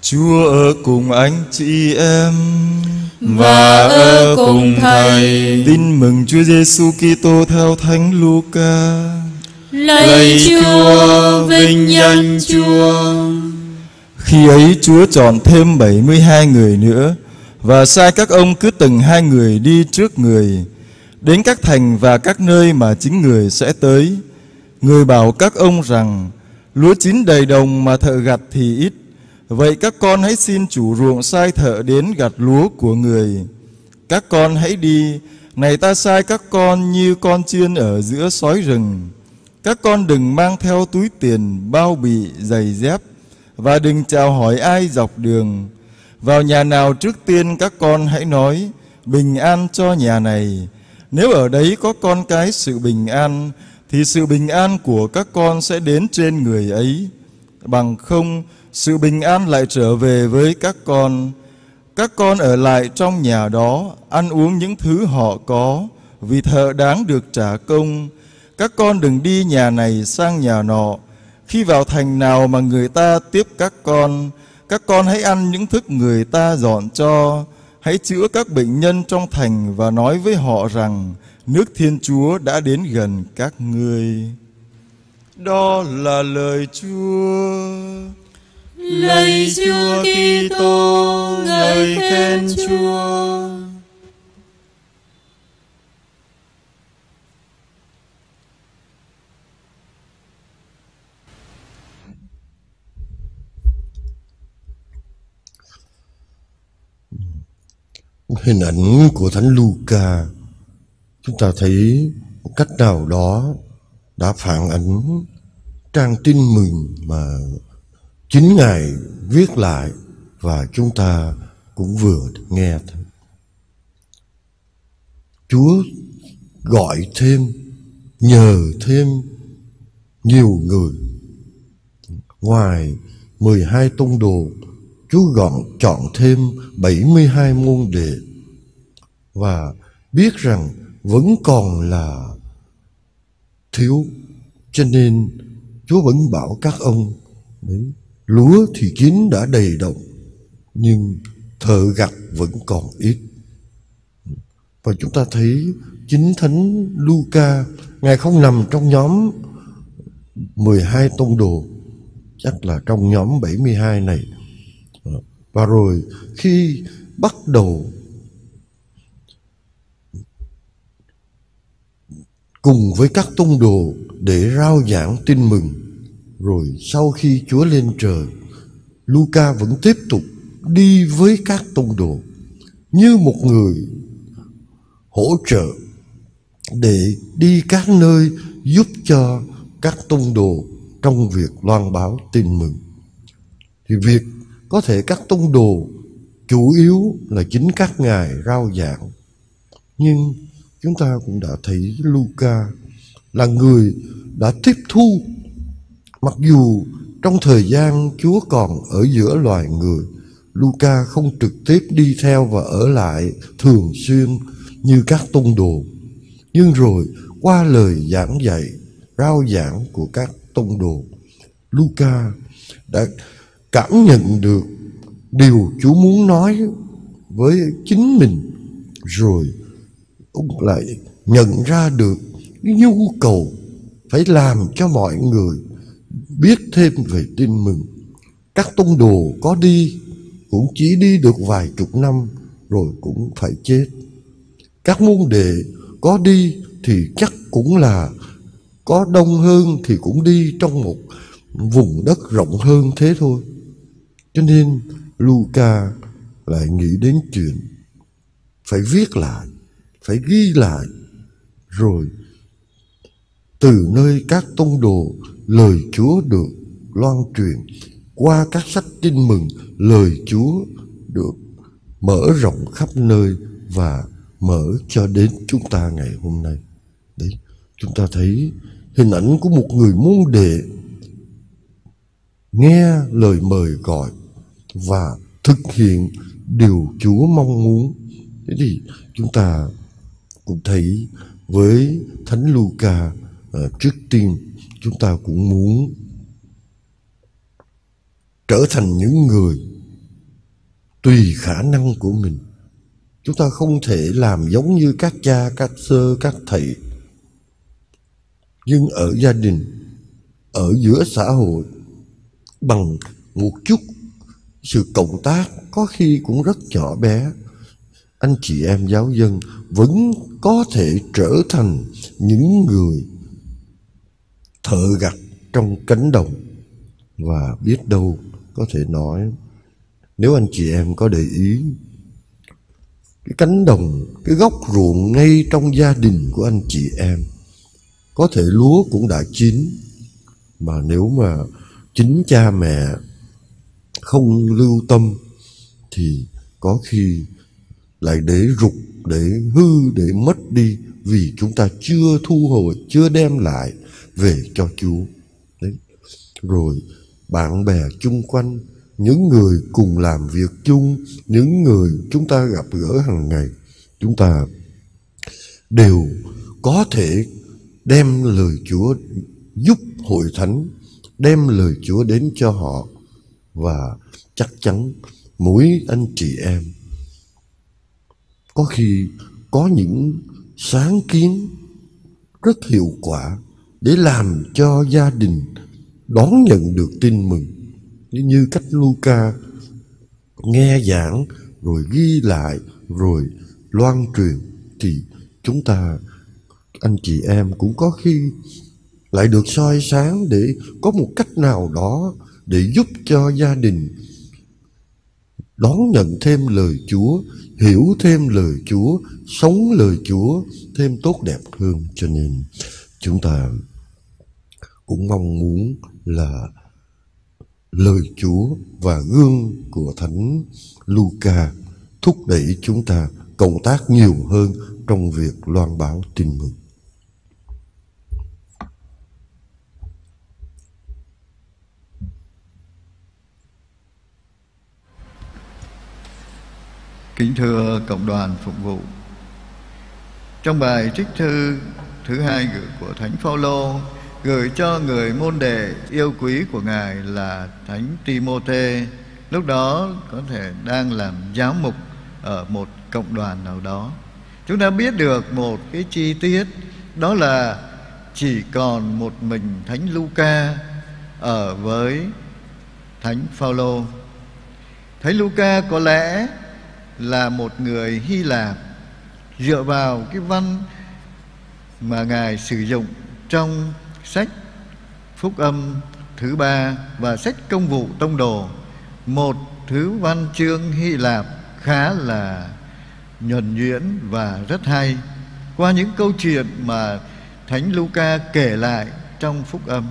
Chúa ở cùng anh chị em và ở cùng Thầy. Tin mừng Chúa Giêsu Kitô theo Thánh Luca. Lạy Chúa, vinh danh Chúa. Khi ấy Chúa chọn thêm 72 người nữa và sai các ông cứ từng 2 người đi trước người đến các thành và các nơi mà chính người sẽ tới. Người bảo các ông rằng: lúa chín đầy đồng mà thợ gặt thì ít. Vậy các con hãy xin chủ ruộng sai thợ đến gặt lúa của người. Các con hãy đi, này ta sai các con như con chiên ở giữa sói rừng. Các con đừng mang theo túi tiền, bao bì, giày dép, và đừng chào hỏi ai dọc đường. Vào nhà nào trước tiên các con hãy nói: bình an cho nhà này. Nếu ở đấy có con cái sự bình an, thì sự bình an của các con sẽ đến trên người ấy. Bằng không, sự bình an lại trở về với các con. Các con ở lại trong nhà đó, ăn uống những thứ họ có, vì thợ đáng được trả công. Các con đừng đi nhà này sang nhà nọ. Khi vào thành nào mà người ta tiếp các con hãy ăn những thức người ta dọn cho. Hãy chữa các bệnh nhân trong thành và nói với họ rằng: nước Thiên Chúa đã đến gần các ngươi. Đó là lời Chúa. Lạy Chúa Kitô, ngợi khen Chúa. Hình ảnh của Thánh Luca, chúng ta thấy một cách nào đó đã phản ánh trang tin mừng mà chính Ngài viết lại và chúng ta cũng vừa nghe. Chúa gọi thêm, nhờ thêm nhiều người. Ngoài 12 tông đồ, Chúa chọn thêm 72 môn đệ, và biết rằng vẫn còn là thiếu, cho nên Chúa vẫn bảo các ông đấy, lúa thì chín đã đầy đồng, nhưng thợ gặt vẫn còn ít. Và chúng ta thấy chính Thánh Luca, Ngài không nằm trong nhóm 12 tông đồ, chắc là trong nhóm 72 này. Và rồi khi bắt đầu cùng với các tông đồ để rao giảng tin mừng, rồi sau khi Chúa lên trời, Luca vẫn tiếp tục đi với các tông đồ như một người hỗ trợ để đi các nơi giúp cho các tông đồ trong việc loan báo tin mừng. Thì việc có thể các tông đồ chủ yếu là chính các ngài rao giảng, nhưng chúng ta cũng đã thấy Luca là người đã tiếp thu. Mặc dù trong thời gian Chúa còn ở giữa loài người, Luca không trực tiếp đi theo và ở lại thường xuyên như các tông đồ, nhưng rồi qua lời giảng dạy, rao giảng của các tông đồ, Luca đã cảm nhận được điều Chúa muốn nói với chính mình, rồi ông lại nhận ra được cái nhu cầu phải làm cho mọi người biết thêm về tin mừng. Các tông đồ có đi cũng chỉ đi được vài chục năm rồi cũng phải chết. Các môn đệ có đi thì chắc cũng là có đông hơn thì cũng đi trong một vùng đất rộng hơn thế thôi. Cho nên Luca lại nghĩ đến chuyện phải viết lại, phải ghi lại, rồi từ nơi các tông đồ lời Chúa được loan truyền, qua các sách tin mừng lời Chúa được mở rộng khắp nơi và mở cho đến chúng ta ngày hôm nay. Đấy, chúng ta thấy hình ảnh của một người môn đệ nghe lời mời gọi và thực hiện điều Chúa mong muốn. Thế thì chúng ta cũng thấy với Thánh Luca, trước tiên chúng ta cũng muốn trở thành những người tùy khả năng của mình. Chúng ta không thể làm giống như các cha, các sơ, các thầy. Nhưng ở gia đình, ở giữa xã hội, bằng một chút sự cộng tác có khi cũng rất nhỏ bé, anh chị em giáo dân vẫn có thể trở thành những người thợ gặt trong cánh đồng. Và biết đâu có thể nói, nếu anh chị em có để ý, cái cánh đồng, cái góc ruộng ngay trong gia đình của anh chị em, có thể lúa cũng đã chín, mà nếu mà chính cha mẹ không lưu tâm thì có khi lại để rụt, để hư, để mất đi, vì chúng ta chưa thu hồi, chưa đem lại về cho Chúa. Đấy. Rồi bạn bè chung quanh, những người cùng làm việc chung, những người chúng ta gặp gỡ hàng ngày, chúng ta đều có thể đem lời Chúa, giúp hội thánh đem lời Chúa đến cho họ. Và chắc chắn mỗi anh chị em có khi có những sáng kiến rất hiệu quả để làm cho gia đình đón nhận được tin mừng. Như cách Luca nghe giảng rồi ghi lại rồi loan truyền, thì chúng ta, anh chị em cũng có khi lại được soi sáng để có một cách nào đó để giúp cho gia đình đón nhận thêm lời Chúa, hiểu thêm lời Chúa, sống lời Chúa thêm tốt đẹp hơn. Cho nên chúng ta cũng mong muốn là lời Chúa và gương của Thánh Luca thúc đẩy chúng ta cộng tác nhiều hơn trong việc loan báo tin mừng. Kính thưa cộng đoàn phục vụ, trong bài trích thư thứ 2 của Thánh Phaolô gửi cho người môn đệ yêu quý của Ngài là Thánh Ti-mô-thê, lúc đó có thể đang làm giáo mục ở một cộng đoàn nào đó, chúng ta biết được một cái chi tiết, đó là chỉ còn một mình Thánh Luca ở với Thánh Phaolô. Thánh Luca có lẽ là một người Hy Lạp, dựa vào cái văn mà Ngài sử dụng trong sách Phúc Âm thứ 3 và sách Công vụ Tông đồ, một thứ văn chương Hy Lạp khá là nhuần nhuyễn và rất hay, qua những câu chuyện mà Thánh Luca kể lại trong Phúc Âm.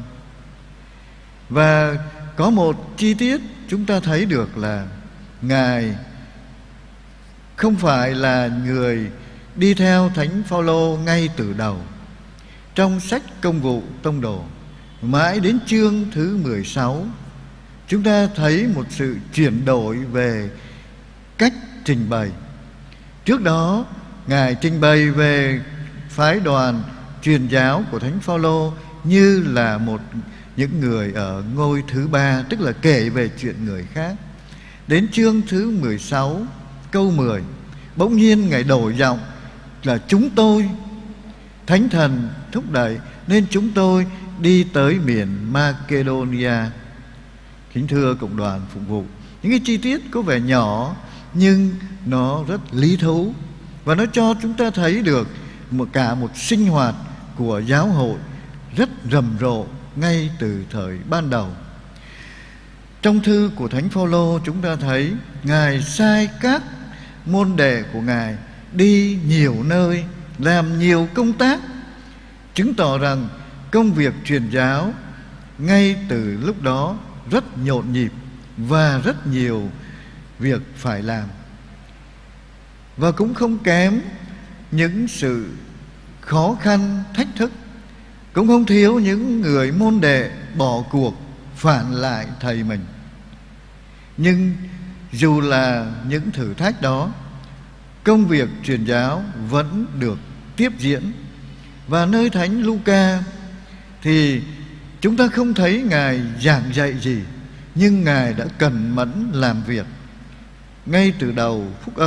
Và có một chi tiết chúng ta thấy được là Ngài không phải là người đi theo Thánh Phaolô ngay từ đầu. Trong sách Công vụ Tông đồ, mãi đến chương thứ 16, chúng ta thấy một sự chuyển đổi về cách trình bày. Trước đó, Ngài trình bày về phái đoàn truyền giáo của Thánh Phaolô như là những người ở ngôi thứ 3, tức là kể về chuyện người khác. Đến chương thứ 16, câu 10, bỗng nhiên Ngài đổi giọng là chúng tôi, Thánh Thần thúc đẩy nên chúng tôi đi tới miền Macedonia. Kính thưa cộng đoàn phục vụ, những cái chi tiết có vẻ nhỏ nhưng nó rất lý thú, và nó cho chúng ta thấy được cả một sinh hoạt của giáo hội rất rầm rộ ngay từ thời ban đầu. Trong thư của Thánh Phaolô chúng ta thấy Ngài sai các môn đệ của Ngài đi nhiều nơi, làm nhiều công tác, chứng tỏ rằng công việc truyền giáo ngay từ lúc đó rất nhộn nhịp và rất nhiều việc phải làm. Và cũng không kém những sự khó khăn, thách thức, cũng không thiếu những người môn đệ bỏ cuộc phản lại thầy mình. Nhưng dù là những thử thách đó, công việc truyền giáo vẫn được tiếp diễn. Và nơi Thánh Luca thì chúng ta không thấy Ngài giảng dạy gì, nhưng Ngài đã cần mẫn làm việc. ngay từ đầu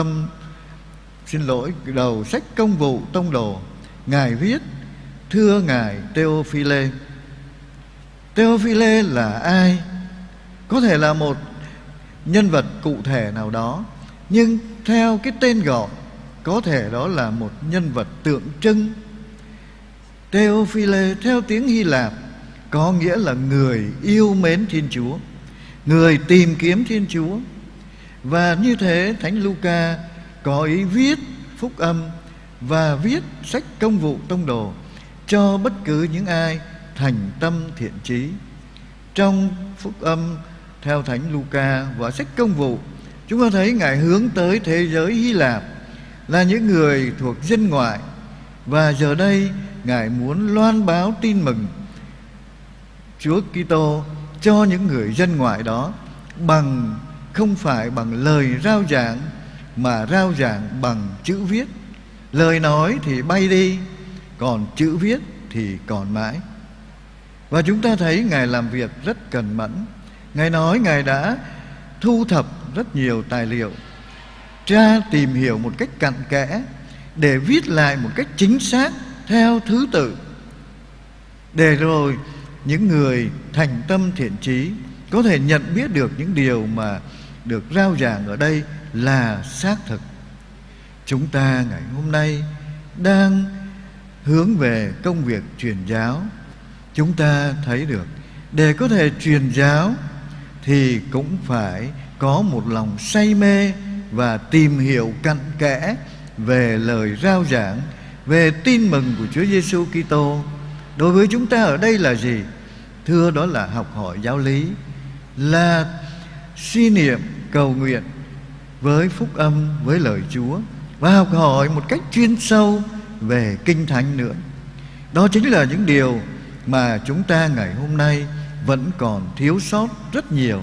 đầu sách Công vụ Tông đồ, Ngài viết: thưa Ngài Théophile. Théophile là ai? Có thể là một nhân vật cụ thể nào đó, nhưng theo cái tên gọi, có thể đó là một nhân vật tượng trưng. Théophile theo tiếng Hy Lạp có nghĩa là người yêu mến Thiên Chúa, người tìm kiếm Thiên Chúa. Và như thế Thánh Luca có ý viết phúc âm và viết sách Công vụ Tông đồ cho bất cứ những ai thành tâm thiện chí. Trong phúc âm theo Thánh Luca và sách Công vụ, chúng ta thấy Ngài hướng tới thế giới Hy Lạp là những người thuộc dân ngoại, và giờ đây Ngài muốn loan báo tin mừng Chúa Kitô cho những người dân ngoại đó không phải bằng lời rao giảng, mà rao giảng bằng chữ viết. Lời nói thì bay đi, còn chữ viết thì còn mãi. Và chúng ta thấy Ngài làm việc rất cần mẫn. Ngài nói Ngài đã thu thập rất nhiều tài liệu, tìm hiểu một cách cặn kẽ để viết lại một cách chính xác theo thứ tự, để rồi những người thành tâm thiện chí có thể nhận biết được những điều mà được rao giảng ở đây là xác thực. Chúng ta ngày hôm nay đang hướng về công việc truyền giáo. Chúng ta thấy được để có thể truyền giáo thì cũng phải có một lòng say mê và tìm hiểu cặn kẽ về lời rao giảng, về tin mừng của Chúa Giêsu Kitô. Đối với chúng ta ở đây là gì? Thưa, đó là học hỏi giáo lý, là suy niệm cầu nguyện với phúc âm, với lời Chúa, và học hỏi một cách chuyên sâu về Kinh Thánh nữa. Đó chính là những điều mà chúng ta ngày hôm nay vẫn còn thiếu sót rất nhiều.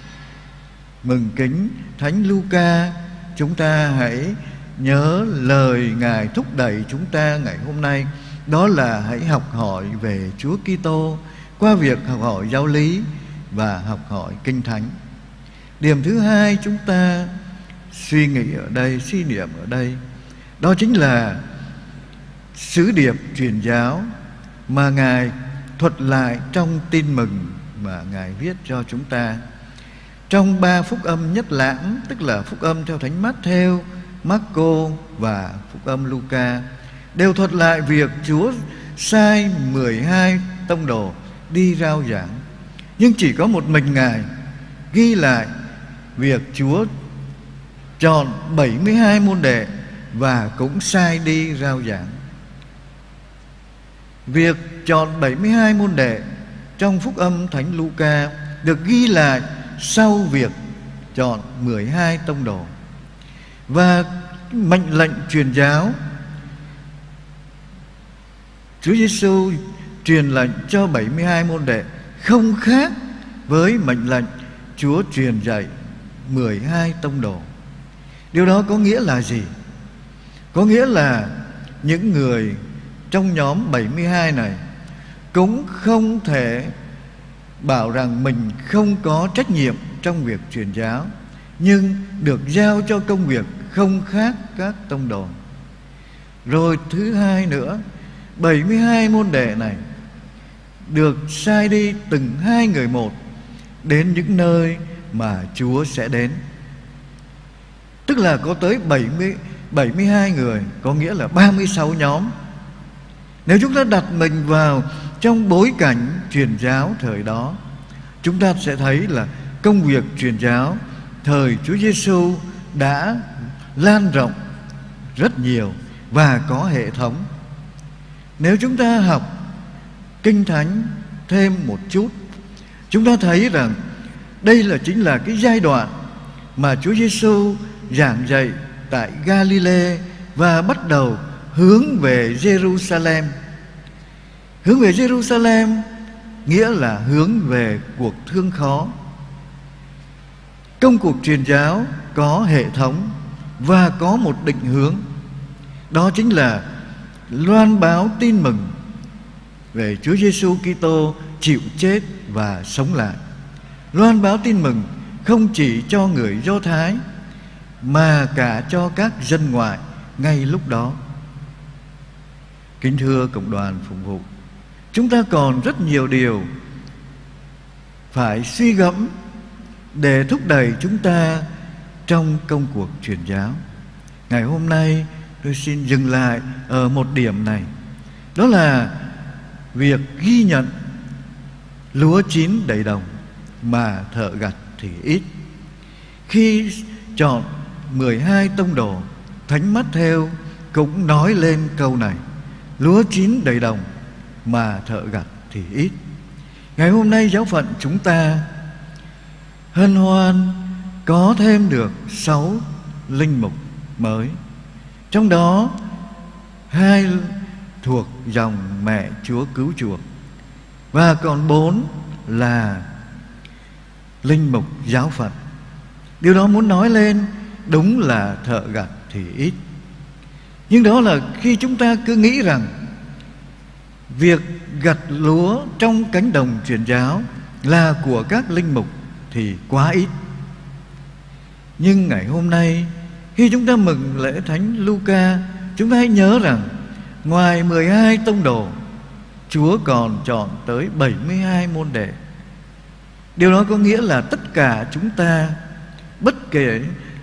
Mừng kính Thánh Luca, chúng ta hãy nhớ lời Ngài thúc đẩy chúng ta ngày hôm nay, đó là hãy học hỏi về Chúa Kitô qua việc học hỏi giáo lý và học hỏi Kinh Thánh. Điểm thứ hai chúng ta suy niệm ở đây, đó chính là sứ điệp truyền giáo mà Ngài thuật lại trong tin mừng mà Ngài viết cho chúng ta. Trong 3 phúc âm nhất lãng, tức là phúc âm theo Thánh Mát-thêu, Mác-cô và phúc âm Luca, đều thuật lại việc Chúa sai 12 tông đồ đi rao giảng. Nhưng chỉ có một mình Ngài ghi lại việc Chúa chọn 72 môn đệ và cũng sai đi rao giảng. Việc chọn 72 môn đệ trong phúc âm Thánh Luca được ghi lại sau việc chọn 12 tông đồ. Và mệnh lệnh truyền giáo, Chúa Giêsu truyền lệnh cho 72 môn đệ không khác với mệnh lệnh Chúa truyền dạy 12 tông đồ. Điều đó có nghĩa là gì? Có nghĩa là những người trong nhóm 72 này cũng không thể bảo rằng mình không có trách nhiệm trong việc truyền giáo, nhưng được giao cho công việc không khác các tông đồ. Rồi thứ hai nữa, 72 môn đệ này được sai đi từng 2 người một đến những nơi mà Chúa sẽ đến. Tức là có tới 72 người, có nghĩa là 36 nhóm. Nếu chúng ta đặt mình vào trong bối cảnh truyền giáo thời đó, chúng ta sẽ thấy là công việc truyền giáo thời Chúa Giêsu đã lan rộng rất nhiều và có hệ thống. Nếu chúng ta học Kinh Thánh thêm một chút, chúng ta thấy rằng đây chính là cái giai đoạn mà Chúa Giêsu giảng dạy tại Galilee và bắt đầu hướng về Jerusalem. Hướng về Jerusalem nghĩa là hướng về cuộc thương khó. Công cuộc truyền giáo có hệ thống và có một định hướng, đó chính là loan báo tin mừng về Chúa Giêsu Kitô chịu chết và sống lại. Loan báo tin mừng không chỉ cho người Do Thái mà cả cho các dân ngoại ngay lúc đó. Kính thưa cộng đoàn phụng vụ, chúng ta còn rất nhiều điều phải suy gẫm để thúc đẩy chúng ta trong công cuộc truyền giáo. Ngày hôm nay tôi xin dừng lại ở một điểm này, đó là việc ghi nhận lúa chín đầy đồng mà thợ gặt thì ít. Khi chọn 12 tông đồ, Thánh Mát-thêu cũng nói lên câu này: lúa chín đầy đồng mà thợ gặt thì ít. Ngày hôm nay giáo phận chúng ta hân hoan có thêm được 6 linh mục mới, trong đó 2 thuộc dòng Mẹ Chúa Cứu Chuộc, và còn 4 là linh mục giáo phận. Điều đó muốn nói lên đúng là thợ gặt thì ít. Nhưng đó là khi chúng ta cứ nghĩ rằng việc gặt lúa trong cánh đồng truyền giáo là của các linh mục thì quá ít. Nhưng ngày hôm nay khi chúng ta mừng lễ Thánh Luca, chúng ta hãy nhớ rằng ngoài 12 tông đồ, Chúa còn chọn tới 72 môn đệ. Điều đó có nghĩa là tất cả chúng ta, bất kể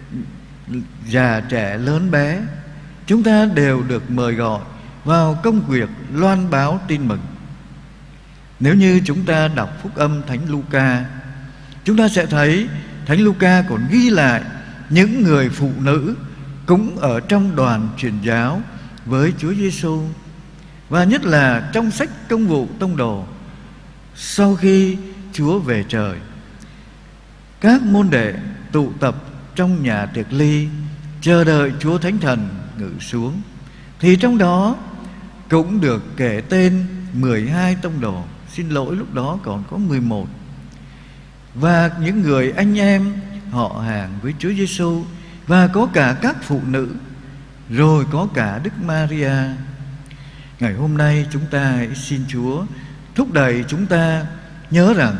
già trẻ lớn bé, chúng ta đều được mời gọi vào công việc loan báo tin mừng. Nếu như chúng ta đọc phúc âm Thánh Luca, chúng ta sẽ thấy Thánh Luca còn ghi lại những người phụ nữ cũng ở trong đoàn truyền giáo với Chúa Giêsu. Và nhất là trong sách Công vụ Tông đồ, sau khi Chúa về trời, các môn đệ tụ tập trong nhà tiệc ly chờ đợi Chúa Thánh Thần ngự xuống, thì trong đó cũng được kể tên 12 tông đồ. Xin lỗi, lúc đó còn có 11. Và những người anh em họ hàng với Chúa Giêsu, và có cả các phụ nữ, rồi có cả Đức Maria. Ngày hôm nay chúng ta hãy xin Chúa thúc đẩy chúng ta nhớ rằng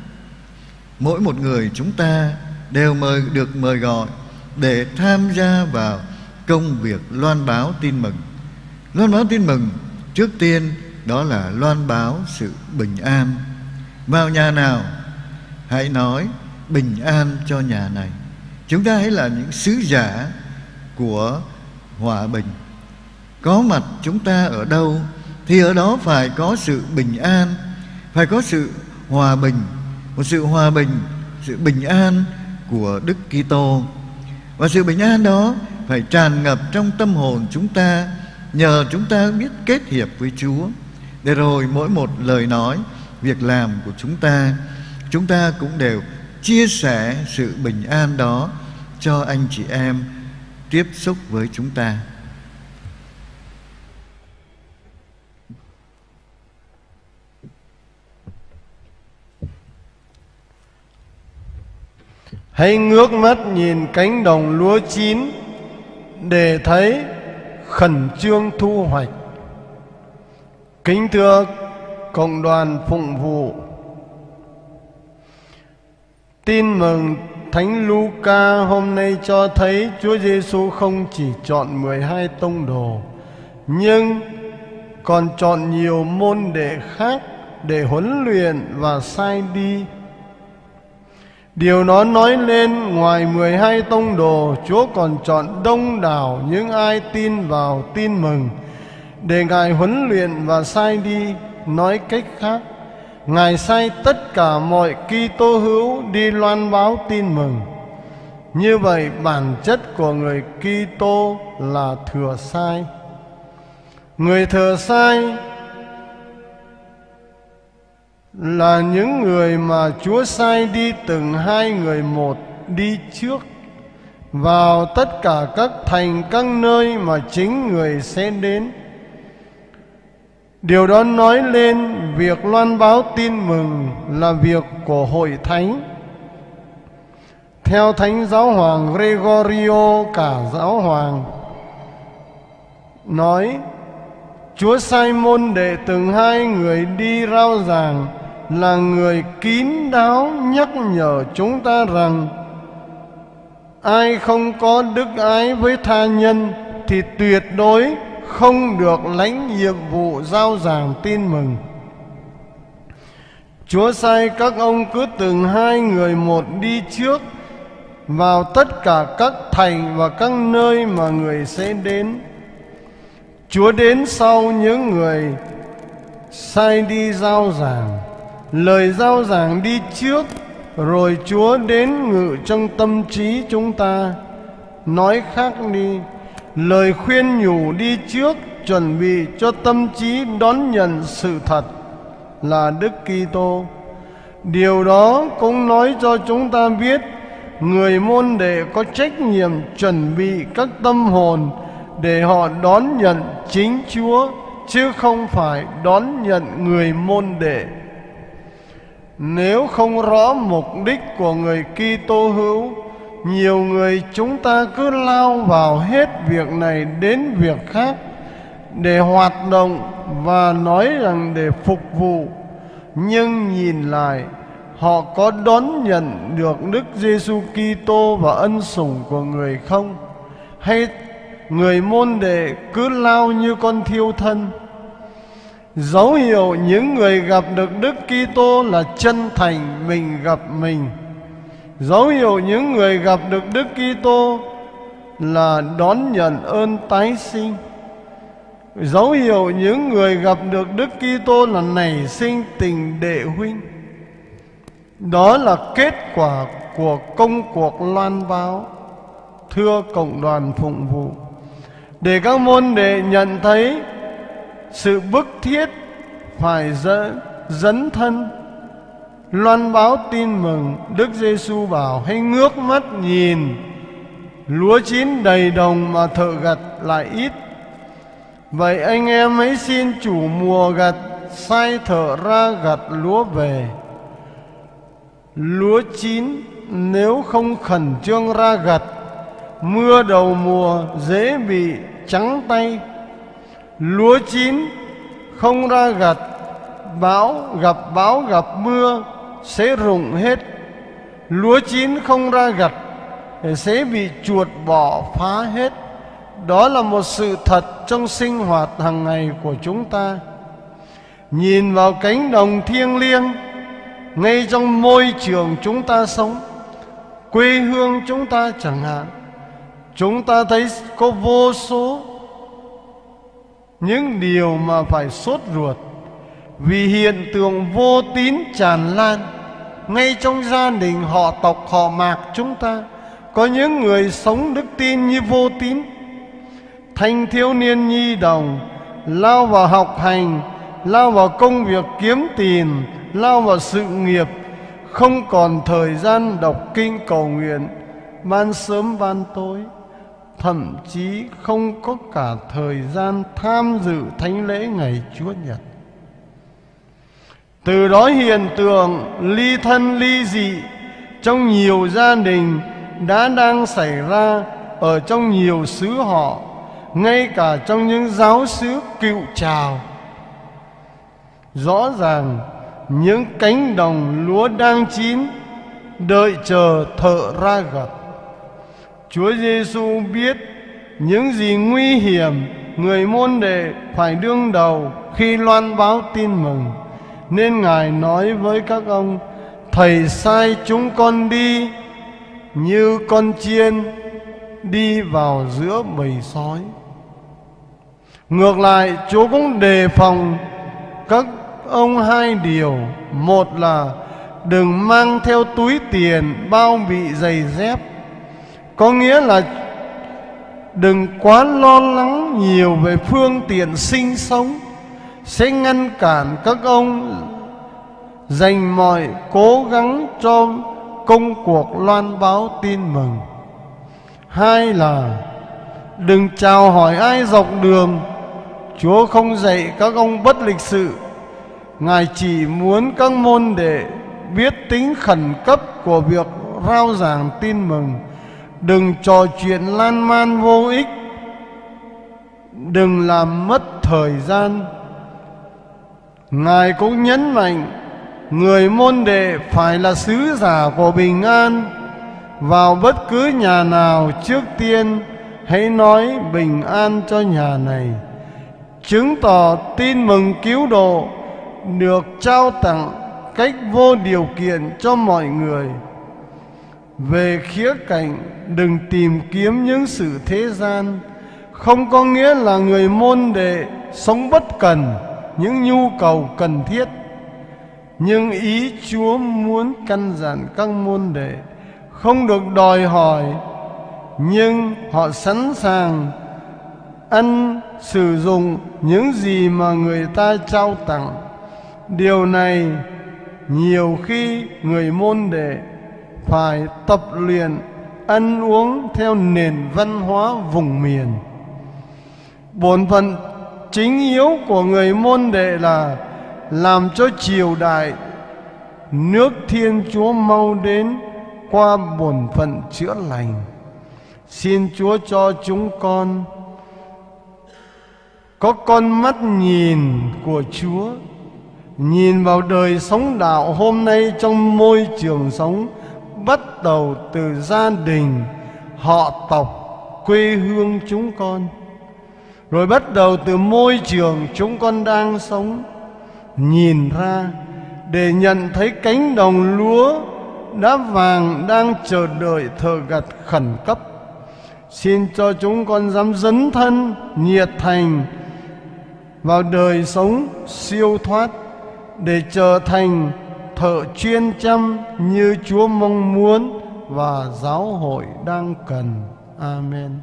mỗi một người chúng ta đều được mời gọi để tham gia vào công việc loan báo tin mừng. Loan báo tin mừng trước tiên đó là loan báo sự bình an. Vào nhà nào hãy nói bình an cho nhà này. Chúng ta hãy là những sứ giả của hòa bình. Có mặt chúng ta ở đâu thì ở đó phải có sự bình an, phải có sự hòa bình, một sự hòa bình, sự bình an của Đức Kitô. Và sự bình an đó phải tràn ngập trong tâm hồn chúng ta, nhờ chúng ta biết kết hiệp với Chúa, để rồi mỗi một lời nói, việc làm của chúng ta cũng đều chia sẻ sự bình an đó cho anh chị em tiếp xúc với chúng ta. Hãy ngước mắt nhìn cánh đồng lúa chín để thấy khẩn trương thu hoạch. Kính thưa cộng đoàn phụng vụ, tin mừng Thánh Luca hôm nay cho thấy Chúa Giêsu không chỉ chọn 12 tông đồ, nhưng còn chọn nhiều môn đệ khác để huấn luyện và sai đi. Điều đó nói lên ngoài 12 tông đồ, Chúa còn chọn đông đảo những ai tin vào tin mừng để Ngài huấn luyện và sai đi. Nói cách khác, Ngài sai tất cả mọi Kitô hữu đi loan báo tin mừng. Như vậy, bản chất của người Kitô là thừa sai. Người thừa sai là những người mà Chúa sai đi từng 2 người một đi trước vào tất cả các thành, các nơi mà chính người sẽ đến. Điều đó nói lên việc loan báo tin mừng là việc của hội thánh. Theo Thánh Giáo hoàng Gregorio cả Giáo hoàng nói, Chúa sai môn đệ từng 2 người đi rao giảng là người kín đáo nhắc nhở chúng ta rằng ai không có đức ái với tha nhân thì tuyệt đối không được lãnh nhiệm vụ rao giảng tin mừng. Chúa sai các ông cứ từng 2 người một đi trước vào tất cả các thành và các nơi mà người sẽ đến. Chúa đến sau những người sai đi rao giảng, lời rao giảng đi trước, rồi Chúa đến ngự trong tâm trí chúng ta. Nói khác đi, lời khuyên nhủ đi trước, chuẩn bị cho tâm trí đón nhận sự thật là Đức Kitô. Điều đó cũng nói cho chúng ta biết người môn đệ có trách nhiệm chuẩn bị các tâm hồn để họ đón nhận chính Chúa, chứ không phải đón nhận người môn đệ. Nếu không rõ mục đích của người Kitô hữu, nhiều người chúng ta cứ lao vào hết việc này đến việc khác để hoạt động và nói rằng để phục vụ, nhưng nhìn lại họ có đón nhận được Đức Giêsu Kitô và ân sủng của người không? Hay người môn đệ cứ lao như con thiêu thân? Dấu hiệu những người gặp được Đức Kitô là chân thành mình gặp mình. Dấu hiệu những người gặp được Đức Kitô là đón nhận ơn tái sinh. Dấu hiệu những người gặp được Đức Kitô là nảy sinh tình đệ huynh. Đó là kết quả của công cuộc loan báo. Thưa cộng đoàn phụng vụ, để các môn đệ nhận thấy sự bức thiết phải dấn thân loan báo tin mừng, Đức Giêsu bảo hãy ngước mắt nhìn, lúa chín đầy đồng mà thợ gặt lại ít. Vậy anh em hãy xin chủ mùa gặt sai thợ ra gặt lúa về. Lúa chín nếu không khẩn trương ra gặt, mưa đầu mùa dễ bị trắng tay. Lúa chín không ra gặt, bão gặp mưa sẽ rụng hết. Lúa chín không ra gặt sẽ bị chuột bỏ phá hết. Đó là một sự thật trong sinh hoạt hàng ngày của chúng ta. Nhìn vào cánh đồng thiêng liêng ngay trong môi trường chúng ta sống, quê hương chúng ta chẳng hạn, chúng ta thấy có vô số những điều mà phải sốt ruột, vì hiện tượng vô tín tràn lan. Ngay trong gia đình, họ tộc, họ mạc chúng ta có những người sống đức tin như vô tín. Thanh thiếu niên nhi đồng lao vào học hành, lao vào công việc kiếm tiền, lao vào sự nghiệp, không còn thời gian đọc kinh cầu nguyện ban sớm ban tối, thậm chí không có cả thời gian tham dự thánh lễ ngày Chúa Nhật. Từ đó hiện tượng ly thân ly dị trong nhiều gia đình đã đang xảy ra ở trong nhiều xứ họ, ngay cả trong những giáo xứ cựu trào. Rõ ràng những cánh đồng lúa đang chín đợi chờ thợ ra gặt. Chúa Giêsu biết những gì nguy hiểm người môn đệ phải đương đầu khi loan báo tin mừng, nên Ngài nói với các ông: Thầy sai chúng con đi như con chiên đi vào giữa bầy sói. Ngược lại, Chúa cũng đề phòng các ông 2 điều. Một là đừng mang theo túi tiền, bao bị, giày dép. Có nghĩa là đừng quá lo lắng nhiều về phương tiện sinh sống, sẽ ngăn cản các ông dành mọi cố gắng cho công cuộc loan báo tin mừng. 2 là đừng chào hỏi ai dọc đường. Chúa không dạy các ông bất lịch sự. Ngài chỉ muốn các môn đệ biết tính khẩn cấp của việc rao giảng tin mừng. Đừng trò chuyện lan man vô ích, đừng làm mất thời gian. Ngài cũng nhấn mạnh người môn đệ phải là sứ giả của bình an, vào bất cứ nhà nào, trước tiên hãy nói bình an cho nhà này, chứng tỏ tin mừng cứu độ được trao tặng cách vô điều kiện cho mọi người. Về khía cạnh đừng tìm kiếm những sự thế gian, không có nghĩa là người môn đệ sống bất cần những nhu cầu cần thiết. Nhưng ý Chúa muốn căn dặn các môn đệ không được đòi hỏi, nhưng họ sẵn sàng ăn sử dụng những gì mà người ta trao tặng. Điều này nhiều khi người môn đệ phải tập luyện ăn uống theo nền văn hóa vùng miền. Bổn phận chính yếu của người môn đệ là làm cho triều đại nước Thiên Chúa mau đến qua bổn phận chữa lành. Xin Chúa cho chúng con có con mắt nhìn của Chúa, nhìn vào đời sống đạo hôm nay trong môi trường sống, bắt đầu từ gia đình, họ tộc, quê hương chúng con, rồi bắt đầu từ môi trường chúng con đang sống, nhìn ra để nhận thấy cánh đồng lúa đã vàng đang chờ đợi thợ gặt khẩn cấp. Xin cho chúng con dám dấn thân nhiệt thành vào đời sống siêu thoát để trở thành thợ chuyên chăm như Chúa mong muốn và giáo hội đang cần. Amen.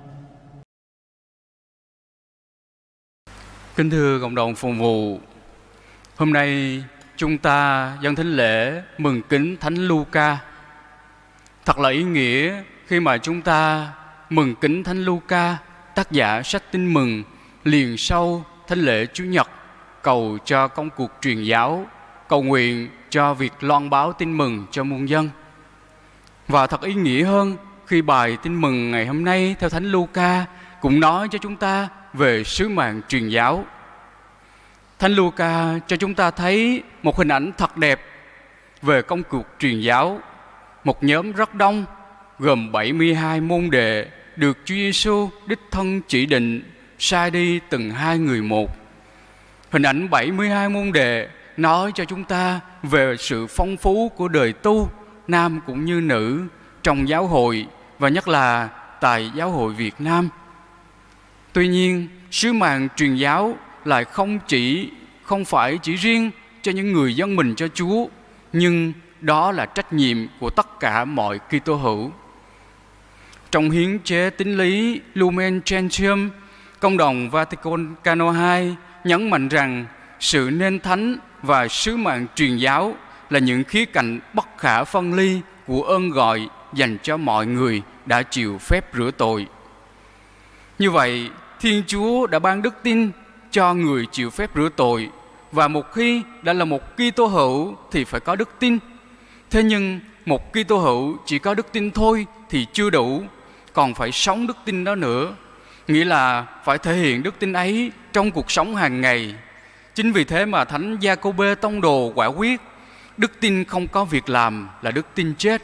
Kính thưa cộng đồng phục vụ, hôm nay chúng ta dâng thánh lễ mừng kính Thánh Luca. Thật là ý nghĩa khi mà chúng ta mừng kính Thánh Luca, tác giả sách Tin Mừng, liền sau thánh lễ Chủ nhật, cầu cho công cuộc truyền giáo, cầu nguyện cho việc loan báo tin mừng cho muôn dân. Và thật ý nghĩa hơn khi bài Tin Mừng ngày hôm nay theo Thánh Luca cũng nói cho chúng ta về sứ mạng truyền giáo. Thánh Luca cho chúng ta thấy một hình ảnh thật đẹp về công cuộc truyền giáo. Một nhóm rất đông gồm 72 môn đệ được Chúa Giêsu đích thân chỉ định sai đi từng 2 người một. Hình ảnh 72 môn đệ nói cho chúng ta về sự phong phú của đời tu, nam cũng như nữ, trong giáo hội và nhất là tại giáo hội Việt Nam. Tuy nhiên, sứ mạng truyền giáo lại không phải chỉ riêng cho những người dân mình cho Chúa, nhưng đó là trách nhiệm của tất cả mọi Kitô hữu. Trong hiến chế tín lý Lumen Gentium, Công đồng Vaticano II nhấn mạnh rằng sự nên thánh và sứ mạng truyền giáo là những khía cạnh bất khả phân ly của ơn gọi dành cho mọi người đã chịu phép rửa tội. Như vậy, Thiên Chúa đã ban đức tin cho người chịu phép rửa tội, và một khi đã là một Kitô hữu thì phải có đức tin. Thế nhưng một Kitô hữu chỉ có đức tin thôi thì chưa đủ, còn phải sống đức tin đó nữa. Nghĩa là phải thể hiện đức tin ấy trong cuộc sống hàng ngày. Chính vì thế mà Thánh Gia-cô-bê tông đồ quả quyết, đức tin không có việc làm là đức tin chết.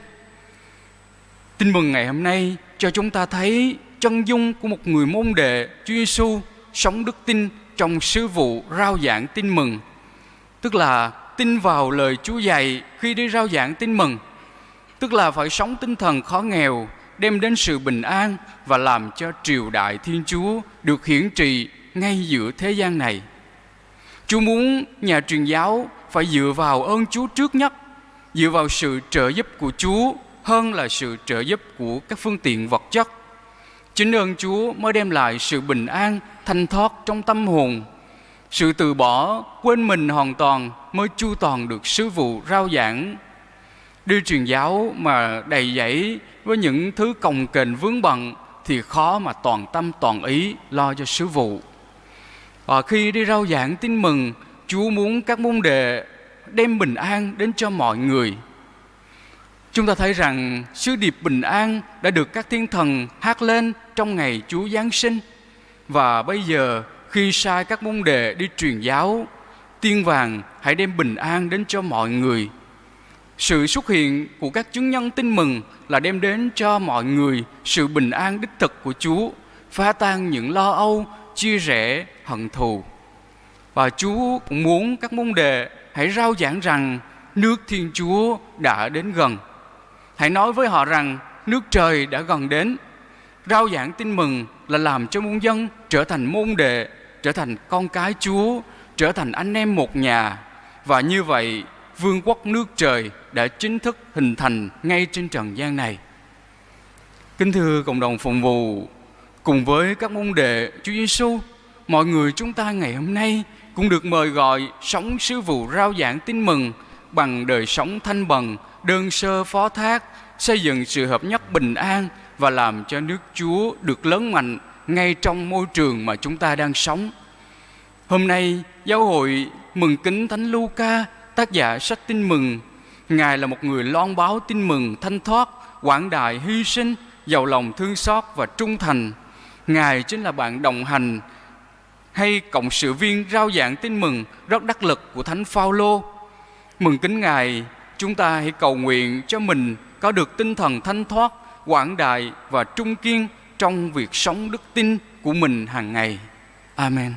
Tin mừng ngày hôm nay cho chúng ta thấy chân dung của một người môn đệ Chúa Giêsu sống đức tin trong sứ vụ rao giảng tin mừng, tức là tin vào lời Chúa dạy khi đi rao giảng tin mừng, tức là phải sống tinh thần khó nghèo, đem đến sự bình an và làm cho triều đại Thiên Chúa được hiển trị ngay giữa thế gian này. Chúa muốn nhà truyền giáo phải dựa vào ơn Chúa trước nhất, dựa vào sự trợ giúp của Chúa hơn là sự trợ giúp của các phương tiện vật chất. Chính ơn Chúa mới đem lại sự bình an, thanh thoát trong tâm hồn. Sự từ bỏ, quên mình hoàn toàn mới chu toàn được sứ vụ rao giảng. Đi truyền giáo mà đầy dẫy với những thứ cồng kềnh vướng bận thì khó mà toàn tâm toàn ý lo cho sứ vụ. Và khi đi rao giảng tin mừng, Chúa muốn các môn đệ đem bình an đến cho mọi người. Chúng ta thấy rằng sứ điệp bình an đã được các thiên thần hát lên trong ngày Chúa Giáng sinh. Và bây giờ khi sai các môn đệ đi truyền giáo, tiên vàng hãy đem bình an đến cho mọi người. Sự xuất hiện của các chứng nhân tin mừng là đem đến cho mọi người sự bình an đích thực của Chúa, phá tan những lo âu, chia rẽ, hận thù. Và Chúa cũng muốn các môn đệ hãy rao giảng rằng nước Thiên Chúa đã đến gần. Hãy nói với họ rằng nước trời đã gần đến. Rao giảng tin mừng là làm cho muôn dân trở thành môn đệ, trở thành con cái Chúa, trở thành anh em một nhà. Và như vậy, vương quốc nước trời đã chính thức hình thành ngay trên trần gian này. Kính thưa cộng đồng phụng vụ, cùng với các môn đệ Chúa Giêsu, mọi người chúng ta ngày hôm nay cũng được mời gọi sống sứ vụ rao giảng tin mừng bằng đời sống thanh bần, đơn sơ phó thác, xây dựng sự hợp nhất bình an và làm cho nước Chúa được lớn mạnh ngay trong môi trường mà chúng ta đang sống. Hôm nay, giáo hội mừng kính Thánh Luca, tác giả sách tin mừng. Ngài là một người loan báo tin mừng thanh thoát, quảng đại, hy sinh, giàu lòng thương xót và trung thành. Ngài chính là bạn đồng hành hay cộng sự viên rao giảng tin mừng rất đắc lực của Thánh Phaolô. Mừng kính Ngài, chúng ta hãy cầu nguyện cho mình có được tinh thần thanh thoát, quảng đại và trung kiên trong việc sống đức tin của mình hàng ngày. Amen.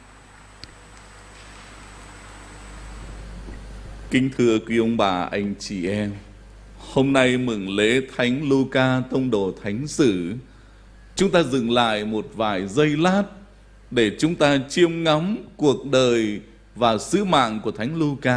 Kính thưa quý ông bà, anh chị em, hôm nay mừng lễ Thánh Luca tông đồ thánh sử. Chúng ta dừng lại một vài giây lát để chúng ta chiêm ngắm cuộc đời và sứ mạng của Thánh Luca.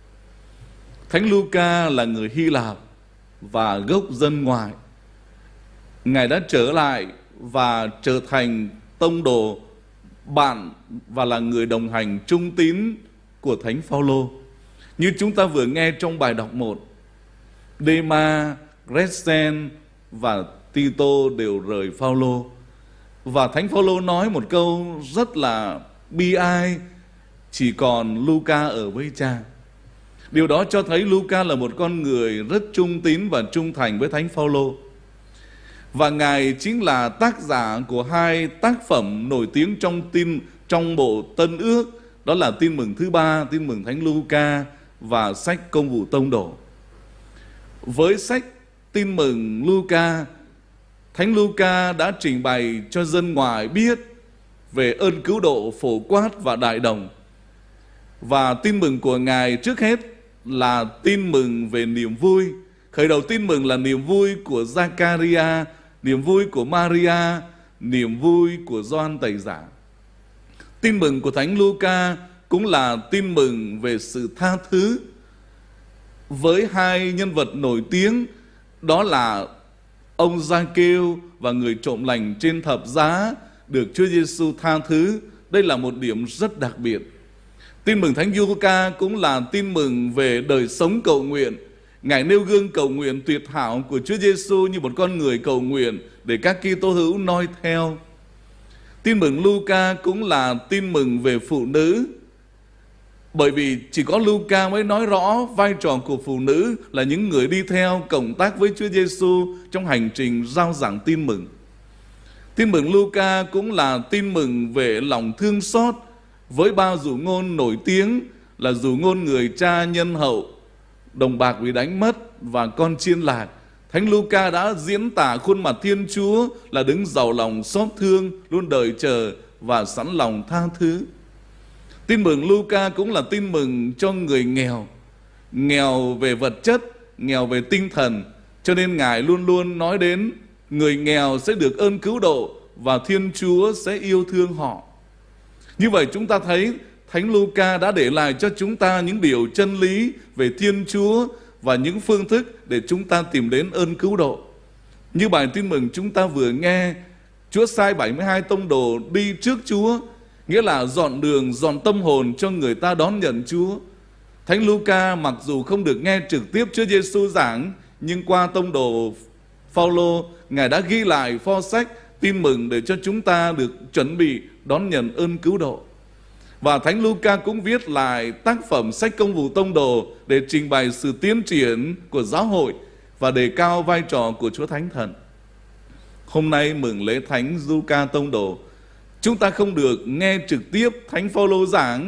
Thánh Luca là người Hy Lạp và gốc dân ngoại. Ngài đã trở lại và trở thành tông đồ bạn và là người đồng hành trung tín của Thánh Phaolô. Như chúng ta vừa nghe trong bài đọc 1, Dema, Crescens và Tito đều rời Phaolô. Và Thánh Phaolô nói một câu rất là bi ai, chỉ còn Luca ở với cha. Điều đó cho thấy Luca là một con người rất trung tín và trung thành với Thánh Phaolô. Và Ngài chính là tác giả của hai tác phẩm nổi tiếng trong bộ Tân Ước, đó là Tin mừng thứ 3, Tin mừng Thánh Luca và sách Công vụ Tông đồ. Với sách Tin mừng Luca, Thánh Luca đã trình bày cho dân ngoại biết về ơn cứu độ phổ quát và đại đồng. Và tin mừng của Ngài trước hết là tin mừng về niềm vui. Khởi đầu tin mừng là niềm vui của Giacaria, niềm vui của Maria, niềm vui của Gioan Tẩy Giả. Tin mừng của Thánh Luca cũng là tin mừng về sự tha thứ với hai nhân vật nổi tiếng, đó là ông Giacchêu và người trộm lành trên thập giá được Chúa Giêsu tha thứ. Đây là một điểm rất đặc biệt. Tin mừng Thánh Luca cũng là tin mừng về đời sống cầu nguyện. Ngài nêu gương cầu nguyện tuyệt hảo của Chúa Giêsu như một con người cầu nguyện để các Kitô hữu noi theo. Tin mừng Luca cũng là tin mừng về phụ nữ, bởi vì chỉ có Luca mới nói rõ vai trò của phụ nữ là những người đi theo cộng tác với Chúa Giêsu trong hành trình rao giảng tin mừng. Tin mừng Luca cũng là tin mừng về lòng thương xót với ba dụ ngôn nổi tiếng là dụ ngôn người cha nhân hậu, đồng bạc bị đánh mất và con chiên lạc. Thánh Luca đã diễn tả khuôn mặt Thiên Chúa là đứng giàu lòng xót thương, luôn đợi chờ và sẵn lòng tha thứ. Tin mừng Luca cũng là tin mừng cho người nghèo, nghèo về vật chất, nghèo về tinh thần. Cho nên Ngài luôn luôn nói đến người nghèo sẽ được ơn cứu độ và Thiên Chúa sẽ yêu thương họ. Như vậy chúng ta thấy Thánh Luca đã để lại cho chúng ta những điều chân lý về Thiên Chúa và những phương thức để chúng ta tìm đến ơn cứu độ. Như bài tin mừng chúng ta vừa nghe, Chúa sai 72 tông đồ đi trước Chúa, nghĩa là dọn đường, dọn tâm hồn cho người ta đón nhận Chúa. Thánh Luca mặc dù không được nghe trực tiếp Chúa Giêsu giảng, nhưng qua tông đồ Phaolô, Ngài đã ghi lại pho sách tin mừng để cho chúng ta được chuẩn bị đón nhận ơn cứu độ. Và Thánh Luca cũng viết lại tác phẩm sách Công vụ Tông đồ để trình bày sự tiến triển của giáo hội và đề cao vai trò của Chúa Thánh Thần. Hôm nay mừng lễ Thánh Luca Tông đồ, chúng ta không được nghe trực tiếp Thánh Phaolô giảng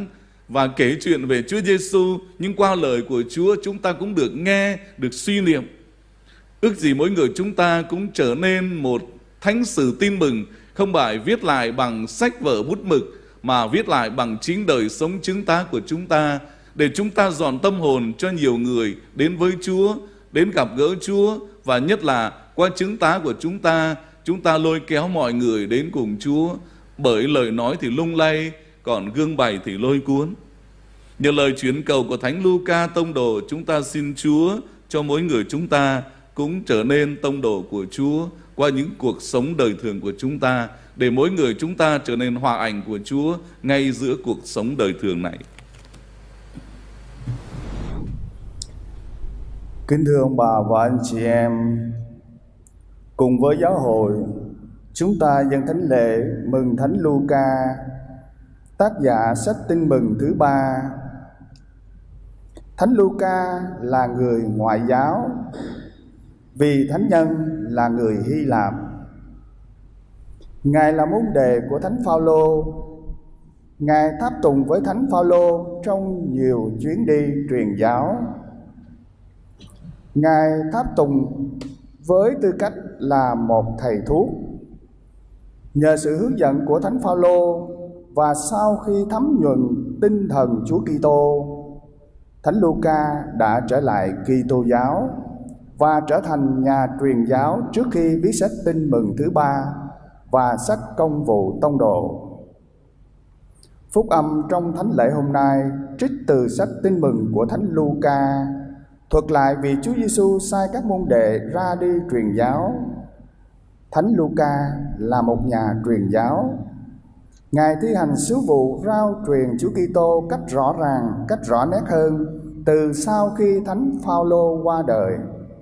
và kể chuyện về Chúa Giêsu, nhưng qua lời của Chúa chúng ta cũng được nghe, được suy niệm. Ước gì mỗi người chúng ta cũng trở nên một thánh sử tin mừng, không phải viết lại bằng sách vở bút mực, mà viết lại bằng chính đời sống chứng tá của chúng ta, để chúng ta dọn tâm hồn cho nhiều người đến với Chúa, đến gặp gỡ Chúa, và nhất là qua chứng tá của chúng ta lôi kéo mọi người đến cùng Chúa, bởi lời nói thì lung lay, còn gương bày thì lôi cuốn. Nhờ lời chuyển cầu của Thánh Luca tông đồ, chúng ta xin Chúa cho mỗi người chúng ta cũng trở nên tông đồ của Chúa qua những cuộc sống đời thường của chúng ta, để mỗi người chúng ta trở nên hòa ảnh của Chúa ngay giữa cuộc sống đời thường này. Kính thưa ông bà và anh chị em, cùng với giáo hội, chúng ta dâng thánh lễ mừng Thánh Luca, tác giả sách Tin mừng thứ 3. Thánh Luca là người ngoại giáo, vì thánh nhân là người Hy Lạp. Ngài là môn đệ của Thánh Phaolô. Ngài tháp tùng với Thánh Phaolô trong nhiều chuyến đi truyền giáo. Ngài tháp tùng với tư cách là một thầy thuốc. Nhờ sự hướng dẫn của Thánh Phaolô và sau khi thấm nhuần tinh thần Chúa Kitô, Thánh Luca đã trở lại Kitô giáo và trở thành nhà truyền giáo trước khi viết sách Tin mừng thứ 3 và sách Công vụ tông đồ. Phúc âm trong thánh lễ hôm nay trích từ sách Tin mừng của Thánh Luca, thuật lại vì Chúa Giêsu sai các môn đệ ra đi truyền giáo. Thánh Luca là một nhà truyền giáo. Ngài thi hành sứ vụ rao truyền Chúa Kitô cách rõ ràng, cách rõ nét hơn từ sau khi Thánh Phaolô qua đời.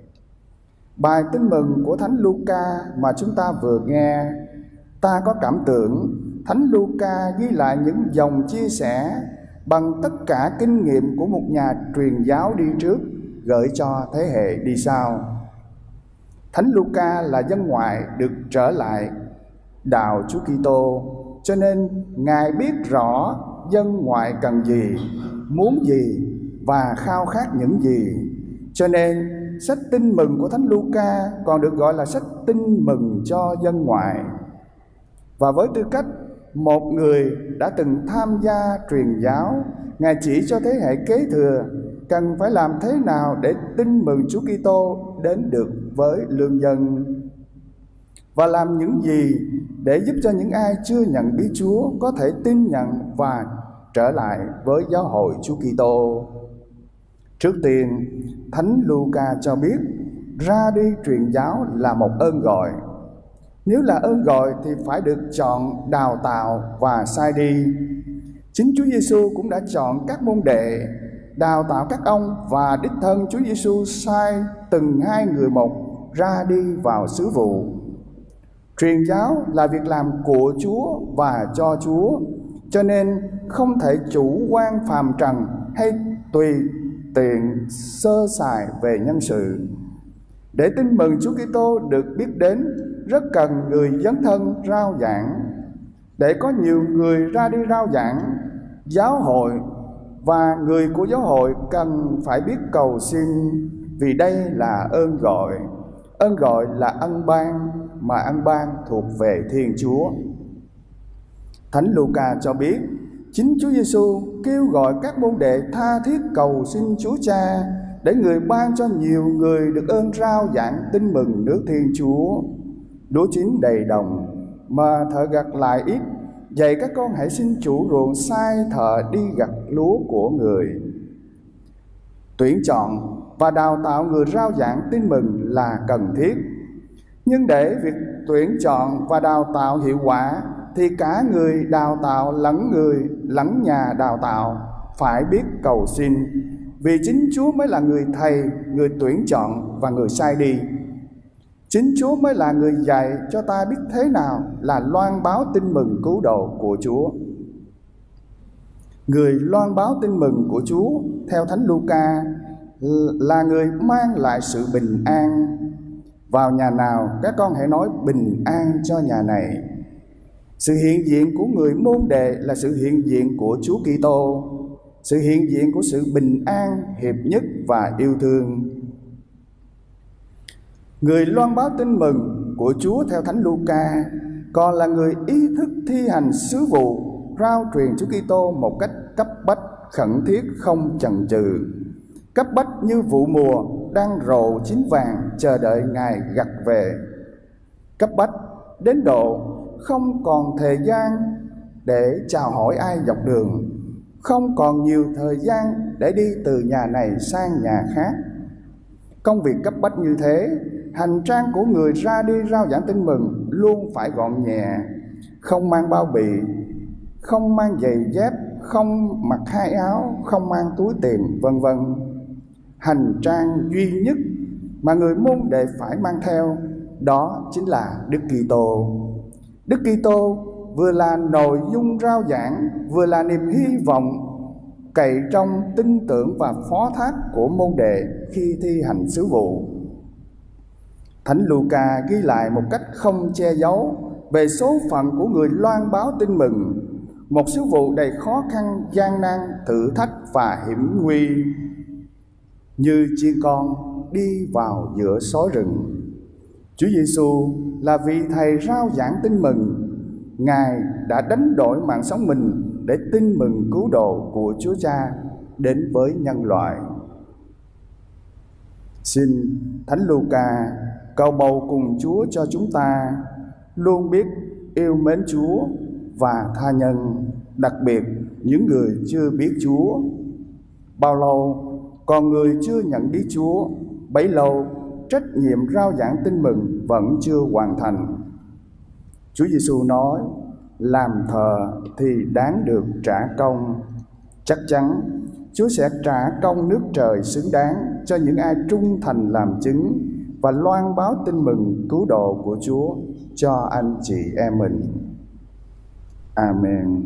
Bài Tin mừng của Thánh Luca mà chúng ta vừa nghe, ta có cảm tưởng Thánh Luca ghi lại những dòng chia sẻ bằng tất cả kinh nghiệm của một nhà truyền giáo đi trước, gửi cho thế hệ đi sau. Thánh Luca là dân ngoại được trở lại đạo Chúa Kitô, cho nên Ngài biết rõ dân ngoại cần gì, muốn gì và khao khát những gì. Cho nên sách Tin mừng của Thánh Luca còn được gọi là sách Tin mừng cho dân ngoại. Và với tư cách một người đã từng tham gia truyền giáo, Ngài chỉ cho thế hệ kế thừa cần phải làm thế nào để tin mừng Chúa Kitô đến được với lương dân, và làm những gì để giúp cho những ai chưa nhận biết Chúa có thể tin nhận và trở lại với giáo hội Chúa Kitô. Trước tiên, Thánh Luca cho biết ra đi truyền giáo là một ơn gọi. Nếu là ơn gọi thì phải được chọn, đào tạo và sai đi. Chính Chúa Giêsu cũng đã chọn các môn đệ, đào tạo các ông, và đích thân Chúa Giêsu sai từng hai người một ra đi vào sứ vụ. Truyền giáo là việc làm của Chúa và cho Chúa, cho nên không thể chủ quan phàm trần hay tùy tiện sơ sài về nhân sự. Để tin mừng Chúa Kitô được biết đến, rất cần người dấn thân rao giảng. Để có nhiều người ra đi rao giảng, giáo hội và người của giáo hội cần phải biết cầu xin, vì đây là ơn gọi. Ơn gọi là ân ban, mà ân ban thuộc về Thiên Chúa. Thánh Luca cho biết chính Chúa Giêsu kêu gọi các môn đệ tha thiết cầu xin Chúa Cha để người ban cho nhiều người được ơn rao giảng tin mừng nước Thiên Chúa. Lúa chín đầy đồng mà thợ gặt lại ít, vậy các con hãy xin chủ ruộng sai thợ đi gặt lúa của người. Tuyển chọn và đào tạo người rao giảng tin mừng là cần thiết, nhưng để việc tuyển chọn và đào tạo hiệu quả thì cả người đào tạo lẫn nhà đào tạo phải biết cầu xin, vì chính Chúa mới là người thầy, người tuyển chọn và người sai đi. Chính Chúa mới là người dạy cho ta biết thế nào là loan báo tin mừng cứu độ của Chúa. Người loan báo tin mừng của Chúa theo Thánh Luca là người mang lại sự bình an. Vào nhà nào các con hãy nói bình an cho nhà này. Sự hiện diện của người môn đệ là sự hiện diện của Chúa Kitô. sự hiện diện của sự bình an, hiệp nhất và yêu thương. Người loan báo tin mừng của Chúa theo Thánh Luca còn là người ý thức thi hành sứ vụ rao truyền Chúa Kitô một cách cấp bách, khẩn thiết, không chần chừ, cấp bách như vụ mùa đang rộ chín vàng chờ đợi Ngài gặt về, cấp bách đến độ không còn thời gian để chào hỏi ai dọc đường, không còn nhiều thời gian để đi từ nhà này sang nhà khác. Công việc cấp bách như thế, hành trang của người ra đi rao giảng tin mừng luôn phải gọn nhẹ, không mang bao bì, không mang giày dép, không mặc hai áo, không mang túi tiền, vân vân. Hành trang duy nhất mà người môn đệ phải mang theo đó chính là Đức Kitô. Đức Kitô vừa là nội dung rao giảng, vừa là niềm hy vọng cậy trong tin tưởng và phó thác của môn đệ khi thi hành sứ vụ. Thánh Luca ghi lại một cách không che giấu về số phận của người loan báo tin mừng, một sứ vụ đầy khó khăn, gian nan, thử thách và hiểm nguy, như chiên con đi vào giữa sói rừng. Chúa Giêsu là vị thầy rao giảng tin mừng. Ngài đã đánh đổi mạng sống mình để tin mừng cứu độ của Chúa Cha đến với nhân loại. Xin Thánh Luca cầu bầu cùng Chúa cho chúng ta luôn biết yêu mến Chúa và tha nhân, đặc biệt những người chưa biết Chúa. Bao lâu còn người chưa nhận biết Chúa, bấy lâu trách nhiệm rao giảng tin mừng vẫn chưa hoàn thành. Chúa Giêsu nói, làm thờ thì đáng được trả công. Chắc chắn Chúa sẽ trả công nước trời xứng đáng cho những ai trung thành làm chứng và loan báo tin mừng cứu độ của Chúa cho anh chị em mình. Amen.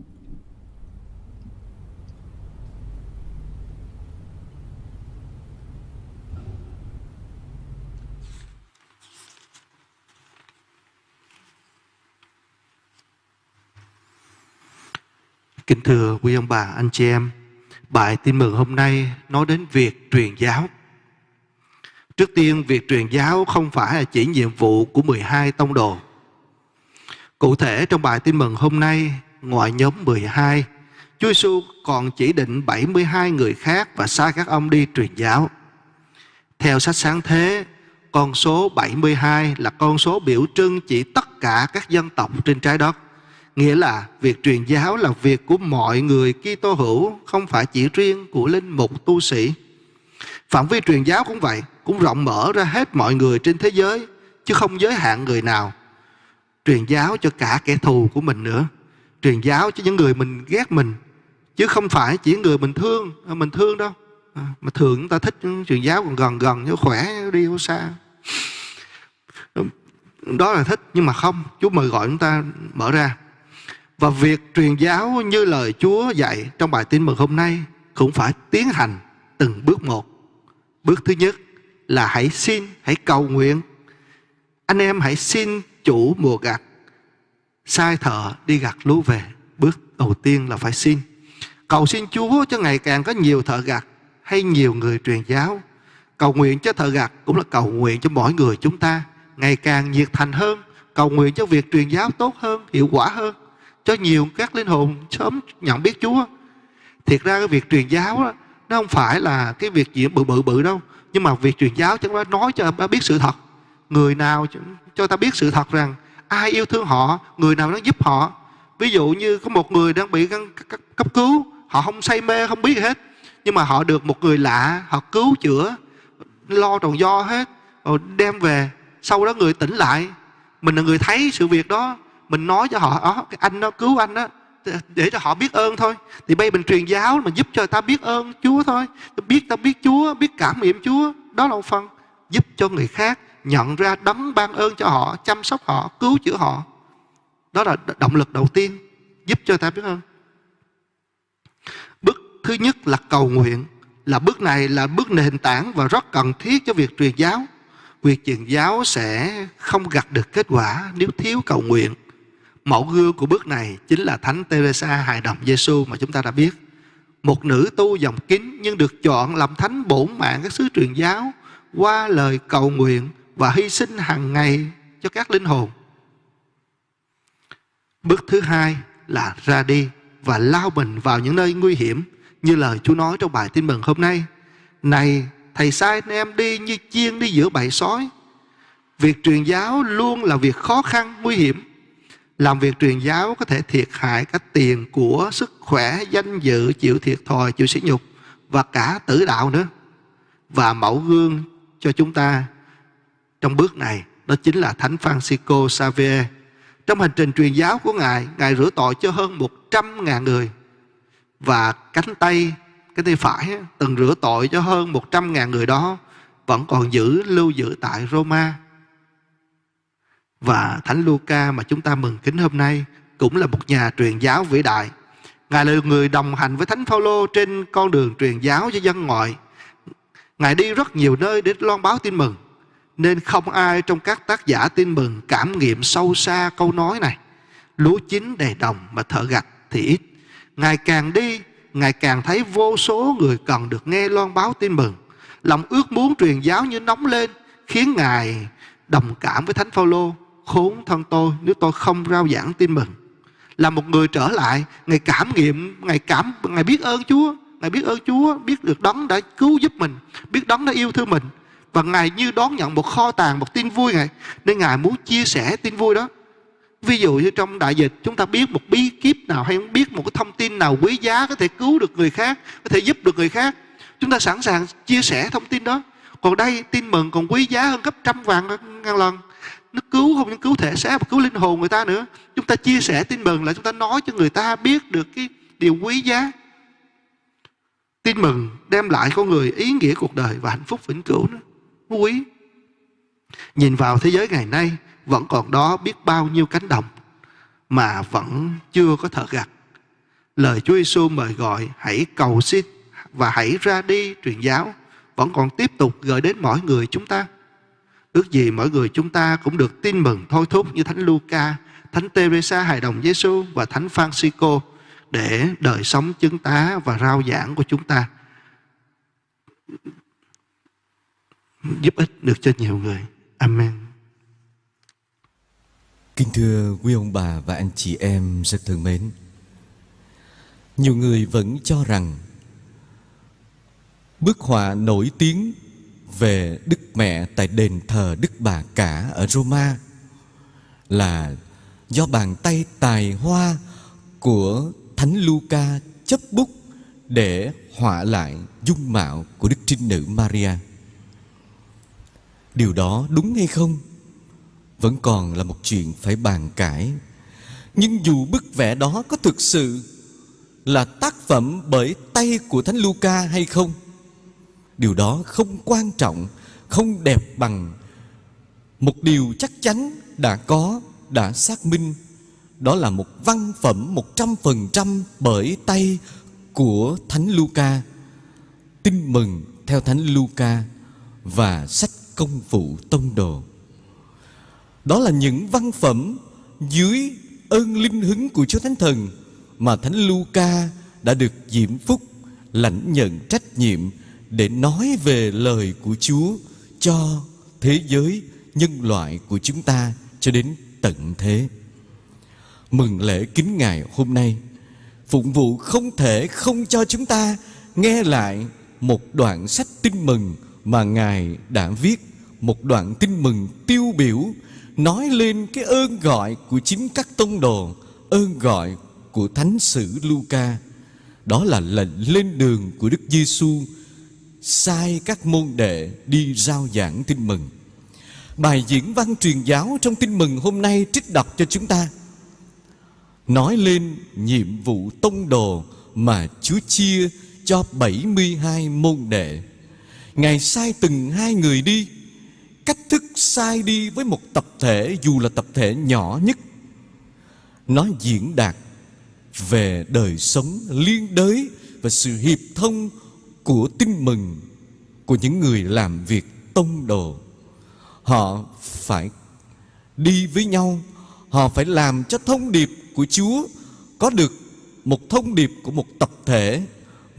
Kính thưa quý ông bà, anh chị em, bài tin mừng hôm nay nói đến việc truyền giáo. Trước tiên, việc truyền giáo không phải là chỉ nhiệm vụ của 12 tông đồ. Cụ thể trong bài tin mừng hôm nay, ngoài nhóm 12, Chúa Giêsu còn chỉ định 72 người khác và sai các ông đi truyền giáo. Theo sách Sáng Thế, con số 72 là con số biểu trưng chỉ tất cả các dân tộc trên trái đất. Nghĩa là việc truyền giáo là việc của mọi người Kitô hữu, không phải chỉ riêng của linh mục tu sĩ. Phạm vi truyền giáo cũng vậy, cũng rộng mở ra hết mọi người trên thế giới, chứ không giới hạn người nào. Truyền giáo cho cả kẻ thù của mình nữa, truyền giáo cho những người mình ghét mình, chứ không phải chỉ người mình thương đâu. Mà thường chúng ta thích truyền giáo còn gần cho khỏe, đi xa. Đó là thích, nhưng mà không, Chúa mời gọi chúng ta mở ra. Và việc truyền giáo như lời Chúa dạy trong bài tin mừng hôm nay cũng phải tiến hành từng bước một. Bước thứ nhất là hãy cầu nguyện. Anh em hãy xin chủ mùa gặt sai thợ đi gặt lúa về. Bước đầu tiên là phải xin. Cầu xin Chúa cho ngày càng có nhiều thợ gặt hay nhiều người truyền giáo. Cầu nguyện cho thợ gặt cũng là cầu nguyện cho mỗi người chúng ta ngày càng nhiệt thành hơn, cầu nguyện cho việc truyền giáo tốt hơn, hiệu quả hơn, cho nhiều các linh hồn sớm nhận biết Chúa. Thiệt ra cái việc truyền giáo đó, nó không phải là cái việc gì bự đâu, nhưng mà việc truyền giáo chúng ta nói cho ta biết sự thật. Người nào cho ta biết sự thật rằng ai yêu thương họ, người nào nó giúp họ. Ví dụ như có một người đang bị cấp cứu, họ không say mê, không biết gì hết, nhưng mà họ được một người lạ, họ cứu chữa, lo tròn do hết, rồi đem về. Sau đó người tỉnh lại, mình là người thấy sự việc đó, mình nói cho họ, cái anh đó cứu anh đó, để cho họ biết ơn thôi. Thì bây mình truyền giáo mà giúp cho ta biết ơn Chúa thôi, ta biết Chúa, biết cảm nghiệm Chúa. Đó là một phần giúp cho người khác nhận ra đấng ban ơn cho họ, chăm sóc họ, cứu chữa họ. Đó là động lực đầu tiên, giúp cho ta biết ơn. Bước thứ nhất là cầu nguyện. Bước này là bước nền tảng và rất cần thiết cho việc truyền giáo. Việc truyền giáo sẽ không gặt được kết quả nếu thiếu cầu nguyện. Mẫu gương của bước này chính là Thánh Teresa hài đồng Giêsu mà chúng ta đã biết. một nữ tu dòng kín nhưng được chọn làm thánh bổn mạng các sứ truyền giáo qua lời cầu nguyện và hy sinh hàng ngày cho các linh hồn. Bước thứ hai là ra đi và lao mình vào những nơi nguy hiểm, như lời Chúa nói trong bài tin mừng hôm nay: này, Thầy sai anh em đi như chiên đi giữa bầy sói. Việc truyền giáo luôn là việc khó khăn, nguy hiểm. Làm việc truyền giáo có thể thiệt hại cả tiền của, sức khỏe, danh dự, chịu thiệt thòi, chịu sỉ nhục và cả tử đạo nữa. Và mẫu gương cho chúng ta trong bước này đó chính là Thánh Francisco Xavier. Trong hành trình truyền giáo của Ngài, Ngài rửa tội cho hơn 100.000 người. Và cánh tay phải từng rửa tội cho hơn 100.000 người đó vẫn còn lưu giữ tại Roma. Và Thánh Luca mà chúng ta mừng kính hôm nay cũng là một nhà truyền giáo vĩ đại. Ngài là người đồng hành với Thánh Phaolô trên con đường truyền giáo cho dân ngoại. Ngài đi rất nhiều nơi để loan báo tin mừng, nên không ai trong các tác giả tin mừng cảm nghiệm sâu xa câu nói này: lúa chín đầy đồng mà thợ gặt thì ít. Ngài càng đi, Ngài càng thấy vô số người cần được nghe loan báo tin mừng. Lòng ước muốn truyền giáo như nóng lên, khiến Ngài đồng cảm với Thánh Phaolô: khốn thân tôi nếu tôi không rao giảng tin mừng. Là một người trở lại, Ngài cảm nghiệm, Ngài biết ơn Chúa. Ngài biết ơn Chúa, biết được Đấng đã cứu giúp mình, biết Đấng đã yêu thương mình. Và Ngài như đón nhận một kho tàng, một tin vui Ngài, nên Ngài muốn chia sẻ tin vui đó. Ví dụ như trong đại dịch, chúng ta biết một bí kíp nào hay biết một cái thông tin nào quý giá có thể cứu được người khác, có thể giúp được người khác, chúng ta sẵn sàng chia sẻ thông tin đó. Còn đây, tin mừng còn quý giá hơn gấp trăm ngàn lần. Nó cứu không những cứu thể xác mà cứu linh hồn người ta nữa. Chúng ta chia sẻ tin mừng là chúng ta nói cho người ta biết được cái điều quý giá. Tin mừng đem lại con người ý nghĩa cuộc đời và hạnh phúc vĩnh cửu nữa. Quý. Nhìn vào thế giới ngày nay, vẫn còn đó biết bao nhiêu cánh đồng mà vẫn chưa có thợ gặt. Lời Chúa Giêsu mời gọi hãy cầu xin và hãy ra đi truyền giáo vẫn còn tiếp tục gửi đến mỗi người chúng ta. Ước gì mỗi người chúng ta cũng được tin mừng thôi thúc như Thánh Luca, Thánh Teresa hài đồng Giêsu và Thánh Francisco, để đời sống chứng tá và rao giảng của chúng ta giúp ích được cho nhiều người. Amen. Kính thưa quý ông bà và anh chị em rất thân mến, nhiều người vẫn cho rằng bức họa nổi tiếng về Đức Mẹ tại đền thờ Đức Bà Cả ở Roma là do bàn tay tài hoa của Thánh Luca chấp bút để họa lại dung mạo của Đức Trinh Nữ Maria. Điều đó đúng hay không vẫn còn là một chuyện phải bàn cãi. Nhưng dù bức vẽ đó có thực sự là tác phẩm bởi tay của Thánh Luca hay không, điều đó không quan trọng, không đẹp bằng một điều chắc chắn đã xác minh. Đó là một văn phẩm 100% bởi tay của Thánh Luca, Tin mừng theo Thánh Luca và sách Công vụ Tông đồ. Đó là những văn phẩm dưới ơn linh hứng của Chúa Thánh Thần mà Thánh Luca đã được diễm phúc, lãnh nhận trách nhiệm để nói về lời của Chúa cho thế giới nhân loại của chúng ta cho đến tận thế. Mừng lễ kính Ngài hôm nay, phụng vụ không thể không cho chúng ta nghe lại một đoạn sách tin mừng mà Ngài đã viết, một đoạn tin mừng tiêu biểu nói lên cái ơn gọi của chính các tông đồ, ơn gọi của Thánh sử Luca. Đó là lệnh lên đường của Đức Giêsu sai các môn đệ đi rao giảng tin mừng. Bài diễn văn truyền giáo trong tin mừng hôm nay trích đọc cho chúng ta nói lên nhiệm vụ tông đồ mà Chúa chia cho 72 môn đệ. Ngài sai từng 2 người đi. Cách thức sai đi với một tập thể, dù là tập thể nhỏ nhất, nó diễn đạt về đời sống liên đới và sự hiệp thông của tin mừng của những người làm việc tông đồ. Họ phải đi với nhau, họ phải làm cho thông điệp của Chúa có được một thông điệp của một tập thể,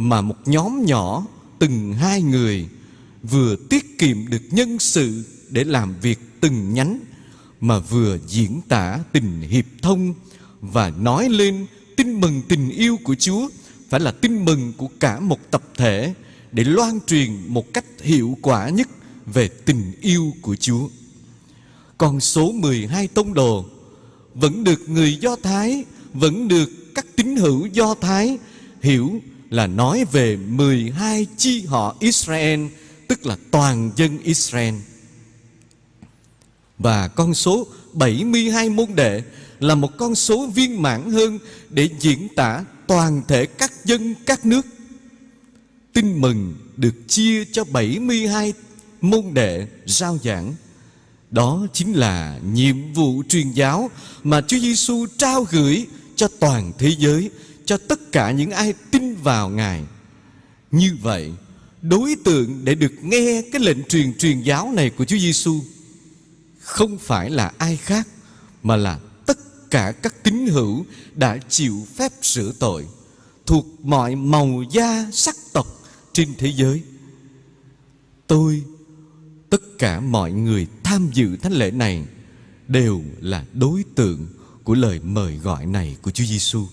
mà một nhóm nhỏ từng 2 người vừa tiết kiệm được nhân sự để làm việc từng nhánh, mà vừa diễn tả tình hiệp thông và nói lên tin mừng tình yêu của Chúa phải là tin mừng của cả một tập thể, để loan truyền một cách hiệu quả nhất về tình yêu của Chúa. Con số 12 tông đồ vẫn được người Do Thái, vẫn được các tín hữu Do Thái hiểu là nói về 12 chi họ Israel, tức là toàn dân Israel. Và con số 72 môn đệ là một con số viên mãn hơn để diễn tả toàn thể các dân các nước. Tin mừng được chia cho 72 môn đệ rao giảng. Đó chính là nhiệm vụ truyền giáo mà Chúa Giêsu trao gửi cho toàn thế giới, cho tất cả những ai tin vào Ngài. Như vậy, đối tượng để được nghe cái lệnh truyền giáo này của Chúa Giêsu không phải là ai khác, mà là tất cả các tín hữu đã chịu phép rửa tội, thuộc mọi màu da sắc tộc trên thế giới. Tất cả mọi người tham dự thánh lễ này đều là đối tượng của lời mời gọi này của Chúa Giêsu.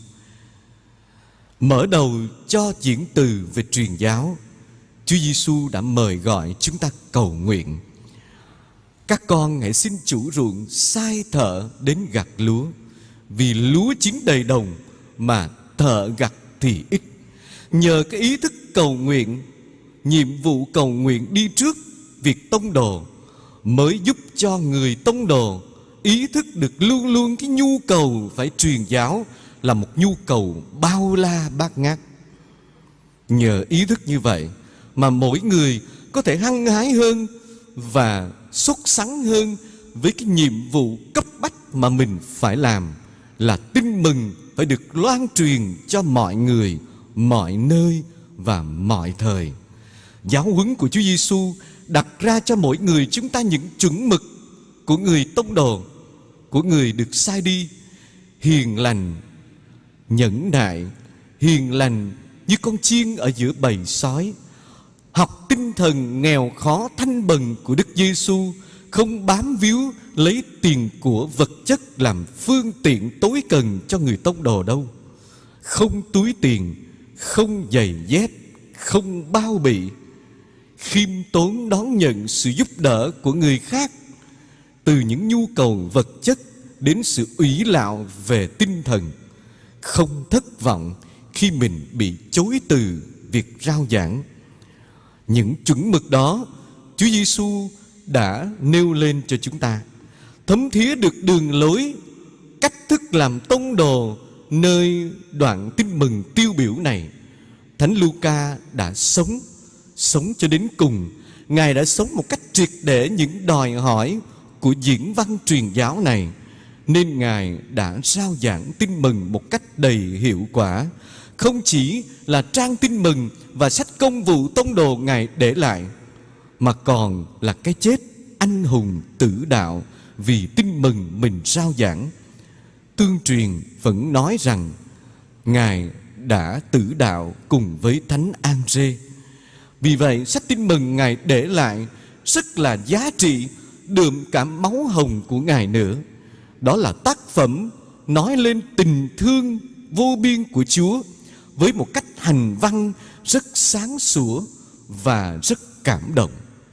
Mở đầu cho diễn từ về truyền giáo, Chúa Giêsu đã mời gọi chúng ta cầu nguyện: các con hãy xin chủ ruộng sai thợ đến gặt lúa, vì lúa chín đầy đồng mà thợ gặt thì ít. Nhờ cái ý thức cầu nguyện, nhiệm vụ cầu nguyện đi trước việc tông đồ mới giúp cho người tông đồ ý thức được luôn luôn cái nhu cầu phải truyền giáo là một nhu cầu bao la bát ngát. Nhờ ý thức như vậy mà mỗi người có thể hăng hái hơn và sốt sắng hơn với cái nhiệm vụ cấp bách mà mình phải làm, là tin mừng phải được loan truyền cho mọi người, mọi nơi và mọi thời. Giáo huấn của Chúa Giêsu đặt ra cho mỗi người chúng ta những chuẩn mực của người tông đồ, của người được sai đi: hiền lành, nhẫn nại, hiền lành như con chiên ở giữa bầy sói. Học tinh thần nghèo khó thanh bần của Đức Giêsu, không bám víu lấy tiền của vật chất làm phương tiện tối cần cho người tông đồ đâu. Không túi tiền, không giày dép, không bao bì, khiêm tốn đón nhận sự giúp đỡ của người khác, từ những nhu cầu vật chất đến sự ủy lạo về tinh thần, không thất vọng khi mình bị chối từ việc rao giảng. Những chuẩn mực đó Chúa Giêsu đã nêu lên cho chúng ta, thấm thía được đường lối, cách thức làm tông đồ nơi đoạn tin mừng tiêu biểu này. Thánh Luca đã sống cho đến cùng. Ngài đã sống một cách triệt để những đòi hỏi của diễn văn truyền giáo này, nên Ngài đã rao giảng tin mừng một cách đầy hiệu quả. Không chỉ là trang tin mừng và sách công vụ tông đồ Ngài để lại, mà còn là cái chết anh hùng tử đạo vì tin mừng mình rao giảng. Tương truyền vẫn nói rằng Ngài đã tử đạo cùng với Thánh An-rê. Vì vậy sách tin mừng Ngài để lại rất là giá trị, đượm cả máu hồng của Ngài nữa. Đó là tác phẩm nói lên tình thương vô biên của Chúa với một cách hành văn rất sáng sủa và rất cảm động.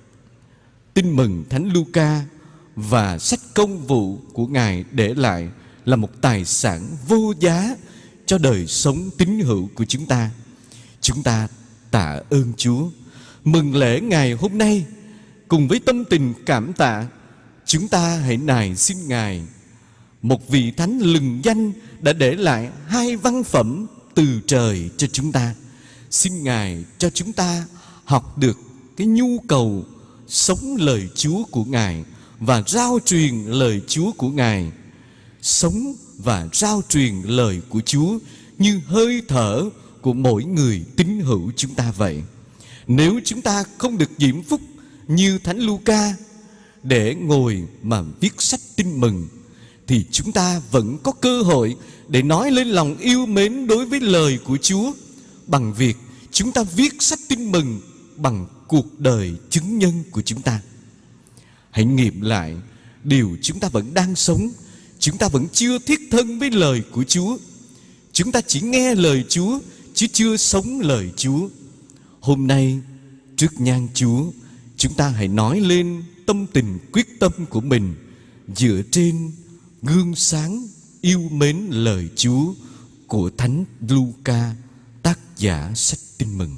Tin mừng Thánh Luca và sách công vụ của Ngài để lại là một tài sản vô giá cho đời sống tín hữu của chúng ta. Chúng ta tạ ơn Chúa. Mừng lễ ngày hôm nay, cùng với tâm tình cảm tạ, chúng ta hãy nài xin Ngài, một vị thánh lừng danh đã để lại 2 văn phẩm từ trời cho chúng ta. Xin Ngài cho chúng ta học được cái nhu cầu sống lời Chúa của Ngài và rao truyền lời Chúa của Ngài. Sống và rao truyền lời của Chúa như hơi thở của mỗi người tín hữu chúng ta vậy. Nếu chúng ta không được diễm phúc như Thánh Luca để ngồi mà viết sách tin mừng, thì chúng ta vẫn có cơ hội để nói lên lòng yêu mến đối với lời của Chúa bằng việc chúng ta viết sách tin mừng bằng cuộc đời chứng nhân của chúng ta. Hãy nghiệm lại điều chúng ta vẫn đang sống. Chúng ta vẫn chưa thiết thân với lời của Chúa. Chúng ta chỉ nghe lời Chúa chứ chưa sống lời Chúa. Hôm nay trước nhan Chúa, chúng ta hãy nói lên tâm tình quyết tâm của mình dựa trên gương sáng yêu mến lời Chúa của Thánh Luca, tác giả sách Tin Mừng.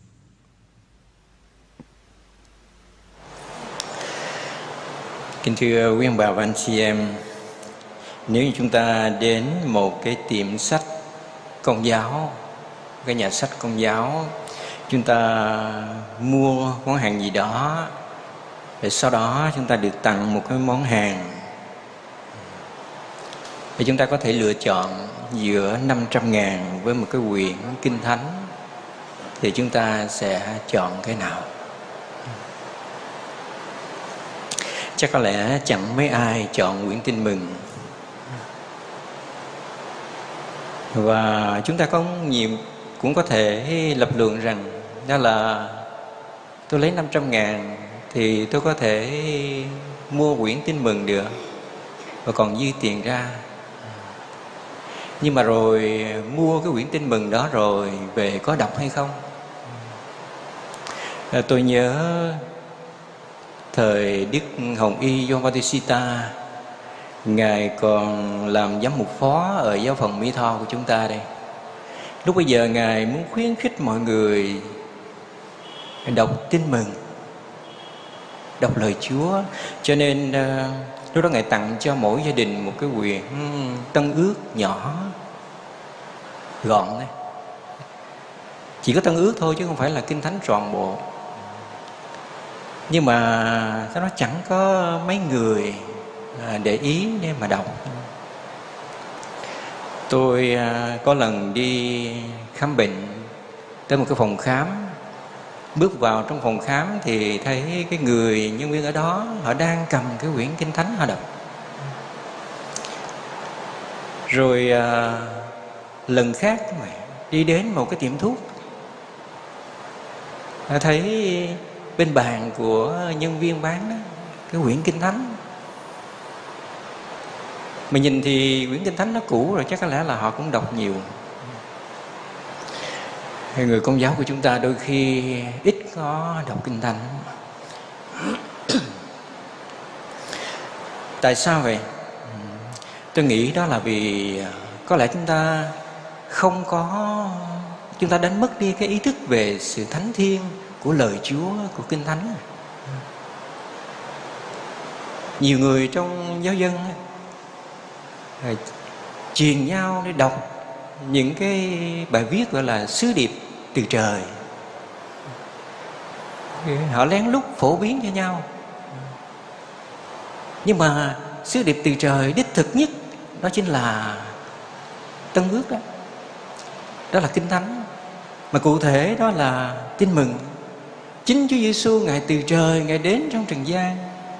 Kính thưa quý ông bà và anh chị em, nếu như chúng ta đến một cái tiệm sách Công giáo, cái nhà sách Công giáo, chúng ta mua món hàng gì đó, rồi sau đó chúng ta được tặng một cái món hàng, thì chúng ta có thể lựa chọn giữa 500.000 với một cái quyển Kinh Thánh, thì chúng ta sẽ chọn cái nào? Chắc có lẽ chẳng mấy ai chọn quyển Tin Mừng. Và chúng ta có nhiều cũng có thể lập luận rằng đó là tôi lấy 500.000 thì tôi có thể mua quyển Tin Mừng được và còn dư tiền ra. Nhưng mà rồi mua cái quyển Tin Mừng đó rồi về có đọc hay không? Tôi nhớ thời Đức Hồng Y Gioan Bautista, Ngài còn làm giám mục phó ở giáo phận Mỹ Tho của chúng ta đây. Lúc bây giờ Ngài muốn khuyến khích mọi người đọc Tin Mừng, đọc lời Chúa. Cho nên lúc đó Ngài tặng cho mỗi gia đình một cái quyển Tân Ước nhỏ, gọn đấy. Chỉ có Tân Ước thôi chứ không phải là Kinh Thánh trọn bộ. Nhưng mà nó chẳng có mấy người để ý để mà đọc. Tôi có lần đi khám bệnh tới một cái phòng khám. Bước vào trong phòng khám thì thấy cái người nhân viên ở đó, họ đang cầm cái quyển Kinh Thánh họ đọc. Rồi lần khác đi đến một cái tiệm thuốc, thấy bên bàn của nhân viên bán đó, cái quyển Kinh Thánh. Mình nhìn thì quyển Kinh Thánh nó cũ rồi, chắc có lẽ là họ cũng đọc nhiều. Người Công giáo của chúng ta đôi khi ít có đọc Kinh Thánh. Tại sao vậy? Tôi nghĩ đó là vì có lẽ chúng ta đánh mất đi cái ý thức về sự thánh thiêng của lời Chúa, của Kinh Thánh. Nhiều người trong giáo dân truyền nhau để đọc những cái bài viết gọi là sứ điệp từ trời. Họ lén lút phổ biến cho nhau. Nhưng mà sứ điệp từ trời đích thực nhất đó chính là Tân Ước đó. Đó là Kinh Thánh. Mà cụ thể đó là Tin Mừng. Chính Chúa Giêsu Ngài từ trời, Ngài đến trong trần gian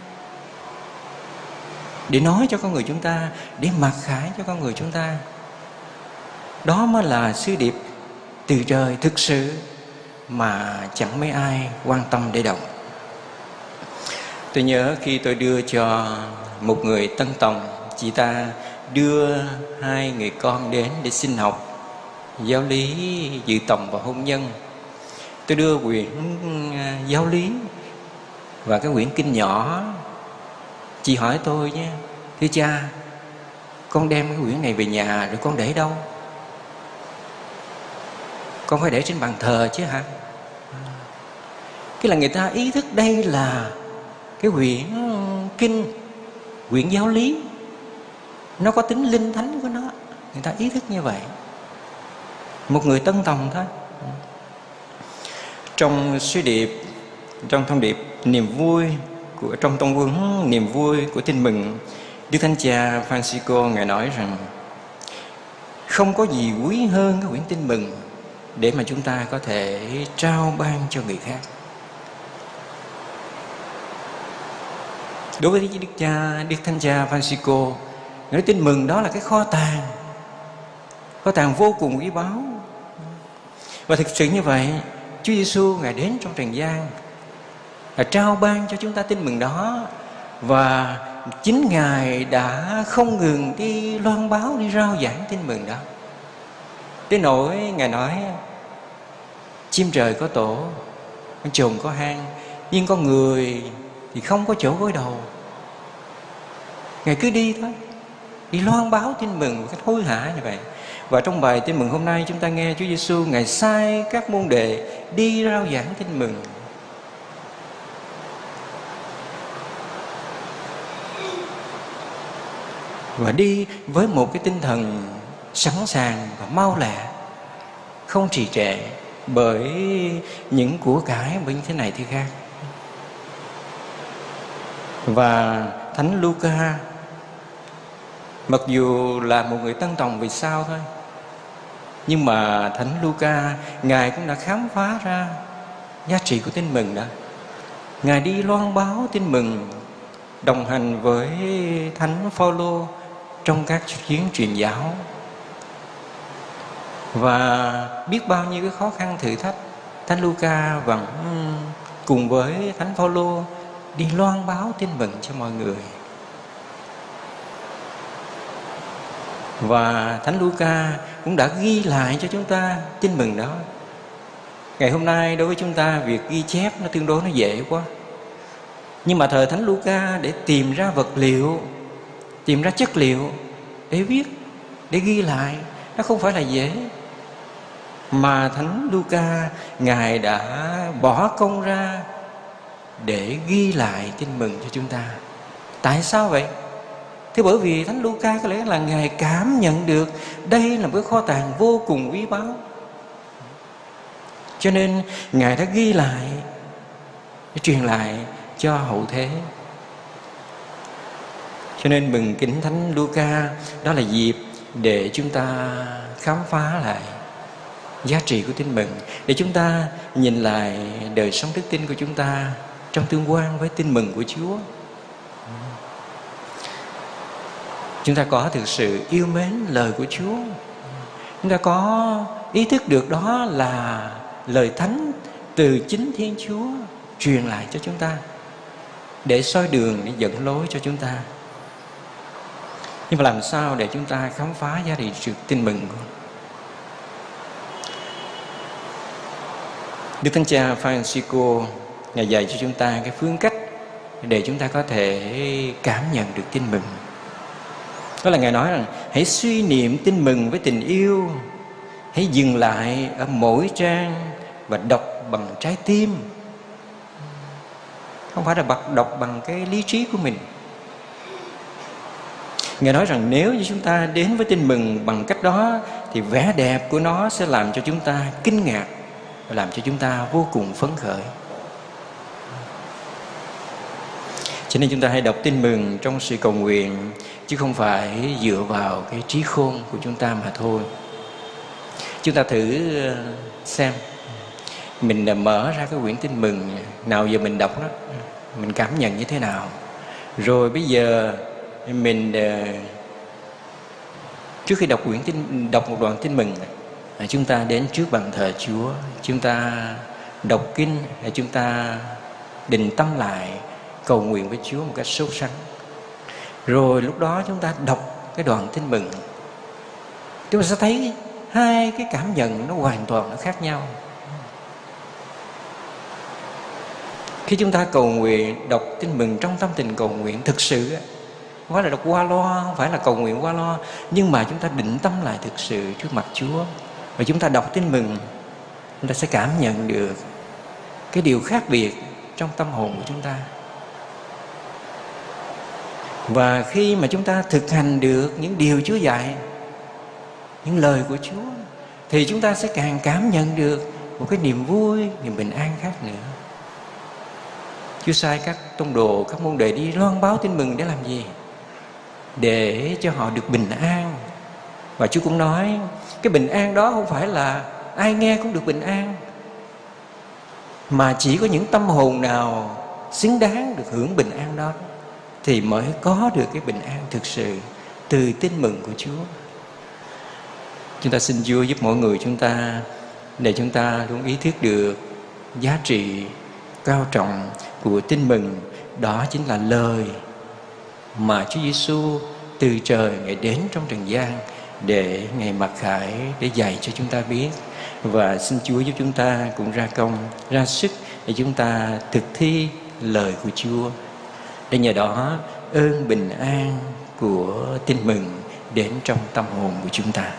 để nói cho con người chúng ta, để mặc khải cho con người chúng ta. Đó mới là sứ điệp từ trời thực sự mà chẳng mấy ai quan tâm để đọc. Tôi nhớ khi tôi đưa cho một người tân tòng, chị ta đưa 2 người con đến để xin học giáo lý dự tòng và hôn nhân. Tôi đưa quyển giáo lý và cái quyển kinh nhỏ. Chị hỏi tôi nhé: thưa cha, con đem cái quyển này về nhà rồi con để đâu? Con phải để trên bàn thờ chứ hả? Cái là người ta ý thức đây là cái quyển kinh, quyển giáo lý, nó có tính linh thánh của nó. Người ta ý thức như vậy. Một người tân tòng thôi. Trong sứ điệp, trong thông điệp niềm vui trong tông huấn niềm vui của Tin Mừng, Đức Thánh Cha Francisco Ngài nói rằng không có gì quý hơn cái quyển Tin Mừng để mà chúng ta có thể trao ban cho người khác. Đối với Đức Thánh Cha Francisco, Ngài nói Tin Mừng đó là cái kho tàng vô cùng quý báu. Và thực sự như vậy, Chúa Giêsu Ngài đến trong trần gian, Ngài trao ban cho chúng ta tin mừng đó. Và chính Ngài đã không ngừng đi loan báo, đi rao giảng tin mừng đó. Đến nỗi Ngài nói: chim trời có tổ, con trồn có hang, nhưng con người thì không có chỗ gối đầu. Ngài cứ đi thôi, đi loan báo tin mừng một cách hối hả như vậy. Và trong bài tin mừng hôm nay chúng ta nghe Chúa Giêsu Ngài sai các môn đệ đi rao giảng tin mừng. Và đi với một cái tinh thần sẵn sàng và mau lẹ, không trì trệ bởi những của cải, bởi như thế này thế khác. Và Thánh Luca mặc dù là một người tân tòng vì sao thôi, nhưng mà Thánh Luca Ngài cũng đã khám phá ra giá trị của tin mừng đó. Ngài đi loan báo tin mừng, đồng hành với Thánh Phaolô trong các chuyến truyền giáo. Và biết bao nhiêu cái khó khăn thử thách, Thánh Luca vẫn cùng với Thánh Phaolô đi loan báo tin mừng cho mọi người. Và Thánh Luca cũng đã ghi lại cho chúng ta tin mừng đó. Ngày hôm nay đối với chúng ta việc ghi chép nó tương đối nó dễ quá. Nhưng mà thời Thánh Luca để tìm ra vật liệu, tìm ra chất liệu để viết, để ghi lại, nó không phải là dễ. Mà Thánh Luca Ngài đã bỏ công ra để ghi lại tin mừng cho chúng ta. Tại sao vậy? Thế bởi vì Thánh Luca có lẽ là Ngài cảm nhận được đây là một cái kho tàng vô cùng quý báu, cho nên Ngài đã ghi lại để truyền lại cho hậu thế. Cho nên mừng kính Thánh Luca đó là dịp để chúng ta khám phá lại giá trị của tin mừng, để chúng ta nhìn lại đời sống đức tin của chúng ta trong tương quan với tin mừng của Chúa. Chúng ta có thực sự yêu mến lời của Chúa. Chúng ta có ý thức được đó là lời thánh từ chính Thiên Chúa truyền lại cho chúng ta, để soi đường, để dẫn lối cho chúng ta. Nhưng mà làm sao để chúng ta khám phá giá trị sự tin mừng? Đức Thánh Cha Francisco Ngài dạy cho chúng ta cái phương cách để chúng ta có thể cảm nhận được tin mừng. Đó là Ngài nói rằng hãy suy niệm tin mừng với tình yêu, hãy dừng lại ở mỗi trang và đọc bằng trái tim, không phải là đọc bằng cái lý trí của mình. Ngài nói rằng nếu như chúng ta đến với tin mừng bằng cách đó thì vẻ đẹp của nó sẽ làm cho chúng ta kinh ngạc, làm cho chúng ta vô cùng phấn khởi. Cho nên chúng ta hãy đọc tin mừng trong sự cầu nguyện, chứ không phải dựa vào cái trí khôn của chúng ta mà thôi. Chúng ta thử xem, mình mở ra cái quyển tin mừng nào giờ mình đọc đó, mình cảm nhận như thế nào. Rồi bây giờ mình trước khi đọc một đoạn tin mừng, chúng ta đến trước bàn thờ Chúa, chúng ta đọc kinh, chúng ta định tâm lại, cầu nguyện với Chúa một cách sốt sắng. Rồi lúc đó chúng ta đọc cái đoạn tin mừng, chúng ta sẽ thấy hai cái cảm nhận nó hoàn toàn nó khác nhau. Khi chúng ta cầu nguyện, đọc tin mừng trong tâm tình cầu nguyện thực sự, không phải là đọc qua loa, không phải là cầu nguyện qua loa, nhưng mà chúng ta định tâm lại thực sự trước mặt Chúa, và chúng ta đọc tin mừng, chúng ta sẽ cảm nhận được cái điều khác biệt trong tâm hồn của chúng ta. Và khi mà chúng ta thực hành được những điều Chúa dạy, những lời của Chúa, thì chúng ta sẽ càng cảm nhận được một cái niềm vui, niềm bình an khác nữa. Chúa sai các tông đồ, các môn đệ đi loan báo tin mừng để làm gì? Để cho họ được bình an. Và Chúa cũng nói cái bình an đó không phải là ai nghe cũng được bình an, mà chỉ có những tâm hồn nào xứng đáng được hưởng bình an đó thì mới có được cái bình an thực sự từ tin mừng của Chúa. Chúng ta xin Chúa giúp mỗi người chúng ta để chúng ta luôn ý thức được giá trị cao trọng của tin mừng. Đó chính là lời mà Chúa Giêsu từ trời Ngài đến trong trần gian để Ngài mặc khải, để dạy cho chúng ta biết. Và xin Chúa giúp chúng ta cũng ra công, ra sức để chúng ta thực thi lời của Chúa, để nhờ đó ơn bình an của tin mừng đến trong tâm hồn của chúng ta.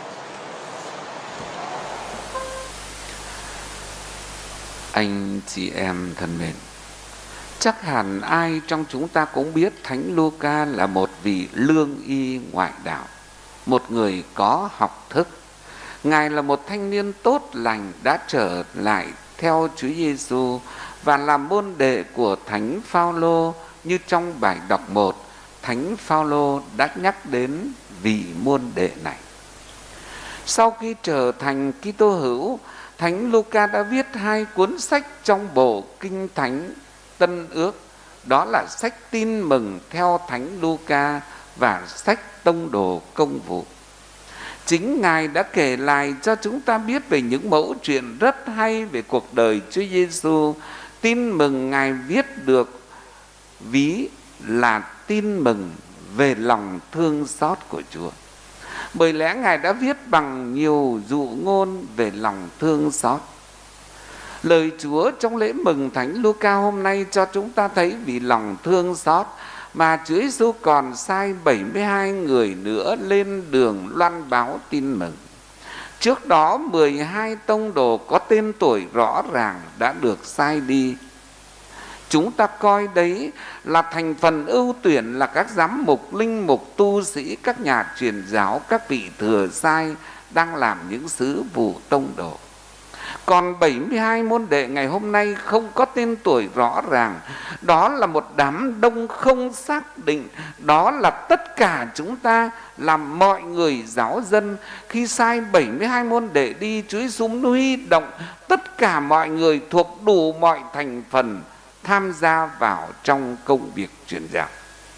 Anh chị em thân mến, chắc hẳn ai trong chúng ta cũng biết Thánh Luca là một vị lương y ngoại đạo, một người có học thức. Ngài là một thanh niên tốt lành đã trở lại theo Chúa Giêsu và làm môn đệ của Thánh Phaolô. Như trong bài đọc 1, Thánh Phaolô đã nhắc đến vị môn đệ này. Sau khi trở thành Kitô hữu, Thánh Luca đã viết 2 cuốn sách trong bộ Kinh Thánh Tân Ước. Đó là sách Tin Mừng theo Thánh Luca và sách Tông Đồ Công vụ. Chính Ngài đã kể lại cho chúng ta biết về những mẫu chuyện rất hay về cuộc đời Chúa Giêsu. Tin mừng Ngài viết được ví là tin mừng về lòng thương xót của Chúa. Bởi lẽ Ngài đã viết bằng nhiều dụ ngôn về lòng thương xót. Lời Chúa trong lễ mừng Thánh Luca hôm nay cho chúng ta thấy vì lòng thương xót mà Chúa Giêsu còn sai 72 người nữa lên đường loan báo tin mừng. Trước đó 12 tông đồ có tên tuổi rõ ràng đã được sai đi. Chúng ta coi đấy là thành phần ưu tuyển, là các giám mục, linh mục, tu sĩ, các nhà truyền giáo, các vị thừa sai đang làm những sứ vụ tông đồ. Còn 72 môn đệ ngày hôm nay không có tên tuổi rõ ràng. Đó là một đám đông không xác định. Đó là tất cả chúng ta làm mọi người giáo dân. Khi sai 72 môn đệ đi, Chúa Giêsu huy động tất cả mọi người thuộc đủ mọi thành phần tham gia vào trong công việc truyền giáo.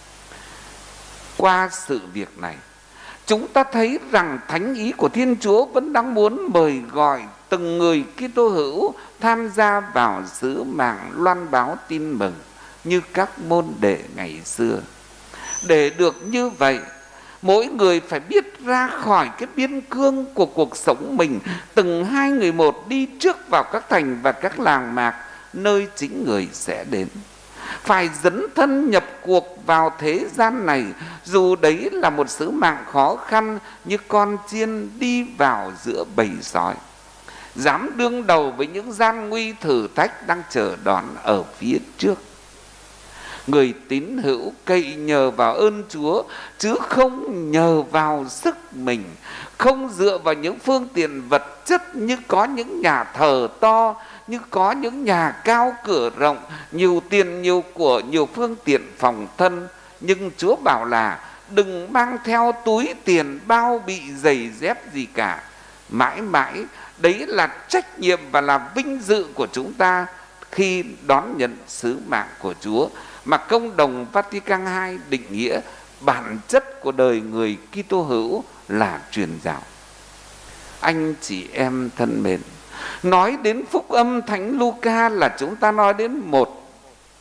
Qua sự việc này, chúng ta thấy rằng thánh ý của Thiên Chúa vẫn đang muốn mời gọi từng người Kitô hữu tham gia vào sứ mạng loan báo tin mừng như các môn đệ ngày xưa. Để được như vậy, mỗi người phải biết ra khỏi cái biên cương của cuộc sống mình, từng hai người một đi trước vào các thành và các làng mạc nơi chính người sẽ đến. Phải dấn thân nhập cuộc vào thế gian này, dù đấy là một sứ mạng khó khăn như con chiên đi vào giữa bầy sói. Dám đương đầu với những gian nguy thử thách đang chờ đón ở phía trước. Người tín hữu cậy nhờ vào ơn Chúa chứ không nhờ vào sức mình, không dựa vào những phương tiện vật chất như có những nhà thờ to, như có những nhà cao cửa rộng, nhiều tiền, nhiều của, nhiều phương tiện phòng thân. Nhưng Chúa bảo là đừng mang theo túi tiền, bao bị, giày dép gì cả. Mãi mãi đấy là trách nhiệm và là vinh dự của chúng ta khi đón nhận sứ mạng của Chúa mà Công đồng Vatican II định nghĩa bản chất của đời người Kitô hữu là truyền giáo. Anh chị em thân mến, nói đến phúc âm Thánh Luca là chúng ta nói đến một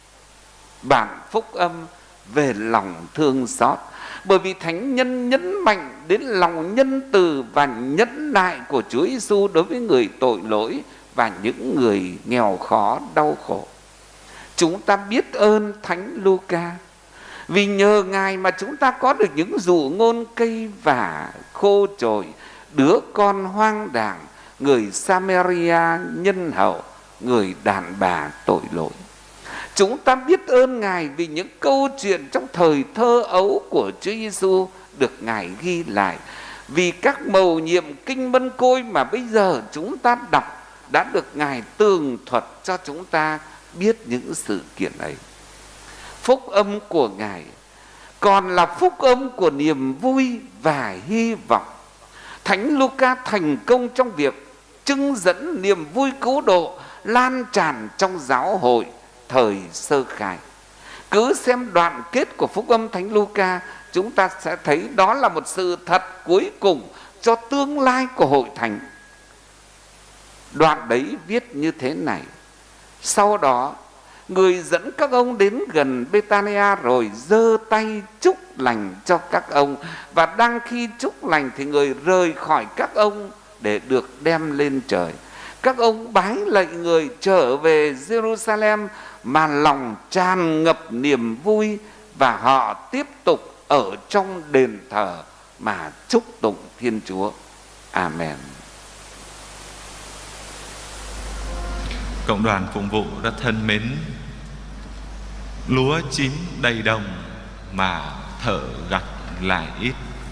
bản phúc âm về lòng thương xót. Bởi vì thánh nhân nhấn mạnh đến lòng nhân từ và nhẫn nại của Chúa Giêsu đối với người tội lỗi và những người nghèo khó đau khổ. Chúng ta biết ơn Thánh Luca vì nhờ Ngài mà chúng ta có được những dụ ngôn cây vả khô trồi, đứa con hoang đàng, người Samaria nhân hậu, người đàn bà tội lỗi. Chúng ta biết ơn Ngài vì những câu chuyện trong thời thơ ấu của Chúa Giêsu được Ngài ghi lại, vì các mầu nhiệm kinh Mân Côi mà bây giờ chúng ta đọc đã được Ngài tường thuật cho chúng ta biết những sự kiện ấy. Phúc âm của Ngài còn là phúc âm của niềm vui và hy vọng. Thánh Luca thành công trong việc trưng dẫn niềm vui cứu độ lan tràn trong giáo hội thời sơ khai. Cứ xem đoạn kết của phúc âm Thánh Luca, chúng ta sẽ thấy đó là một sự thật cuối cùng cho tương lai của hội thánh. Đoạn đấy viết như thế này: sau đó người dẫn các ông đến gần Bethania rồi giơ tay chúc lành cho các ông, và đang khi chúc lành thì người rời khỏi các ông để được đem lên trời. Các ông bái lạy người trở về Jerusalem mà lòng tràn ngập niềm vui, và họ tiếp tục ở trong đền thờ mà chúc tụng Thiên Chúa. Amen. Cộng đoàn phụng vụ rất thân mến, lúa chín đầy đồng mà thợ gặt lại ít.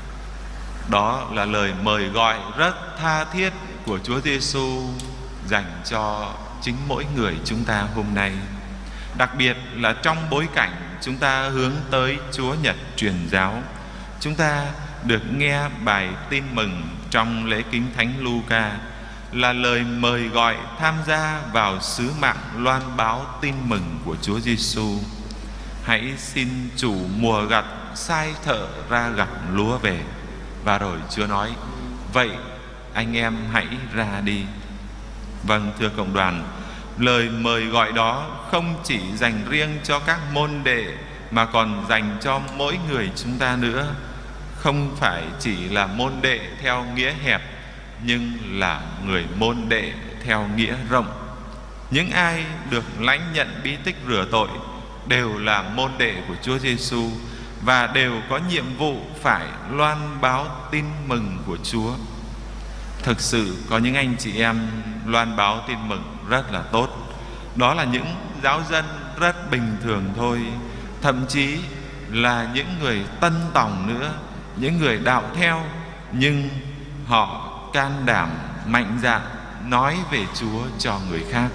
Đó là lời mời gọi rất tha thiết của Chúa Giêsu dành cho chính mỗi người chúng ta hôm nay. Đặc biệt là trong bối cảnh chúng ta hướng tới Chúa Nhật truyền giáo, chúng ta được nghe bài tin mừng trong lễ kính Thánh Luca là lời mời gọi tham gia vào sứ mạng loan báo tin mừng của Chúa Giêsu. Hãy xin chủ mùa gặt sai thợ ra gặt lúa về. Và rồi Chúa nói: vậy anh em hãy ra đi. Vâng, thưa cộng đoàn, lời mời gọi đó không chỉ dành riêng cho các môn đệ mà còn dành cho mỗi người chúng ta nữa. Không phải chỉ là môn đệ theo nghĩa hẹp, nhưng là người môn đệ theo nghĩa rộng. Những ai được lãnh nhận bí tích rửa tội đều là môn đệ của Chúa Giêsu và đều có nhiệm vụ phải loan báo tin mừng của Chúa. Thực sự có những anh chị em loan báo tin mừng rất là tốt. Đó là những giáo dân rất bình thường thôi, thậm chí là những người tân tòng nữa, những người đạo theo, nhưng họ can đảm mạnh dạn nói về Chúa cho người khác.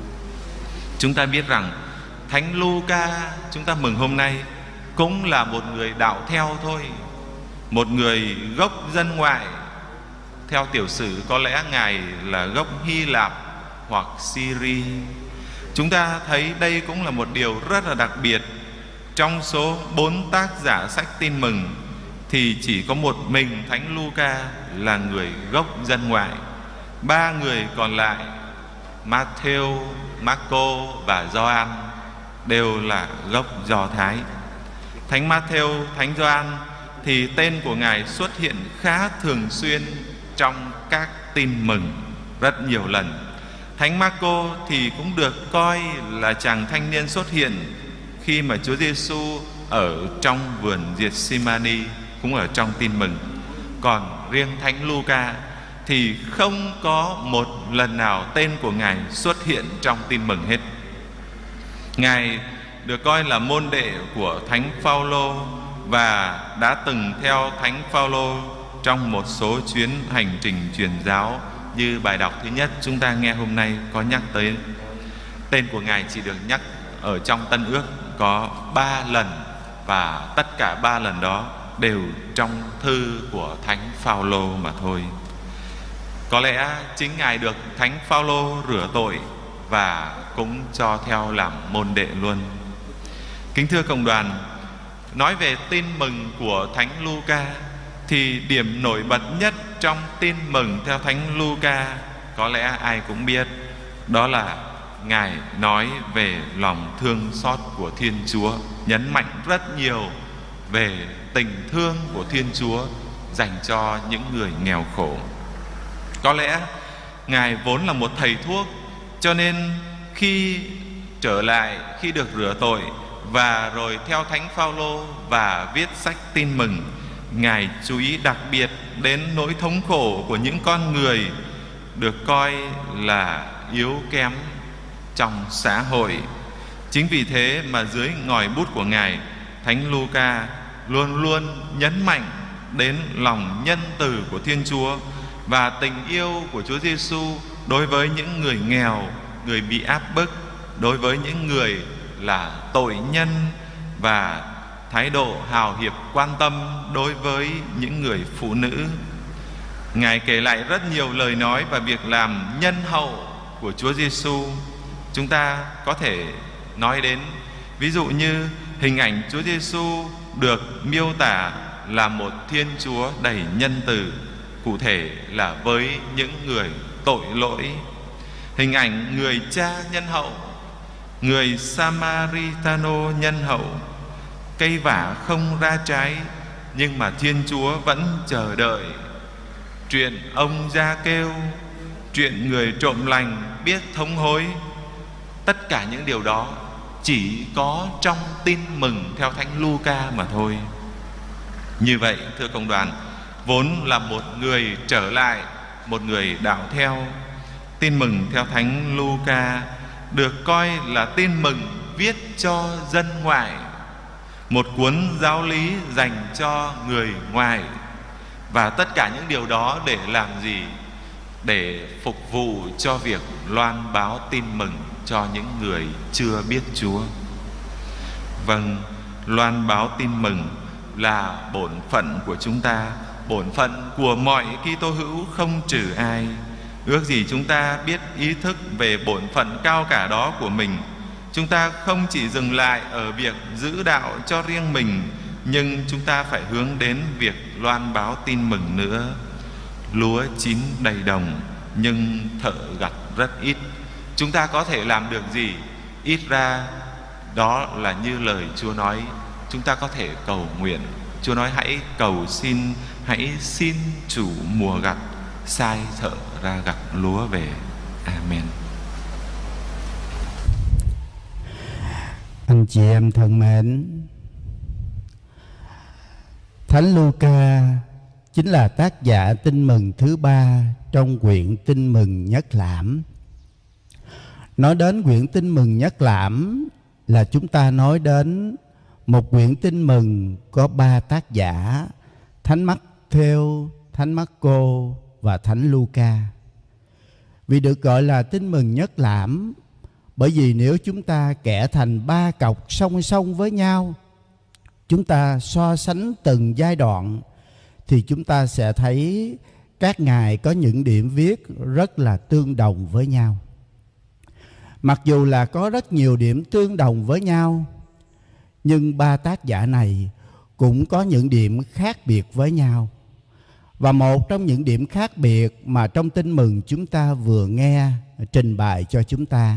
Chúng ta biết rằng Thánh Luca chúng ta mừng hôm nay cũng là một người đạo theo thôi, một người gốc dân ngoại. Theo tiểu sử có lẽ Ngài là gốc Hy Lạp hoặc Syria. Chúng ta thấy đây cũng là một điều rất là đặc biệt. Trong số 4 tác giả sách tin mừng thì chỉ có một mình Thánh Luca là người gốc dân ngoại. 3 người còn lại, Matthew, Marco và Gioan, đều là gốc Do Thái. Thánh Matthew, Thánh Gioan thì tên của Ngài xuất hiện khá thường xuyên trong các tin mừng rất nhiều lần. Thánh Marco thì cũng được coi là chàng thanh niên xuất hiện khi mà Chúa Giêsu ở trong vườn Gethsemane, cũng ở trong tin mừng. Còn riêng Thánh Luca thì không có một lần nào tên của Ngài xuất hiện trong tin mừng hết. Ngài được coi là môn đệ của Thánh Phaolô và đã từng theo Thánh Phaolô trong một số chuyến hành trình truyền giáo, như bài đọc thứ nhất chúng ta nghe hôm nay có nhắc tới. Tên của Ngài chỉ được nhắc ở trong Tân Ước có 3 lần, và tất cả 3 lần đó đều trong thư của Thánh Phaolô mà thôi. Có lẽ chính Ngài được Thánh Phaolô rửa tội và cũng cho theo làm môn đệ luôn. Kính thưa cộng đoàn, nói về tin mừng của Thánh Luca thì điểm nổi bật nhất trong tin mừng theo Thánh Luca có lẽ ai cũng biết, đó là Ngài nói về lòng thương xót của Thiên Chúa, nhấn mạnh rất nhiều về tình thương của Thiên Chúa dành cho những người nghèo khổ. Có lẽ Ngài vốn là một thầy thuốc, cho nên khi trở lại, khi được rửa tội và rồi theo Thánh Phaolô và viết sách tin mừng, Ngài chú ý đặc biệt đến nỗi thống khổ của những con người được coi là yếu kém trong xã hội. Chính vì thế mà dưới ngòi bút của Ngài, Thánh Luca luôn luôn nhấn mạnh đến lòng nhân từ của Thiên Chúa và tình yêu của Chúa Giêsu đối với những người nghèo, người bị áp bức, đối với những người là tội nhân, và thái độ hào hiệp quan tâm đối với những người phụ nữ. Ngài kể lại rất nhiều lời nói và việc làm nhân hậu của Chúa Giêsu. Chúng ta có thể nói đến ví dụ như hình ảnh Chúa Giêsu được miêu tả là một Thiên Chúa đầy nhân từ, cụ thể là với những người tội lỗi. hình ảnh người cha nhân hậu, người Samaritano nhân hậu. Cây vả không ra trái, nhưng mà Thiên Chúa vẫn chờ đợi. Chuyện ông Gia Kêu, chuyện người trộm lành biết thống hối, tất cả những điều đó chỉ có trong tin mừng theo Thánh Luca mà thôi. Như vậy thưa cộng đoàn, vốn là một người trở lại, một người đạo theo, tin mừng theo Thánh Luca được coi là tin mừng viết cho dân ngoại, một cuốn giáo lý dành cho người ngoài. Và tất cả những điều đó để làm gì? Để phục vụ cho việc loan báo tin mừng cho những người chưa biết Chúa. Vâng, loan báo tin mừng là bổn phận của chúng ta, bổn phận của mọi Kitô hữu không trừ ai. Ước gì chúng ta biết ý thức về bổn phận cao cả đó của mình. Chúng ta không chỉ dừng lại ở việc giữ đạo cho riêng mình, nhưng chúng ta phải hướng đến việc loan báo tin mừng nữa. Lúa chín đầy đồng, nhưng thợ gặt rất ít. Chúng ta có thể làm được gì? Ít ra đó là như lời Chúa nói, chúng ta có thể cầu nguyện. Chúa nói hãy cầu xin, hãy xin chủ mùa gặt sai thợ ra gặt lúa về. Amen. Anh chị em thân mến, Thánh Luca chính là tác giả tin mừng thứ 3 trong quyển tin mừng Nhất Lãm. Nói đến quyển tin mừng Nhất Lãm là chúng ta nói đến một quyển tin mừng có 3 tác giả: Thánh Mắc-thêu, Thánh Mác-cô và Thánh Luca. Vì được gọi là tin mừng Nhất Lãm bởi vì nếu chúng ta kẻ thành 3 cọc song song với nhau, chúng ta so sánh từng giai đoạn, thì chúng ta sẽ thấy các ngài có những điểm viết rất là tương đồng với nhau. Mặc dù là có rất nhiều điểm tương đồng với nhau, nhưng 3 tác giả này cũng có những điểm khác biệt với nhau. Và một trong những điểm khác biệt mà trong tin mừng chúng ta vừa nghe trình bày cho chúng ta,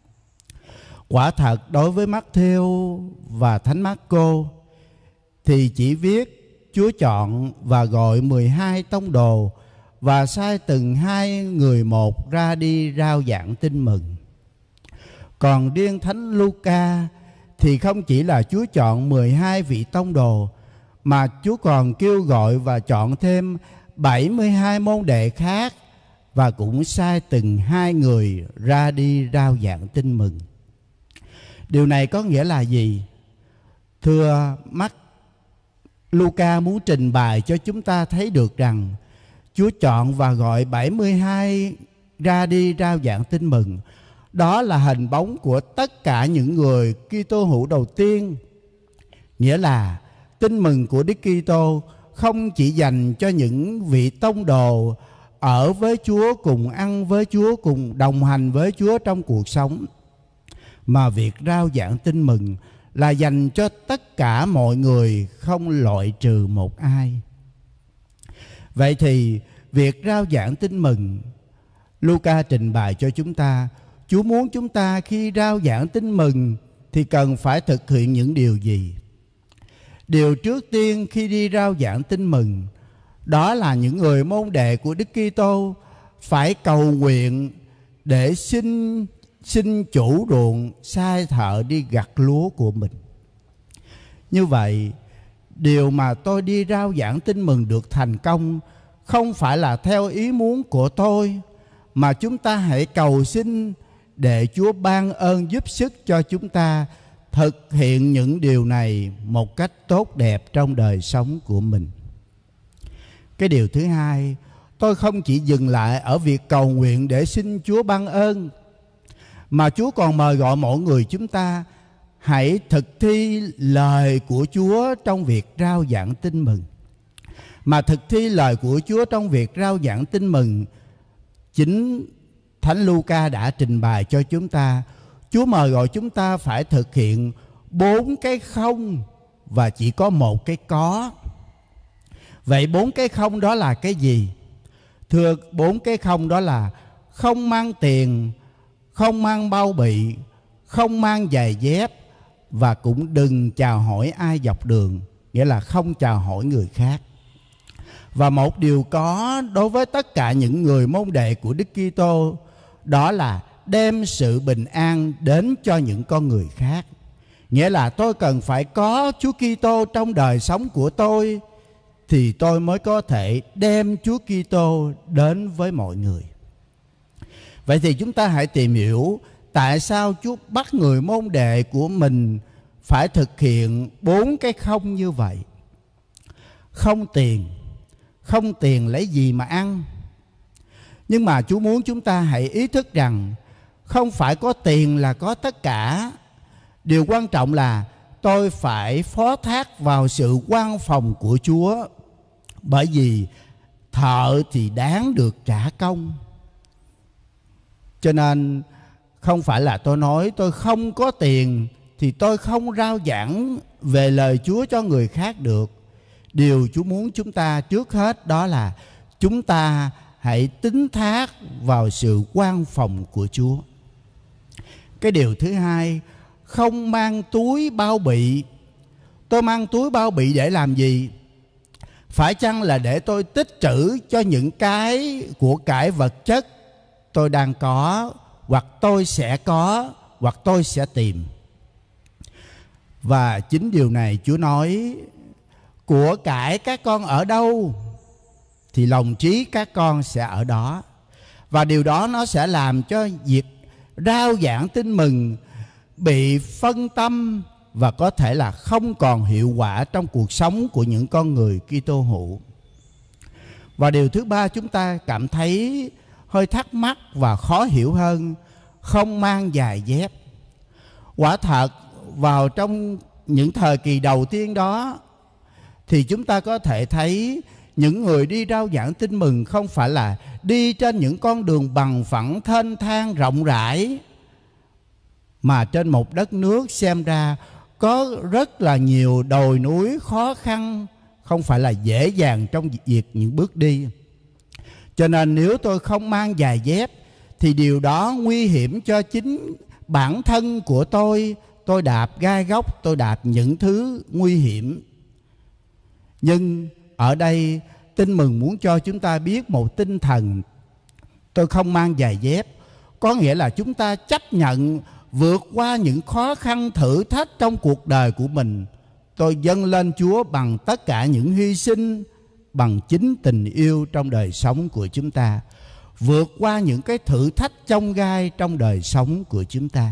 quả thật đối với Mác-thêu và Thánh Mác-cô thì chỉ viết Chúa chọn và gọi 12 tông đồ và sai từng 2 người một ra đi rao giảng tin mừng. Còn riêng Thánh Luca thì không chỉ là Chúa chọn 12 vị tông đồ, mà Chúa còn kêu gọi và chọn thêm 72 môn đệ khác, và cũng sai từng 2 người ra đi rao giảng tin mừng. Điều này có nghĩa là gì? Thưa Luca muốn trình bày cho chúng ta thấy được rằng Chúa chọn và gọi 72 ra đi rao giảng tin mừng. Đó là hình bóng của tất cả những người Kitô hữu đầu tiên. Nghĩa là tin mừng của Đức Kitô không chỉ dành cho những vị tông đồ ở với Chúa, cùng ăn với Chúa, cùng đồng hành với Chúa trong cuộc sống, mà việc rao giảng tin mừng là dành cho tất cả mọi người, không loại trừ một ai. Vậy thì việc rao giảng tin mừng, Luca trình bày cho chúng ta, Chúa muốn chúng ta khi rao giảng tin mừng thì cần phải thực hiện những điều gì? Điều trước tiên khi đi rao giảng tin mừng, đó là những người môn đệ của Đức Kitô phải cầu nguyện để xin chủ ruộng sai thợ đi gặt lúa của mình. Như vậy, điều mà tôi đi rao giảng tin mừng được thành công không phải là theo ý muốn của tôi, mà chúng ta hãy cầu xin để Chúa ban ơn giúp sức cho chúng ta thực hiện những điều này một cách tốt đẹp trong đời sống của mình. Cái điều thứ hai, tôi không chỉ dừng lại ở việc cầu nguyện để xin Chúa ban ơn, mà Chúa còn mời gọi mọi người chúng ta hãy thực thi lời của Chúa trong việc rao giảng tin mừng. Mà thực thi lời của Chúa trong việc rao giảng tin mừng, chính Thánh Luca đã trình bày cho chúng ta. Chúa mời gọi chúng ta phải thực hiện 4 cái không và chỉ có 1 cái có. Vậy 4 cái không đó là cái gì? Thưa, 4 cái không đó là không mang tiền, không mang bao bì, không mang giày dép, và cũng đừng chào hỏi ai dọc đường, nghĩa là không chào hỏi người khác. Và một điều có đối với tất cả những người môn đệ của Đức Kitô, đó là đem sự bình an đến cho những con người khác. Nghĩa là tôi cần phải có Chúa Kitô trong đời sống của tôi, thì tôi mới có thể đem Chúa Kitô đến với mọi người. Vậy thì chúng ta hãy tìm hiểu tại sao Chúa bắt người môn đệ của mình phải thực hiện 4 cái không như vậy. Không tiền. Không tiền lấy gì mà ăn. Nhưng mà Chúa muốn chúng ta hãy ý thức rằng không phải có tiền là có tất cả. Điều quan trọng là tôi phải phó thác vào sự quan phòng của Chúa. Bởi vì thợ thì đáng được trả công. Cho nên không phải là tôi nói tôi không có tiền thì tôi không rao giảng về lời Chúa cho người khác được. Điều Chúa muốn chúng ta trước hết đó là chúng ta hãy tín thác vào sự quan phòng của Chúa. Cái điều thứ hai, không mang túi bao bì. Tôi mang túi bao bì để làm gì? Phải chăng là để tôi tích trữ cho những cái của cải vật chất tôi đang có, hoặc tôi sẽ có, hoặc tôi sẽ tìm? Và chính điều này Chúa nói, của cải các con ở đâu thì lòng trí các con sẽ ở đó. Và điều đó nó sẽ làm cho việc rao giảng tin mừng bị phân tâm và có thể là không còn hiệu quả trong cuộc sống của những con người Kitô hữu. Và điều thứ ba chúng ta cảm thấy hơi thắc mắc và khó hiểu hơn, không mang giày dép. Quả thật vào trong những thời kỳ đầu tiên đó thì chúng ta có thể thấy những người đi rao giảng tin mừng không phải là đi trên những con đường bằng phẳng thênh thang rộng rãi, mà trên một đất nước xem ra có rất là nhiều đồi núi khó khăn, không phải là dễ dàng trong việc những bước đi. Cho nên nếu tôi không mang giày dép thì điều đó nguy hiểm cho chính bản thân của tôi. Tôi đạp gai góc, tôi đạp những thứ nguy hiểm. Nhưng ở đây tin mừng muốn cho chúng ta biết một tinh thần tôi không mang giày dép, có nghĩa là chúng ta chấp nhận vượt qua những khó khăn thử thách trong cuộc đời của mình. Tôi dâng lên Chúa bằng tất cả những hy sinh, bằng chính tình yêu trong đời sống của chúng ta, vượt qua những cái thử thách chông gai trong đời sống của chúng ta.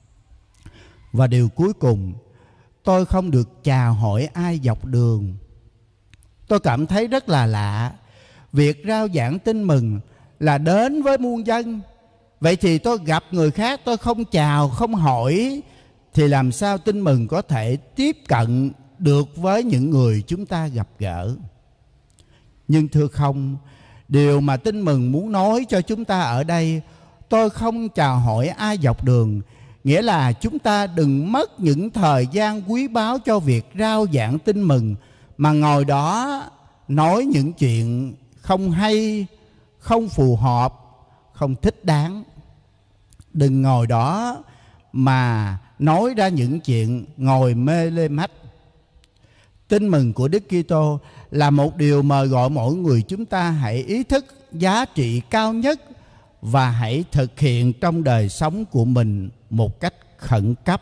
Và điều cuối cùng, tôi không được chào hỏi ai dọc đường. Tôi cảm thấy rất là lạ. Việc rao giảng tin mừng là đến với muôn dân. Vậy thì tôi gặp người khác tôi không chào, không hỏi, thì làm sao tin mừng có thể tiếp cận được với những người chúng ta gặp gỡ? Nhưng thưa không, điều mà tin mừng muốn nói cho chúng ta ở đây, tôi không chào hỏi ai dọc đường, nghĩa là chúng ta đừng mất những thời gian quý báu cho việc rao giảng tin mừng mà ngồi đó nói những chuyện không hay, không phù hợp, không thích đáng. Đừng ngồi đó mà nói ra những chuyện ngồi mê lê mách. Tin mừng của Đức Kitô là một điều mời gọi mỗi người chúng ta hãy ý thức giá trị cao nhất và hãy thực hiện trong đời sống của mình một cách khẩn cấp.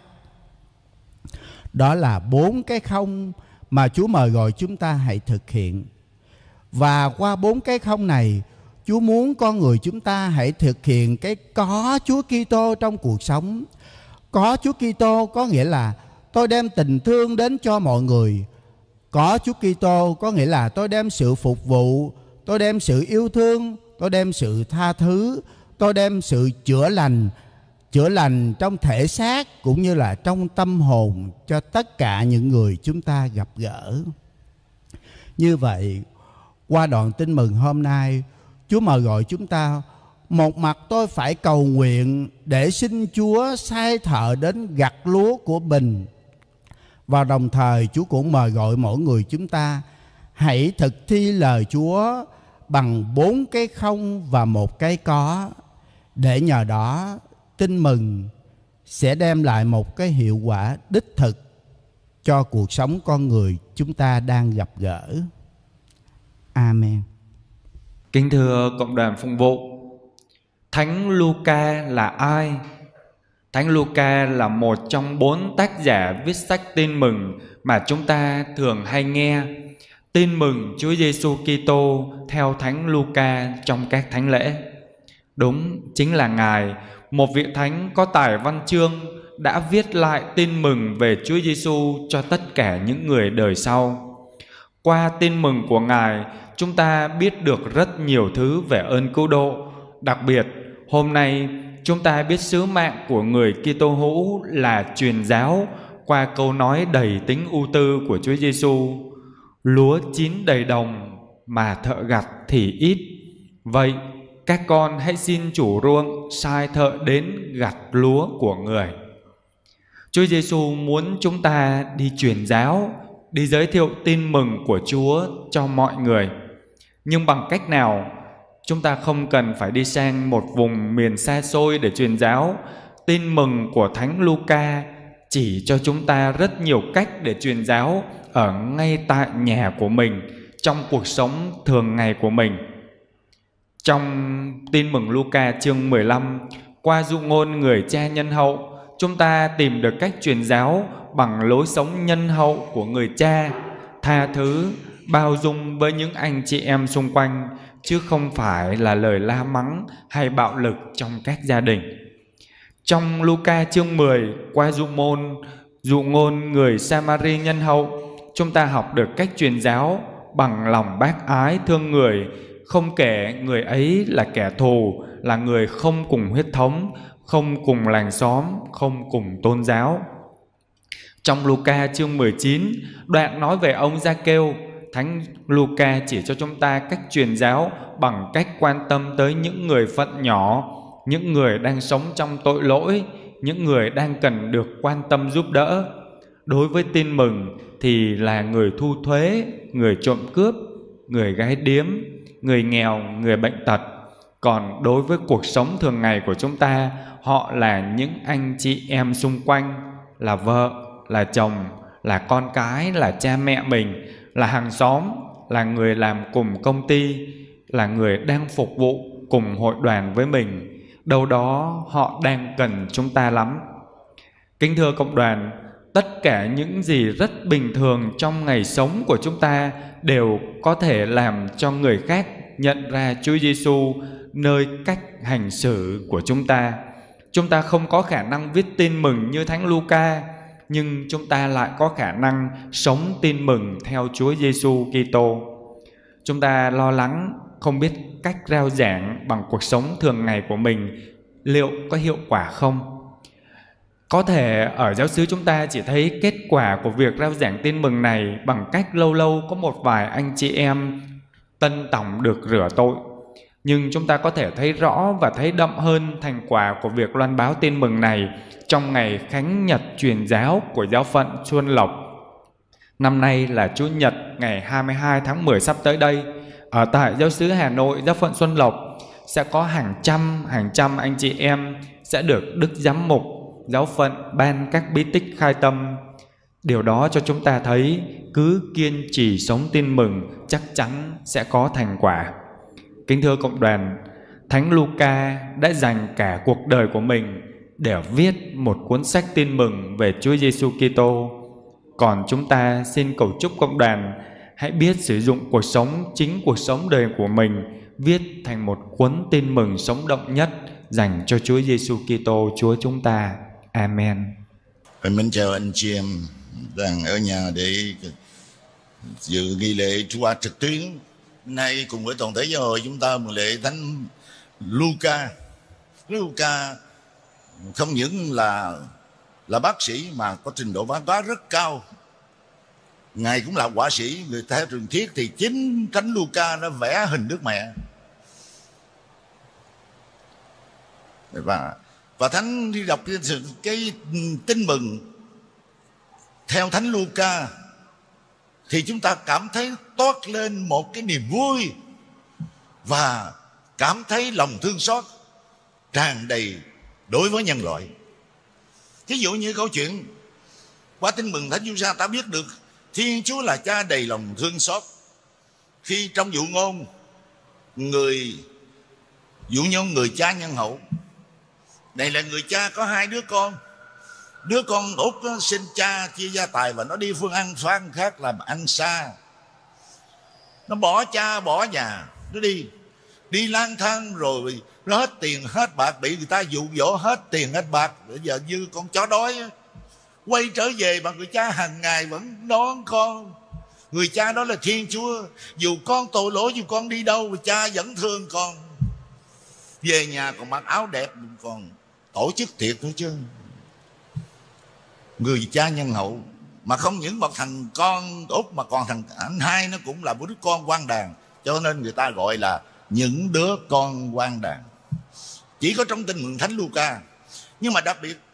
Đó là 4 cái không mà Chúa mời gọi chúng ta hãy thực hiện. Và qua 4 cái không này, Chúa muốn con người chúng ta hãy thực hiện cái có Chúa Kitô trong cuộc sống. Có Chúa Kitô có nghĩa là tôi đem tình thương đến cho mọi người. Có Chúa Kitô có nghĩa là tôi đem sự phục vụ, tôi đem sự yêu thương, tôi đem sự tha thứ, tôi đem sự chữa lành trong thể xác cũng như là trong tâm hồn cho tất cả những người chúng ta gặp gỡ. Như vậy, qua đoạn tin mừng hôm nay, Chúa mời gọi chúng ta, một mặt tôi phải cầu nguyện để xin Chúa sai thợ đến gặt lúa của mình, và đồng thời Chúa cũng mời gọi mỗi người chúng ta hãy thực thi lời Chúa bằng 4 cái không và 1 cái có, để nhờ đó tin mừng sẽ đem lại một cái hiệu quả đích thực cho cuộc sống con người chúng ta đang gặp gỡ. Amen. Kính thưa cộng đoàn phụng vụ, Thánh Luca là ai? Thánh Luca là một trong 4 tác giả viết sách tin mừng mà chúng ta thường hay nghe. Tin mừng Chúa Giêsu Kitô theo Thánh Luca trong các thánh lễ. Đúng, chính là Ngài, một vị thánh có tài văn chương, đã viết lại tin mừng về Chúa Giêsu cho tất cả những người đời sau. Qua tin mừng của Ngài, chúng ta biết được rất nhiều thứ về ơn cứu độ. Đặc biệt, hôm nay chúng ta biết sứ mạng của người Kitô hữu là truyền giáo qua câu nói đầy tính ưu tư của Chúa Giêsu: lúa chín đầy đồng mà thợ gặt thì ít. Vậy các con hãy xin chủ ruộng sai thợ đến gặt lúa của người. Chúa Giêsu muốn chúng ta đi truyền giáo, đi giới thiệu tin mừng của Chúa cho mọi người. Nhưng bằng cách nào? Chúng ta không cần phải đi sang một vùng miền xa xôi để truyền giáo. Tin mừng của Thánh Luca chỉ cho chúng ta rất nhiều cách để truyền giáo ở ngay tại nhà của mình, trong cuộc sống thường ngày của mình. Trong tin mừng Luca chương 15, qua dụ ngôn người cha nhân hậu, chúng ta tìm được cách truyền giáo bằng lối sống nhân hậu của người cha, tha thứ, bao dung với những anh chị em xung quanh, chứ không phải là lời la mắng hay bạo lực trong các gia đình. Trong Luca chương 10, qua dụ ngôn người Samari nhân hậu, chúng ta học được cách truyền giáo bằng lòng bác ái thương người, không kể người ấy là kẻ thù, là người không cùng huyết thống, không cùng làng xóm, không cùng tôn giáo. Trong Luca chương 19, đoạn nói về ông Gia-kêu, Thánh Luca chỉ cho chúng ta cách truyền giáo bằng cách quan tâm tới những người phận nhỏ, những người đang sống trong tội lỗi, những người đang cần được quan tâm giúp đỡ. Đối với tin mừng thì là người thu thuế, người trộm cướp, người gái điếm, người nghèo, người bệnh tật. Còn đối với cuộc sống thường ngày của chúng ta, họ là những anh chị em xung quanh, là vợ, là chồng, là con cái, là cha mẹ mình, là hàng xóm, là người làm cùng công ty, là người đang phục vụ cùng hội đoàn với mình. Đâu đó họ đang cần chúng ta lắm. Kính thưa cộng đoàn, tất cả những gì rất bình thường trong ngày sống của chúng ta đều có thể làm cho người khác nhận ra Chúa Giêsu nơi cách hành xử của chúng ta. Chúng ta không có khả năng viết tin mừng như Thánh Luca, nhưng chúng ta lại có khả năng sống tin mừng theo Chúa Giêsu Kitô. Chúng ta lo lắng không biết cách rao giảng bằng cuộc sống thường ngày của mình liệu có hiệu quả không? Có thể ở giáo xứ chúng ta chỉ thấy kết quả của việc rao giảng tin mừng này bằng cách lâu lâu có một vài anh chị em tân tòng được rửa tội. Nhưng chúng ta có thể thấy rõ và thấy đậm hơn thành quả của việc loan báo tin mừng này trong ngày Khánh Nhật truyền giáo của giáo phận Xuân Lộc. Năm nay là Chủ nhật ngày 22 tháng 10 sắp tới đây. Ở tại giáo xứ Hà Nội, giáo phận Xuân Lộc sẽ có hàng trăm anh chị em sẽ được Đức Giám mục giáo phận ban các bí tích khai tâm. Điều đó cho chúng ta thấy cứ kiên trì sống tin mừng chắc chắn sẽ có thành quả. Kính thưa cộng đoàn, Thánh Luca đã dành cả cuộc đời của mình để viết một cuốn sách tin mừng về Chúa Giêsu Kitô. Còn chúng ta xin cầu chúc cộng đoàn hãy biết sử dụng chính cuộc sống đời của mình viết thành một cuốn tin mừng sống động nhất dành cho Chúa Giêsu Kitô Chúa chúng ta. Amen. Mình chào anh chị em đang ở nhà để dự nghi lễ Chúa Qua trực tuyến. Nay cùng với toàn thể giáo hội chúng ta mừng lễ Thánh Luca. Luca không những là bác sĩ mà có trình độ văn hóa rất cao. Ngài cũng là họa sĩ. Người theo truyền thuyết thì chính Thánh Luca đã vẽ hình Đức Mẹ. Và Thánh đi đọc cái tin mừng theo Thánh Luca thì chúng ta cảm thấy toát lên một cái niềm vui và cảm thấy lòng thương xót tràn đầy đối với nhân loại. Ví dụ như câu chuyện qua Tin Mừng Thánh Luca ta biết được Thiên Chúa là Cha đầy lòng thương xót. Khi trong dụ ngôn người cha nhân hậu, này là người cha có 2 đứa con. Đứa con út nó xin cha chia gia tài và nó đi phương ăn phan khác làm ăn xa. Nó bỏ cha bỏ nhà, nó đi lang thang rồi nó hết tiền hết bạc, bị người ta dụ dỗ hết tiền hết bạc. Bây giờ như con chó đói quay trở về mà người cha hàng ngày vẫn đón con. Người cha đó là Thiên Chúa. Dù con tội lỗi, dù con đi đâu, cha vẫn thương con. Về nhà còn mặc áo đẹp, còn tổ chức tiệc nữa chứ. Người cha nhân hậu. Mà không những một thằng con út mà còn thằng anh hai nó cũng là một đứa con quan đàn. Cho nên người ta gọi là những đứa con quan đàn. Chỉ có trong Tin Mừng Thánh Luca. Nhưng mà đặc biệt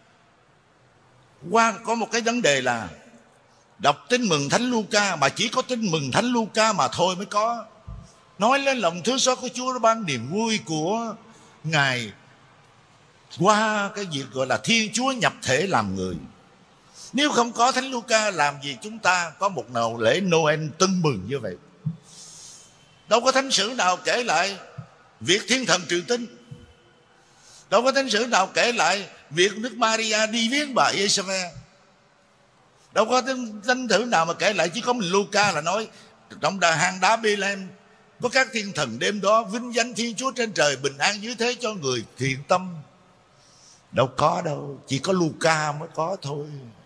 có một cái vấn đề là đọc Tin Mừng Thánh Luca mà chỉ có Tin Mừng Thánh Luca mà thôi mới có. Nói lên lòng thương xót của Chúa, nó ban niềm vui của Ngài qua cái việc gọi là Thiên Chúa nhập thể làm người. Nếu không có Thánh Luca, làm gì chúng ta có một lễ Noel tưng bừng như vậy? Đâu có thánh sử nào kể lại việc thiên thần truyền tin. Đâu có thánh sử nào kể lại việc Đức Maria đi viếng bà Isabel. Đâu có thánh sử nào mà kể lại. Chỉ có mình Luca là nói trong hang đá Bethlehem có các thiên thần đêm đó vinh danh Thiên Chúa trên trời, bình an dưới thế cho người thiện tâm. Đâu có đâu, chỉ có Luca mới có thôi.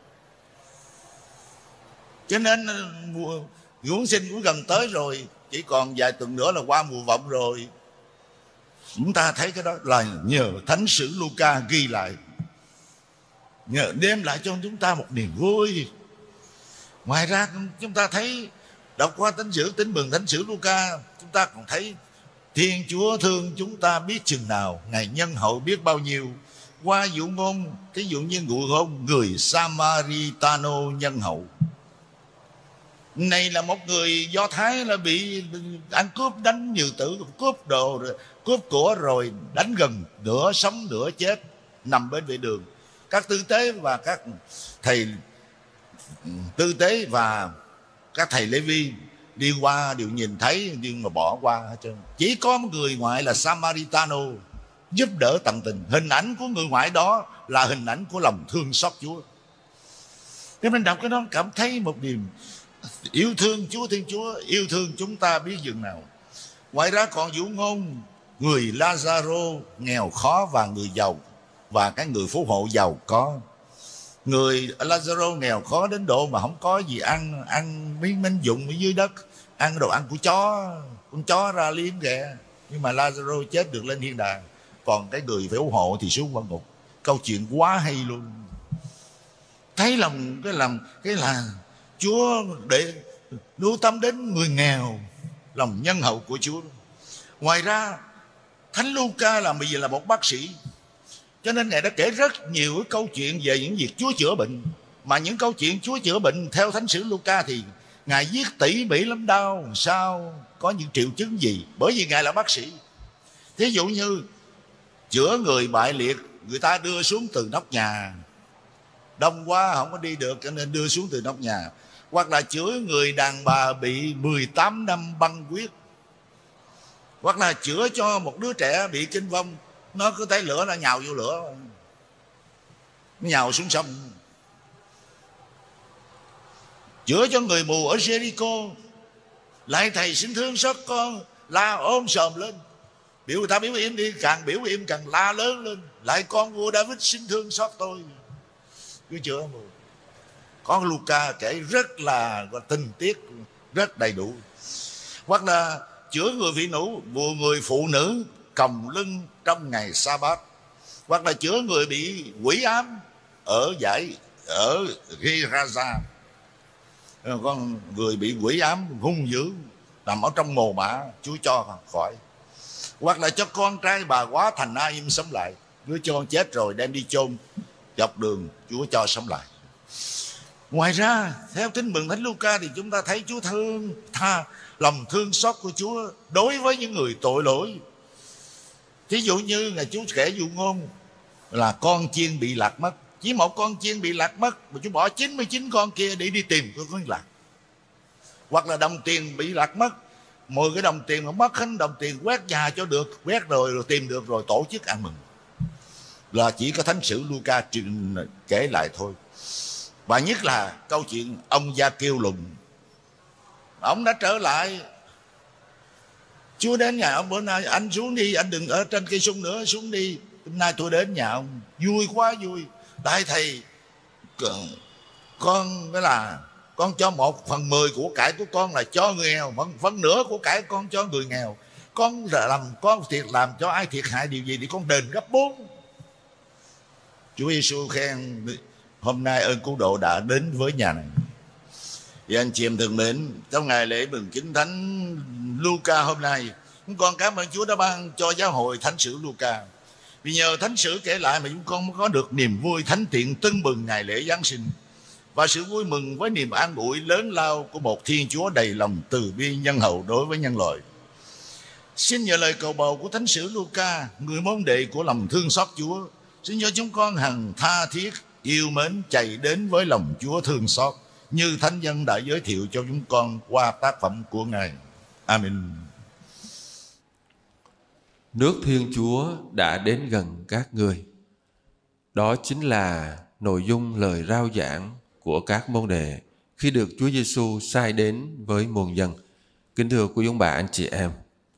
Cho nên mùa Giáng sinh cũng gần tới rồi, chỉ còn vài tuần nữa là qua mùa vọng rồi. Chúng ta thấy cái đó là nhờ thánh sử Luca ghi lại, nhờ đem lại cho chúng ta một niềm vui. Ngoài ra chúng ta thấy đọc qua Tin Mừng Thánh sử Luca, chúng ta còn thấy Thiên Chúa thương chúng ta biết chừng nào, Ngài nhân hậu biết bao nhiêu. Qua dụ ngôn, cái dụ như dụ ngôn người Samaritano nhân hậu. Này là một người Do Thái là bị ăn cướp đánh nhiều tử, cướp đồ rồi, cướp của rồi đánh gần nửa sống nửa chết, nằm bên vệ đường. Các tư tế và các thầy tư tế và các thầy Lê Vi đi qua đều nhìn thấy nhưng mà bỏ qua hết trơn. Chỉ có một người ngoại là Samaritano giúp đỡ tận tình. Hình ảnh của người ngoại đó là hình ảnh của lòng thương xót Chúa. Nếu mình đọc cái đó cảm thấy một niềm yêu thương Chúa. Thiên Chúa yêu thương chúng ta biết dường nào. Ngoài ra còn dụ ngôn người Lazaro nghèo khó và người giàu, và cái người phú hộ giàu có. Người Lazaro nghèo khó đến độ mà không có gì ăn miếng minh dụng ở dưới đất, ăn đồ ăn của chó, con chó ra liếm kìa. Nhưng mà Lazaro chết được lên thiên đàng, còn cái người phú hộ thì xuống quan ngục. Câu chuyện quá hay luôn. Thấy lòng cái là Chúa để lưu tâm đến người nghèo, lòng nhân hậu của Chúa. Ngoài ra Thánh Luca là vì là một bác sĩ, cho nên Ngài đã kể rất nhiều câu chuyện về những việc Chúa chữa bệnh. Mà những câu chuyện Chúa chữa bệnh theo Thánh sử Luca thì Ngài viết tỉ mỉ lắm đâu. Sao có những triệu chứng gì? Bởi vì Ngài là bác sĩ. Thí dụ như chữa người bại liệt, người ta đưa xuống từ nóc nhà, đông quá không có đi được cho nên đưa xuống từ nóc nhà. Hoặc là chữa người đàn bà bị 18 năm băng huyết. Hoặc là chữa cho một đứa trẻ bị kinh vong, nó cứ thấy lửa nó nhào vô lửa, nó nhào xuống sông. Chữa cho người mù ở Jericho, lại thầy xin thương xót con, la ôm sòm lên. Biểu người ta biểu im đi, càng biểu im càng la lớn lên. Lại con vua David xin thương xót tôi. Cứ chữa mù. Con Luca kể rất là tình tiết, rất đầy đủ. Hoặc là chữa người phụ nữ còng lưng trong ngày Sa-bát. Hoặc là chữa người bị quỷ ám ở Geraza. Con người bị quỷ ám hung dữ nằm ở trong mồ mả, Chúa cho khỏi. Hoặc là cho con trai bà quá thành Naim sống lại. Đứa cho chết rồi đem đi chôn dọc đường, Chúa cho sống lại. Ngoài ra theo Tin Mừng Thánh Luca thì chúng ta thấy Chúa lòng thương xót của Chúa đối với những người tội lỗi. Thí dụ như Ngài Chúa kể dụ ngôn là con chiên bị lạc mất. Chỉ một con chiên bị lạc mất mà chú bỏ 99 con kia để đi tìm con lạc. Hoặc là đồng tiền bị lạc mất, 10 cái đồng tiền mà mất hết đồng tiền, quét nhà cho được, quét rồi tìm được rồi tổ chức ăn mừng. Là chỉ có thánh sử Luca kể lại thôi. Và nhất là câu chuyện ông Gia Kiêu Lùn. Ông đã trở lại, Chúa đến nhà ông, bữa nay anh xuống đi, anh đừng ở trên cây sung nữa, xuống đi. Hôm nay tôi đến nhà ông, vui quá vui. Đại thầy, con cái là con cho 1/10 của cải của con là cho người nghèo, 1/2 của cải con cho người nghèo. Con làm cho ai thiệt hại điều gì thì con đền gấp 4. Chúa Giêsu khen hôm nay ơn cứu độ đã đến với nhà này. Và anh chị em thân mến, trong ngày lễ mừng Kính Thánh Luca hôm nay, chúng con cảm ơn Chúa đã ban cho giáo hội thánh sử Luca. Vì nhờ thánh sử kể lại mà chúng con mới có được niềm vui thánh thiện tưng bừng ngày lễ Giáng sinh và sự vui mừng với niềm an ủi lớn lao của một Thiên Chúa đầy lòng từ bi nhân hậu đối với nhân loại. Xin nhờ lời cầu bầu của thánh sử Luca, người môn đệ của lòng thương xót Chúa, xin cho chúng con hằng tha thiết yêu mến chạy đến với lòng Chúa thương xót như thánh nhân đã giới thiệu cho chúng con qua tác phẩm của Ngài. Amen. Nước Thiên Chúa đã đến gần các ngươi. Đó chính là nội dung lời rao giảng của các môn đệ khi được Chúa Giêsu sai đến với muôn dân. Kính thưa quý ông bà anh chị em,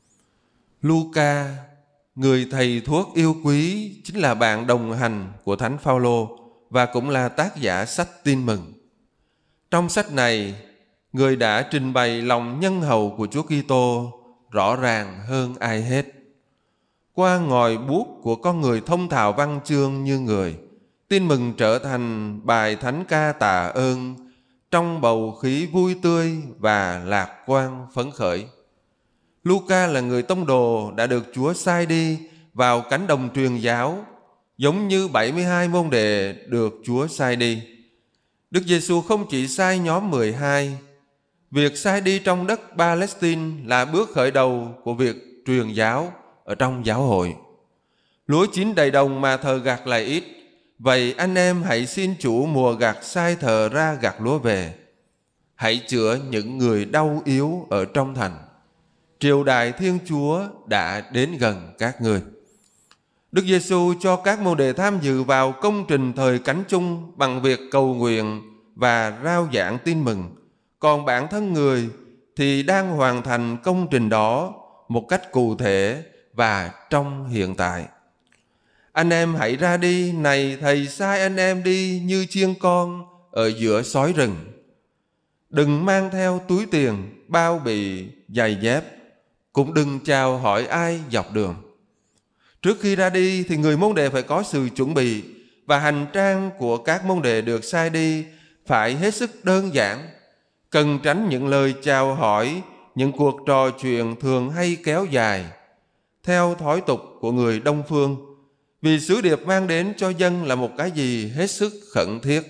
Luca, người thầy thuốc yêu quý, chính là bạn đồng hành của Thánh Phaolô và cũng là tác giả sách Tin Mừng. Trong sách này, người đã trình bày lòng nhân hậu của Chúa Kitô rõ ràng hơn ai hết. Qua ngòi bút của con người thông thạo văn chương như người, Tin Mừng trở thành bài thánh ca tạ ơn trong bầu khí vui tươi và lạc quan phấn khởi. Luca là người tông đồ đã được Chúa sai đi vào cánh đồng truyền giáo, giống như 72 môn đệ được Chúa sai đi. Đức Giêsu không chỉ sai nhóm 12, việc sai đi trong đất Palestine là bước khởi đầu của việc truyền giáo ở trong giáo hội. Lúa chín đầy đồng mà thợ gặt lại ít, vậy anh em hãy xin chủ mùa gặt sai thợ ra gặt lúa về. Hãy chữa những người đau yếu ở trong thành. Triều đại Thiên Chúa đã đến gần các ngươi. Đức Giêsu cho các môn đệ tham dự vào công trình thời cánh chung bằng việc cầu nguyện và rao giảng tin mừng. Còn bản thân người thì đang hoàn thành công trình đó một cách cụ thể và trong hiện tại. Anh em hãy ra đi, này thầy sai anh em đi như chiên con ở giữa sói rừng. Đừng mang theo túi tiền, bao bì, giày dép, cũng đừng chào hỏi ai dọc đường. Trước khi ra đi thì người môn đệ phải có sự chuẩn bị, và hành trang của các môn đệ được sai đi phải hết sức đơn giản, cần tránh những lời chào hỏi, những cuộc trò chuyện thường hay kéo dài theo thói tục của người Đông phương, vì sứ điệp mang đến cho dân là một cái gì hết sức khẩn thiết.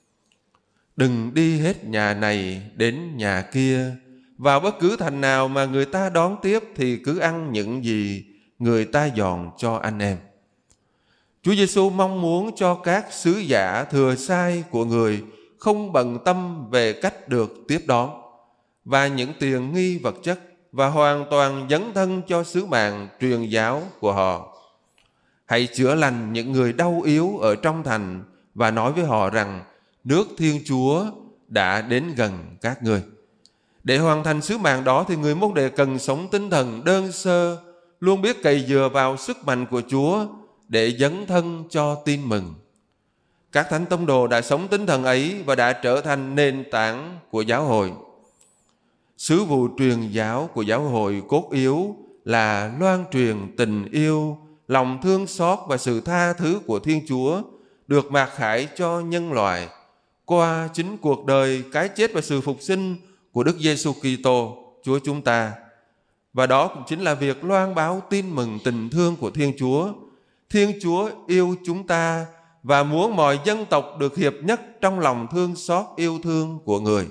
Đừng đi hết nhà này đến nhà kia, vào bất cứ thành nào mà người ta đón tiếp thì cứ ăn những gì người ta dọn cho anh em. Chúa Giêsu mong muốn cho các sứ giả thừa sai của người không bận tâm về cách được tiếp đón và những tiền nghi vật chất, và hoàn toàn dấn thân cho sứ mạng truyền giáo của họ. Hãy chữa lành những người đau yếu ở trong thành và nói với họ rằng nước Thiên Chúa đã đến gần các ngươi. Để hoàn thành sứ mạng đó thì người môn đệ cần sống tinh thần đơn sơ, luôn biết cậy dựa vào sức mạnh của Chúa để dấn thân cho tin mừng. Các thánh tông đồ đã sống tinh thần ấy và đã trở thành nền tảng của giáo hội. Sứ vụ truyền giáo của giáo hội cốt yếu là loan truyền tình yêu, lòng thương xót và sự tha thứ của Thiên Chúa được mặc khải cho nhân loại qua chính cuộc đời, cái chết và sự phục sinh của Đức Giêsu Kitô, Chúa chúng ta. Và đó cũng chính là việc loan báo tin mừng tình thương của Thiên Chúa. Thiên Chúa yêu chúng ta và muốn mọi dân tộc được hiệp nhất trong lòng thương xót yêu thương của người.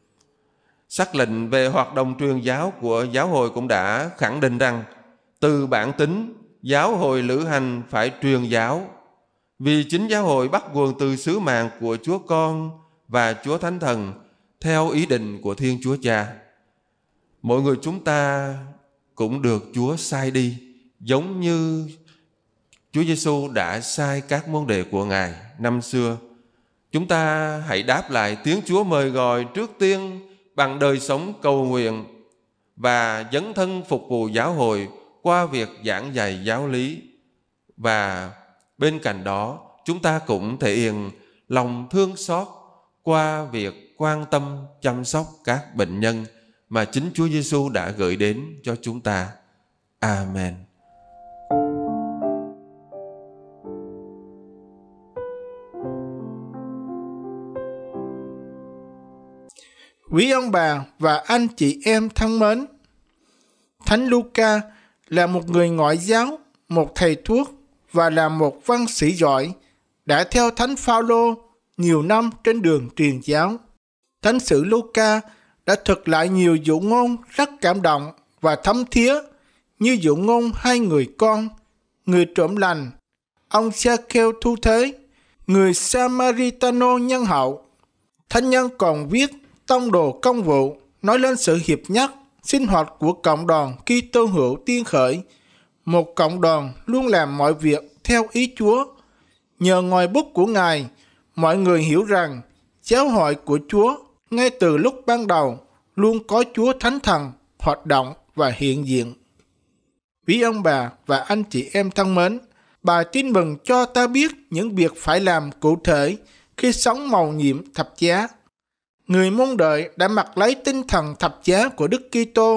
Sắc lệnh về hoạt động truyền giáo của giáo hội cũng đã khẳng định rằng từ bản tính, giáo hội lữ hành phải truyền giáo Vì chính giáo hội bắt nguồn từ sứ mạng của Chúa Con và Chúa Thánh Thần theo ý định của Thiên Chúa Cha. Mỗi người chúng ta cũng được Chúa sai đi, giống như Chúa Giêsu đã sai các môn đệ của Ngài năm xưa. Chúng ta hãy đáp lại tiếng Chúa mời gọi trước tiên bằng đời sống cầu nguyện và dấn thân phục vụ giáo hội qua việc giảng dạy giáo lý. Và bên cạnh đó, chúng ta cũng thể hiện lòng thương xót qua việc quan tâm chăm sóc các bệnh nhân mà chính Chúa Giêsu đã gửi đến cho chúng ta. Amen. Quý ông bà và anh chị em thân mến, Thánh Luca là một người ngoại giáo, một thầy thuốc và là một văn sĩ giỏi, đã theo Thánh Phaolô nhiều năm trên đường truyền giáo. Thánh sử Luca đã thực lại nhiều dụ ngôn rất cảm động và thấm thía, như dụ ngôn hai người con, người trộm lành, ông Sa-kêu thu thế, người Samaritano nhân hậu. Thánh nhân còn viết tông đồ công vụ, nói lên sự hiệp nhất, sinh hoạt của cộng đoàn Kitô hữu tiên khởi, một cộng đoàn luôn làm mọi việc theo ý Chúa. Nhờ ngòi bút của Ngài, mọi người hiểu rằng giáo hội của Chúa ngay từ lúc ban đầu luôn có Chúa Thánh Thần hoạt động và hiện diện. Quý ông bà và anh chị em thân mến, bài tin mừng cho ta biết những việc phải làm cụ thể khi sống mầu nhiệm thập giá. Người môn đệ đã mặc lấy tinh thần thập giá của Đức Kitô.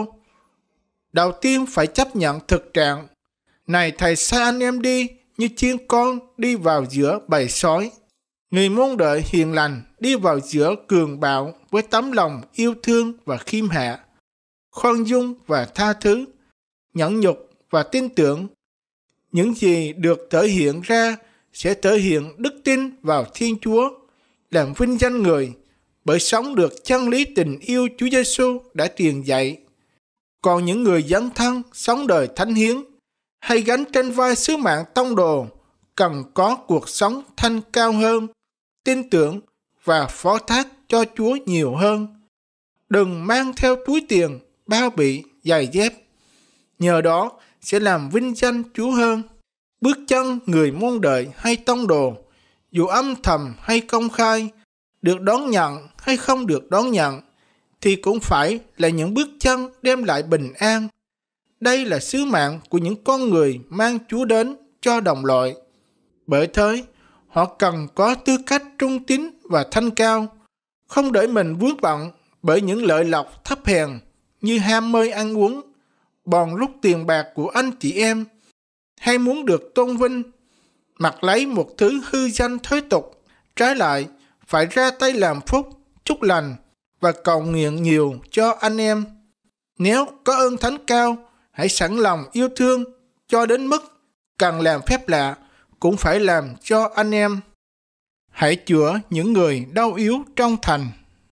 Đầu tiên phải chấp nhận thực trạng, này thầy sai anh em đi như chiên con đi vào giữa bầy sói. Người môn đệ hiền lành đi vào giữa cường bạo với tấm lòng yêu thương và khiêm hạ, khoan dung và tha thứ, nhẫn nhục và tin tưởng. Những gì được thể hiện ra sẽ thể hiện đức tin vào Thiên Chúa, làm vinh danh người, bởi sống được chân lý tình yêu Chúa Giêsu đã truyền dạy. Còn những người dấn thân sống đời thánh hiến hay gánh trên vai sứ mạng tông đồ cần có cuộc sống thanh cao hơn, tin tưởng và phó thác cho Chúa nhiều hơn. Đừng mang theo túi tiền, bao bì, giày dép. Nhờ đó sẽ làm vinh danh Chúa hơn. Bước chân người môn đệ hay tông đồ, dù âm thầm hay công khai, được đón nhận hay không được đón nhận, thì cũng phải là những bước chân đem lại bình an. Đây là sứ mạng của những con người mang Chúa đến cho đồng loại. Bởi thế, họ cần có tư cách trung tín và thanh cao, không để mình vướng bận bởi những lợi lộc thấp hèn như ham mê ăn uống, bòn rút tiền bạc của anh chị em, hay muốn được tôn vinh, mặc lấy một thứ hư danh thế tục. Trái lại, phải ra tay làm phúc, chúc lành và cầu nguyện nhiều cho anh em. Nếu có ơn thánh cao, hãy sẵn lòng yêu thương cho đến mức cần làm phép lạ cũng phải làm cho anh em. Hãy chữa những người đau yếu trong thành.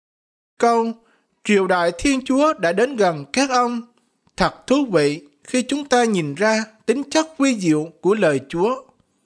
Câu triều đại Thiên Chúa đã đến gần các ông. Thật thú vị khi chúng ta nhìn ra tính chất vi diệu của lời Chúa.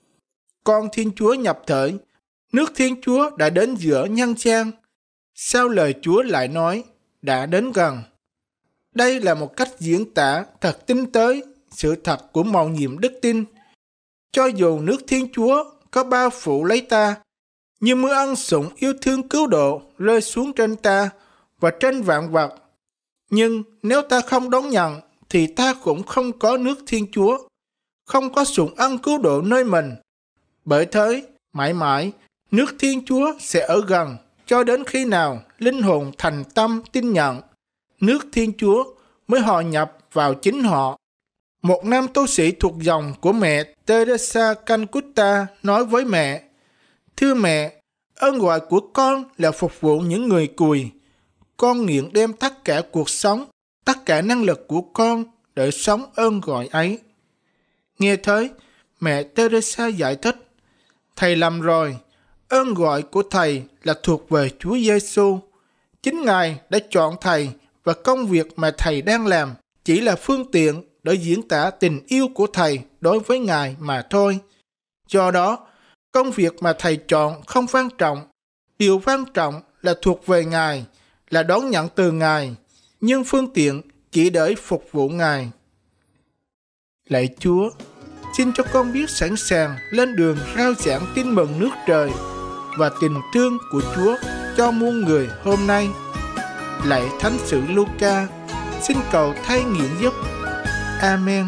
Con Thiên Chúa nhập thể, nước Thiên Chúa đã đến giữa nhân gian. Sao lời Chúa lại nói đã đến gần? Đây là một cách diễn tả thật tinh tế sự thật của mầu nhiệm đức tin. Cho dù nước Thiên Chúa có bao phủ lấy ta, như mưa ân sủng yêu thương cứu độ rơi xuống trên ta và trên vạn vật, nhưng nếu ta không đón nhận thì ta cũng không có nước Thiên Chúa, không có sủng ân cứu độ nơi mình. Bởi thế, mãi mãi, nước Thiên Chúa sẽ ở gần cho đến khi nào linh hồn thành tâm tin nhận, nước Thiên Chúa mới hòa nhập vào chính họ. Một nam tu sĩ thuộc dòng của mẹ Teresa Calcutta nói với mẹ: Thưa mẹ, ơn gọi của con là phục vụ những người cùi. Con nguyện đem tất cả cuộc sống, tất cả năng lực của con để sống ơn gọi ấy. Nghe thế, mẹ Teresa giải thích: Thầy lầm rồi, ơn gọi của thầy là thuộc về Chúa Giêsu. Chính Ngài đã chọn thầy và công việc mà thầy đang làm chỉ là phương tiện để diễn tả tình yêu của thầy đối với Ngài mà thôi. Do đó, Công việc mà Thầy chọn không quan trọng. Điều quan trọng là thuộc về Ngài, là đón nhận từ Ngài, nhưng phương tiện chỉ để phục vụ Ngài. Lạy Chúa, xin cho con biết sẵn sàng lên đường rao giảng tin mừng nước trời và tình thương của Chúa cho muôn người hôm nay. Lạy Thánh sử Luca, xin cầu thay nguyện giúp. Amen.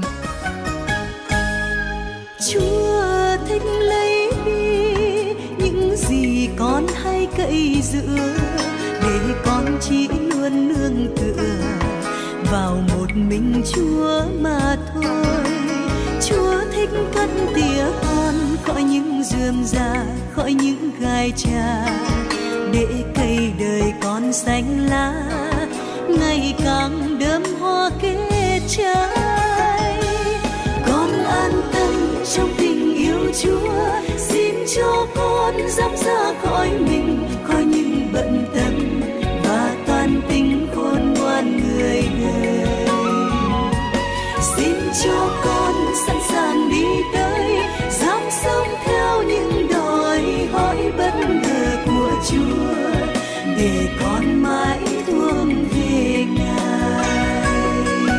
Chúa thích lấy đi những gì con hay cậy giữa, để con chỉ luôn nương tựa vào một mình Chúa mà thôi. Chúa thích cắt tỉa con khỏi những rườm rà, khỏi những gai trà, để cây đời con xanh lá ngày càng đơm hoa kết trái. Con an tâm trong tình yêu Chúa, xin cho con dám ra khỏi mình, khỏi những bận tâm và toàn tính khôn ngoan người đời. Xin cho con sẵn sàng đi tới, dám sống theo những đòi hỏi bất ngờ của Chúa, để con mãi thương về Ngài.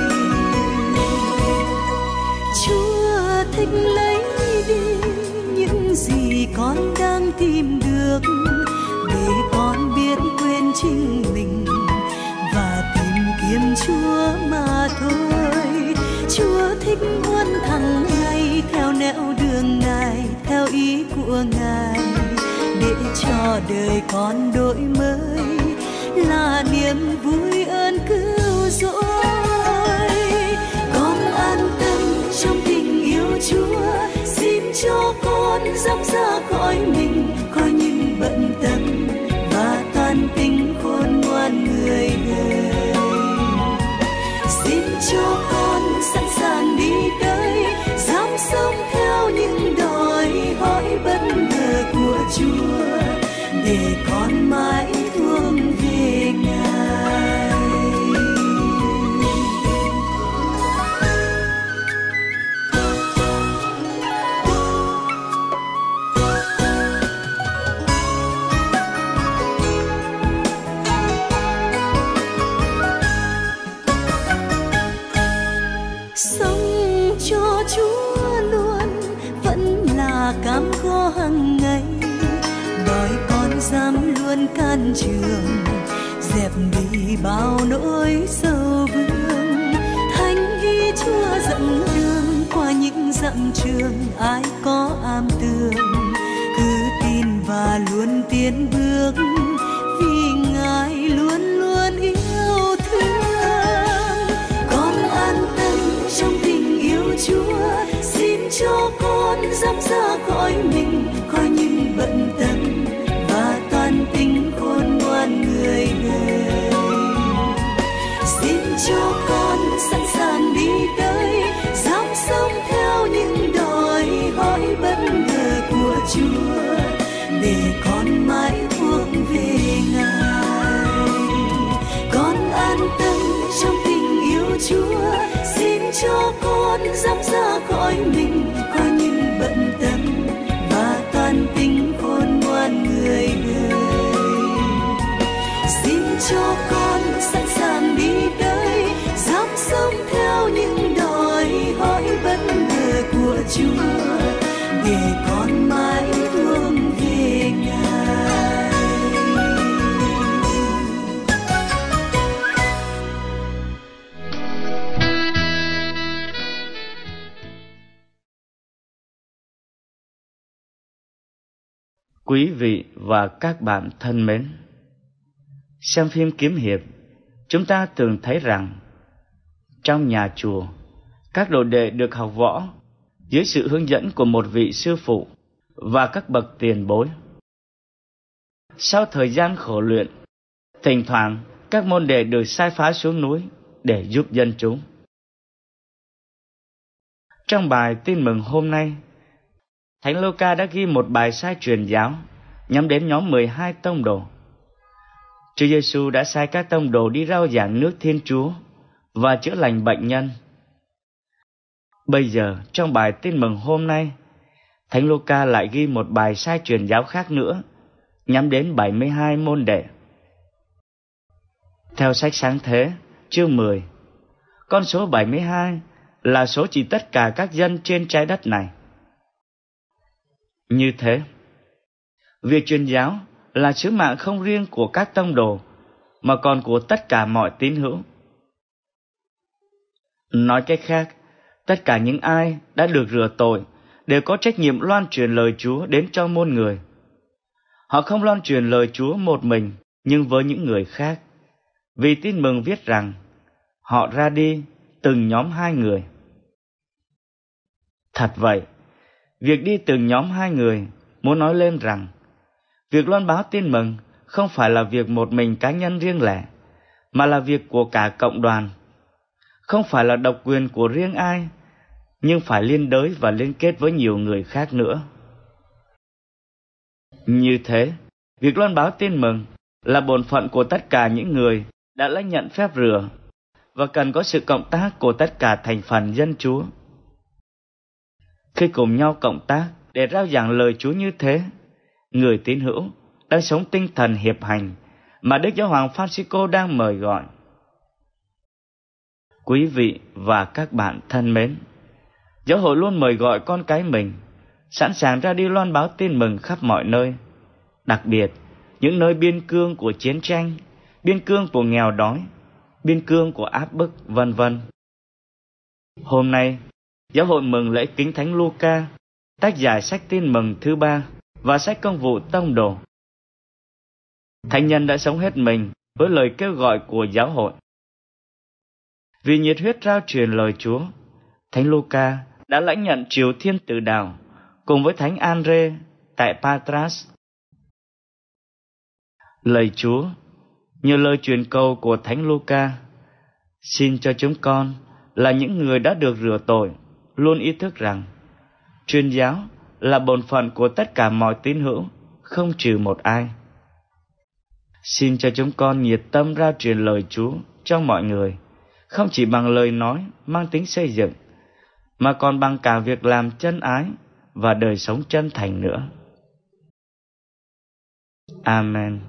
Chúa thích lấy đi những gì con đang tìm được, để con biết quên chính mình và tìm kiếm Chúa mà thôi. Chúa thích muôn thằng ngày theo nẻo đường Ngài, theo ý của Ngài, để cho đời con đổi mới là niềm vui ơn cứu rỗi. Con an tâm trong tình yêu Chúa, xin cho con dám ra khỏi mình, khỏi những bận tâm và toàn tính khôn ngoan người đời. Xin cho con sẵn sàng đi tới, dám sống theo những đòi hỏi bất ngờ của Chúa, để con mãi thương về Ngài. Sống cho Chúa luôn vẫn là cám go hàng ngày, đòi con dám luôn can trường, dẹp đi bao nỗi sầu vương. Thánh ý Chúa dẫn đường qua những dặm trường, ai có am tường cứ tin và luôn tiến bước, vì Ngài luôn luôn yêu thương. Con an tâm trong tình yêu Chúa, xin cho con dám ra khỏi mình, khỏi những bận tâm và toàn tính khôn ngoan người đời. Xin cho con sẵn sàng đi tới, dám sống theo những đòi hỏi bất ngờ của Chúa, để con mãi thuộc về Ngài. Con an tâm trong tình yêu Chúa, xin cho con dám ra khỏi mình, khỏi những bận tâm và toàn tính khôn ngoan người đời. Xin cho con sẵn sàng đi tới, dám sống theo những đòi hỏi bất ngờ của Chúa, để con mãi thương về Ngài. Quý vị và các bạn thân mến, xem phim kiếm hiệp, chúng ta thường thấy rằng trong nhà chùa, các đồ đệ được học võ dưới sự hướng dẫn của một vị sư phụ và các bậc tiền bối. Sau thời gian khổ luyện, thỉnh thoảng các môn đệ được sai phái xuống núi để giúp dân chúng. Trong bài tin mừng hôm nay, Thánh Luca đã ghi một bài sai truyền giáo nhắm đến nhóm 12 tông đồ. Chúa Giêsu đã sai các tông đồ đi rao giảng nước Thiên Chúa và chữa lành bệnh nhân. Bây giờ, trong bài tin mừng hôm nay, Thánh Luca lại ghi một bài sai truyền giáo khác nữa, nhắm đến 72 môn đệ. Theo sách Sáng Thế, chương 10, con số 72 là số chỉ tất cả các dân trên trái đất này. Như thế, việc truyền giáo là sứ mạng không riêng của các tông đồ, mà còn của tất cả mọi tín hữu. Nói cách khác, tất cả những ai đã được rửa tội đều có trách nhiệm loan truyền lời Chúa đến cho muôn người. Họ không loan truyền lời Chúa một mình, nhưng với những người khác, vì Tin Mừng viết rằng họ ra đi từng nhóm 2 người. Thật vậy, việc đi từng nhóm 2 người muốn nói lên rằng việc loan báo Tin Mừng không phải là việc một mình cá nhân riêng lẻ, mà là việc của cả cộng đoàn. Không phải là độc quyền của riêng ai, nhưng phải liên đới và liên kết với nhiều người khác nữa. Như thế, việc loan báo Tin Mừng là bổn phận của tất cả những người đã lãnh nhận phép rửa và cần có sự cộng tác của tất cả thành phần dân Chúa. Khi cùng nhau cộng tác để rao giảng lời Chúa như thế, người tín hữu đang sống tinh thần hiệp hành mà Đức Giáo hoàng Francisco đang mời gọi. Quý vị và các bạn thân mến, Giáo hội luôn mời gọi con cái mình sẵn sàng ra đi loan báo Tin Mừng khắp mọi nơi, đặc biệt những nơi biên cương của chiến tranh, biên cương của nghèo đói, biên cương của áp bức, vân vân. Hôm nay, Giáo hội mừng lễ kính Thánh Luca, tác giải sách Tin Mừng thứ 3 và sách Công vụ Tông đồ. Thánh nhân đã sống hết mình với lời kêu gọi của Giáo hội. Vì nhiệt huyết rao truyền lời Chúa, Thánh Luca đã lãnh nhận triều thiên tử đạo cùng với Thánh Andre tại Patras. Lạy Chúa, nhờ lời truyền cầu của Thánh Luca, xin cho chúng con là những người đã được rửa tội luôn ý thức rằng truyền giáo là bổn phận của tất cả mọi tín hữu, không trừ một ai. Xin cho chúng con nhiệt tâm rao truyền lời Chúa cho mọi người, không chỉ bằng lời nói mang tính xây dựng, mà còn bằng cả việc làm chân ái và đời sống chân thành nữa. Amen.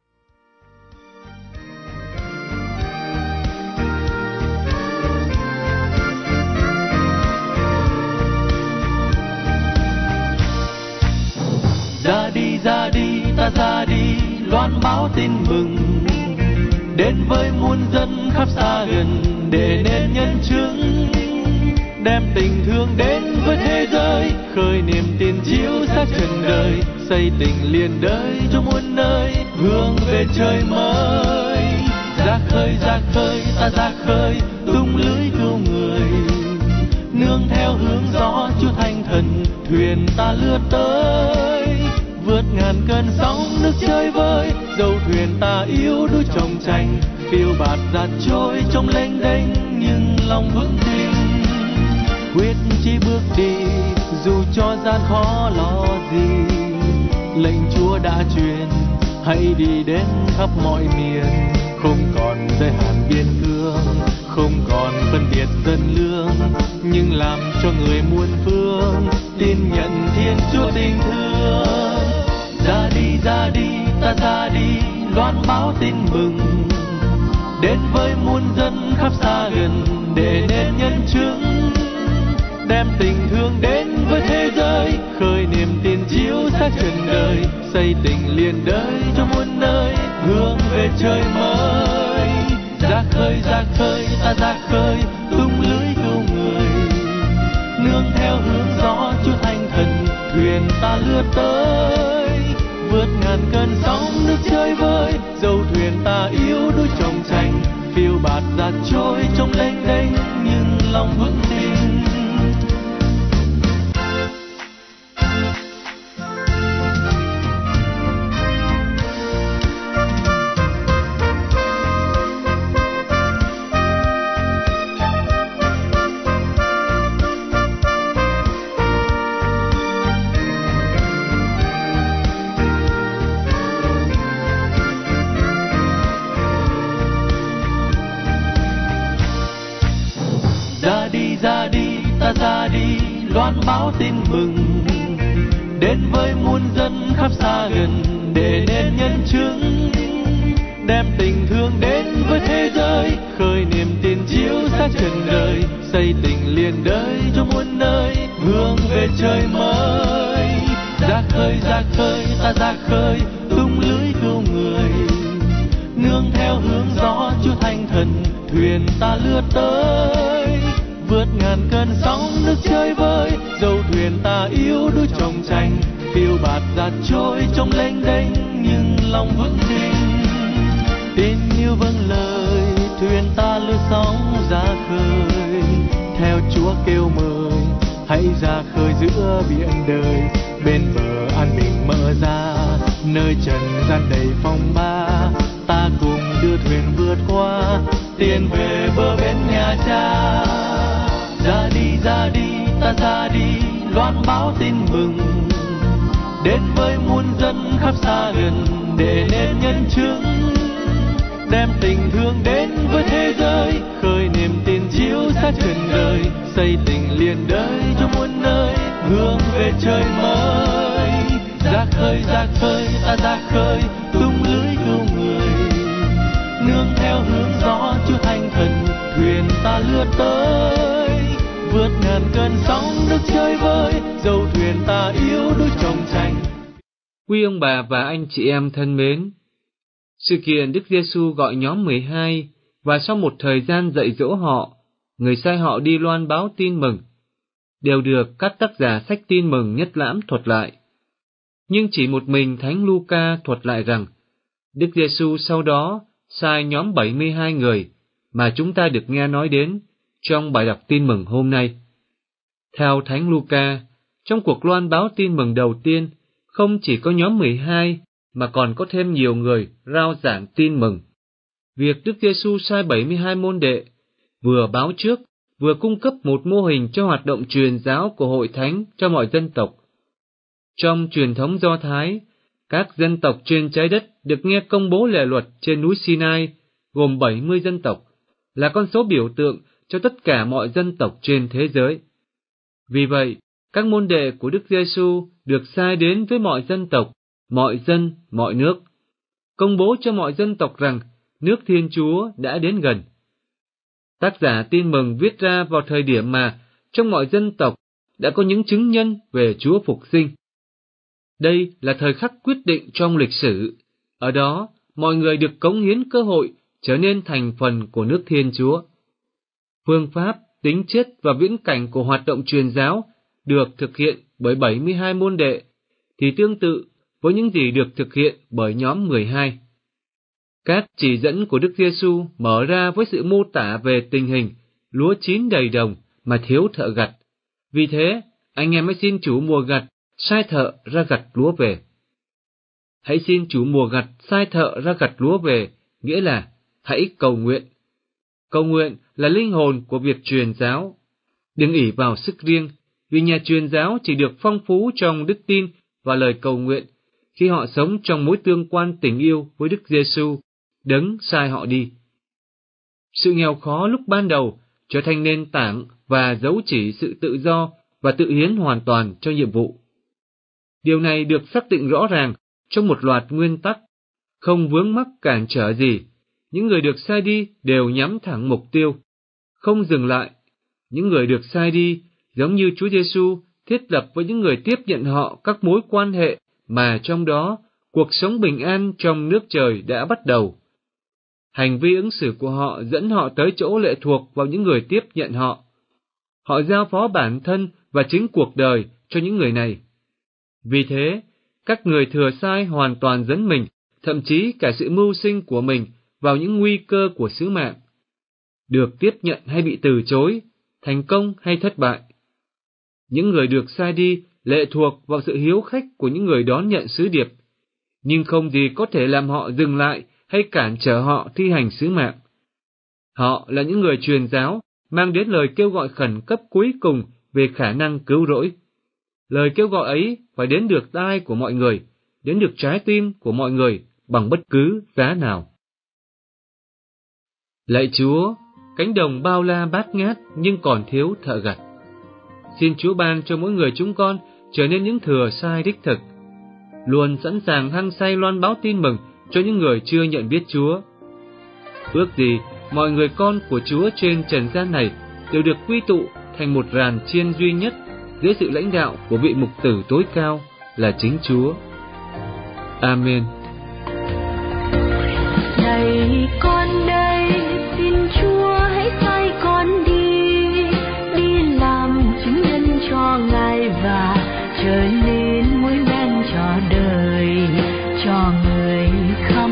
Ra đi, ta ra đi, loan báo tin mừng, đến với muôn dân khắp xa gần, để nên nhân chứng, đem tình thương đến với thế giới, khơi niềm tin chiếu sáng trần đời, xây tình liền đới cho muôn nơi, hướng về trời mới. Ra khơi, ta ra khơi, tung lưới cứu người, nương theo hướng gió Chúa Thánh Thần, thuyền ta lướt tới, vượt ngàn cơn sóng nước chơi vơi, dầu thuyền ta yếu đuối trồng tranh, phiêu bạt giạt trôi trong lênh đênh, nhưng lòng vững tin, quyết chí bước đi dù cho gian khó lo gì. Lệnh Chúa đã truyền, hãy đi đến khắp mọi miền, không còn giới hạn biên cương, không còn phân biệt dân lương, nhưng làm cho người muôn phương tin nhận Thiên Chúa tình thương. Ra đi, ta ra đi, loan báo tin mừng, đến với muôn dân khắp xa gần, để nên nhân chứng, đem tình thương đến với thế giới, khơi niềm tin chiếu sáng trần đời, xây tình liền đới cho muôn nơi, hướng về trời mới. Ra khơi, ta ra khơi, tung lưới cứu người, nương theo hướng gió Chúa Thánh Thần, thuyền ta lướt tới, vượt ngàn cơn sóng nước chơi vơi, dầu thuyền ta yếu đuối trồng tranh, phiêu bạt giạt trôi trong lênh đênh, nhưng lòng vững tin. Ra đi, ta ra đi, loan báo tin mừng, đến với muôn dân khắp xa gần để nên nhân chứng, đem tình thương đến với thế giới, khơi niềm tin chiếu sáng trần đời, xây tình liền đời cho muôn nơi, hướng về trời mới. Ra khơi ta ra khơi, tung lưới cứu người, nương theo hướng gió Chúa Thánh Thần, thuyền ta lướt tới, vượt ngàn cơn sóng nước chơi vơi, dâu thuyền ta yếu đuối trồng tranh, phiêu bạt giạt trôi trong lênh đênh nhưng lòng vững tin. Tin yêu vâng lời, thuyền ta lướt sóng ra khơi, theo Chúa kêu mời, hãy ra khơi giữa biển đời, bên bờ an bình mở ra, nơi trần gian đầy phong ba, ta cùng đưa thuyền vượt qua, tiến về bờ bên nhà Cha. Ra đi, ta ra đi, loan báo tin mừng, đến với muôn dân khắp xa gần để nên nhân chứng, đem tình thương đến với thế giới, khơi niềm tin chiếu sáng trần đời, xây tình liền đời cho muôn nơi, hướng về trời mới. Ra khơi ta ra khơi, tung lưới cứu người, nương theo hướng gió Chúa Thánh Thần, thuyền ta lướt tới, vượt ngàn cơn sóng nước chơi vơi, dâu thuyền ta yếu đuối trồng tranh. Quý ông bà và anh chị em thân mến, sự kiện Đức Giêsu gọi nhóm 12 và sau một thời gian dạy dỗ họ, người sai họ đi loan báo tin mừng, đều được các tác giả sách tin mừng nhất lãm thuật lại. Nhưng chỉ một mình Thánh Luca thuật lại rằng, Đức Giêsu sau đó sai nhóm 72 người mà chúng ta được nghe nói đến trong bài đọc tin mừng hôm nay. Theo Thánh Luca, trong cuộc loan báo tin mừng đầu tiên, không chỉ có nhóm 12 mà còn có thêm nhiều người rao giảng tin mừng. Việc Đức Giêsu sai 72 môn đệ, vừa báo trước, vừa cung cấp một mô hình cho hoạt động truyền giáo của hội thánh cho mọi dân tộc. Trong truyền thống Do Thái, các dân tộc trên trái đất được nghe công bố lề luật trên núi Sinai, gồm 70 dân tộc, là con số biểu tượng cho tất cả mọi dân tộc trên thế giới. Vì vậy, các môn đệ của Đức Giêsu được sai đến với mọi dân tộc, mọi dân, mọi nước, công bố cho mọi dân tộc rằng nước Thiên Chúa đã đến gần. Tác giả tin mừng viết ra vào thời điểm mà trong mọi dân tộc đã có những chứng nhân về Chúa phục sinh. Đây là thời khắc quyết định trong lịch sử. Ở đó, mọi người được cống hiến cơ hội trở nên thành phần của nước Thiên Chúa. Phương pháp, tính chất và viễn cảnh của hoạt động truyền giáo được thực hiện bởi 72 môn đệ thì tương tự với những gì được thực hiện bởi nhóm 12. Các chỉ dẫn của Đức Giêsu mở ra với sự mô tả về tình hình lúa chín đầy đồng mà thiếu thợ gặt. Vì thế, anh em hãy xin chủ mùa gặt sai thợ ra gặt lúa về. Hãy xin chủ mùa gặt sai thợ ra gặt lúa về, nghĩa là hãy cầu nguyện. Cầu nguyện là linh hồn của việc truyền giáo. Đừng ỷ vào sức riêng, vì nhà truyền giáo chỉ được phong phú trong đức tin và lời cầu nguyện khi họ sống trong mối tương quan tình yêu với Đức Giêsu, đấng sai họ đi. Sự nghèo khó lúc ban đầu trở thành nền tảng và dấu chỉ sự tự do và tự hiến hoàn toàn cho nhiệm vụ. Điều này được xác định rõ ràng trong một loạt nguyên tắc, không vướng mắc cản trở gì. Những người được sai đi đều nhắm thẳng mục tiêu, không dừng lại. Những người được sai đi, giống như Chúa Giêsu thiết lập với những người tiếp nhận họ các mối quan hệ mà trong đó cuộc sống bình an trong nước trời đã bắt đầu. Hành vi ứng xử của họ dẫn họ tới chỗ lệ thuộc vào những người tiếp nhận họ. Họ giao phó bản thân và chính cuộc đời cho những người này. Vì thế, các người thừa sai hoàn toàn dấn mình, thậm chí cả sự mưu sinh của mình vào những nguy cơ của sứ mạng. Được tiếp nhận hay bị từ chối, thành công hay thất bại. Những người được sai đi lệ thuộc vào sự hiếu khách của những người đón nhận sứ điệp, nhưng không gì có thể làm họ dừng lại hay cản trở họ thi hành sứ mạng. Họ là những người truyền giáo mang đến lời kêu gọi khẩn cấp cuối cùng về khả năng cứu rỗi. Lời kêu gọi ấy phải đến được tai của mọi người, đến được trái tim của mọi người bằng bất cứ giá nào. Lạy Chúa, cánh đồng bao la bát ngát nhưng còn thiếu thợ gặt. Xin Chúa ban cho mỗi người chúng con trở nên những thừa sai đích thực, luôn sẵn sàng hăng say loan báo tin mừng cho những người chưa nhận biết Chúa. Ước gì mọi người con của Chúa trên trần gian này đều được quy tụ thành một ràn chiên duy nhất dưới sự lãnh đạo của vị mục tử tối cao là chính Chúa. Amen. Này con đây, xin Chúa hãy sai con đi làm chứng nhân cho Ngài và trở nên muối men cho đời, cho người khắp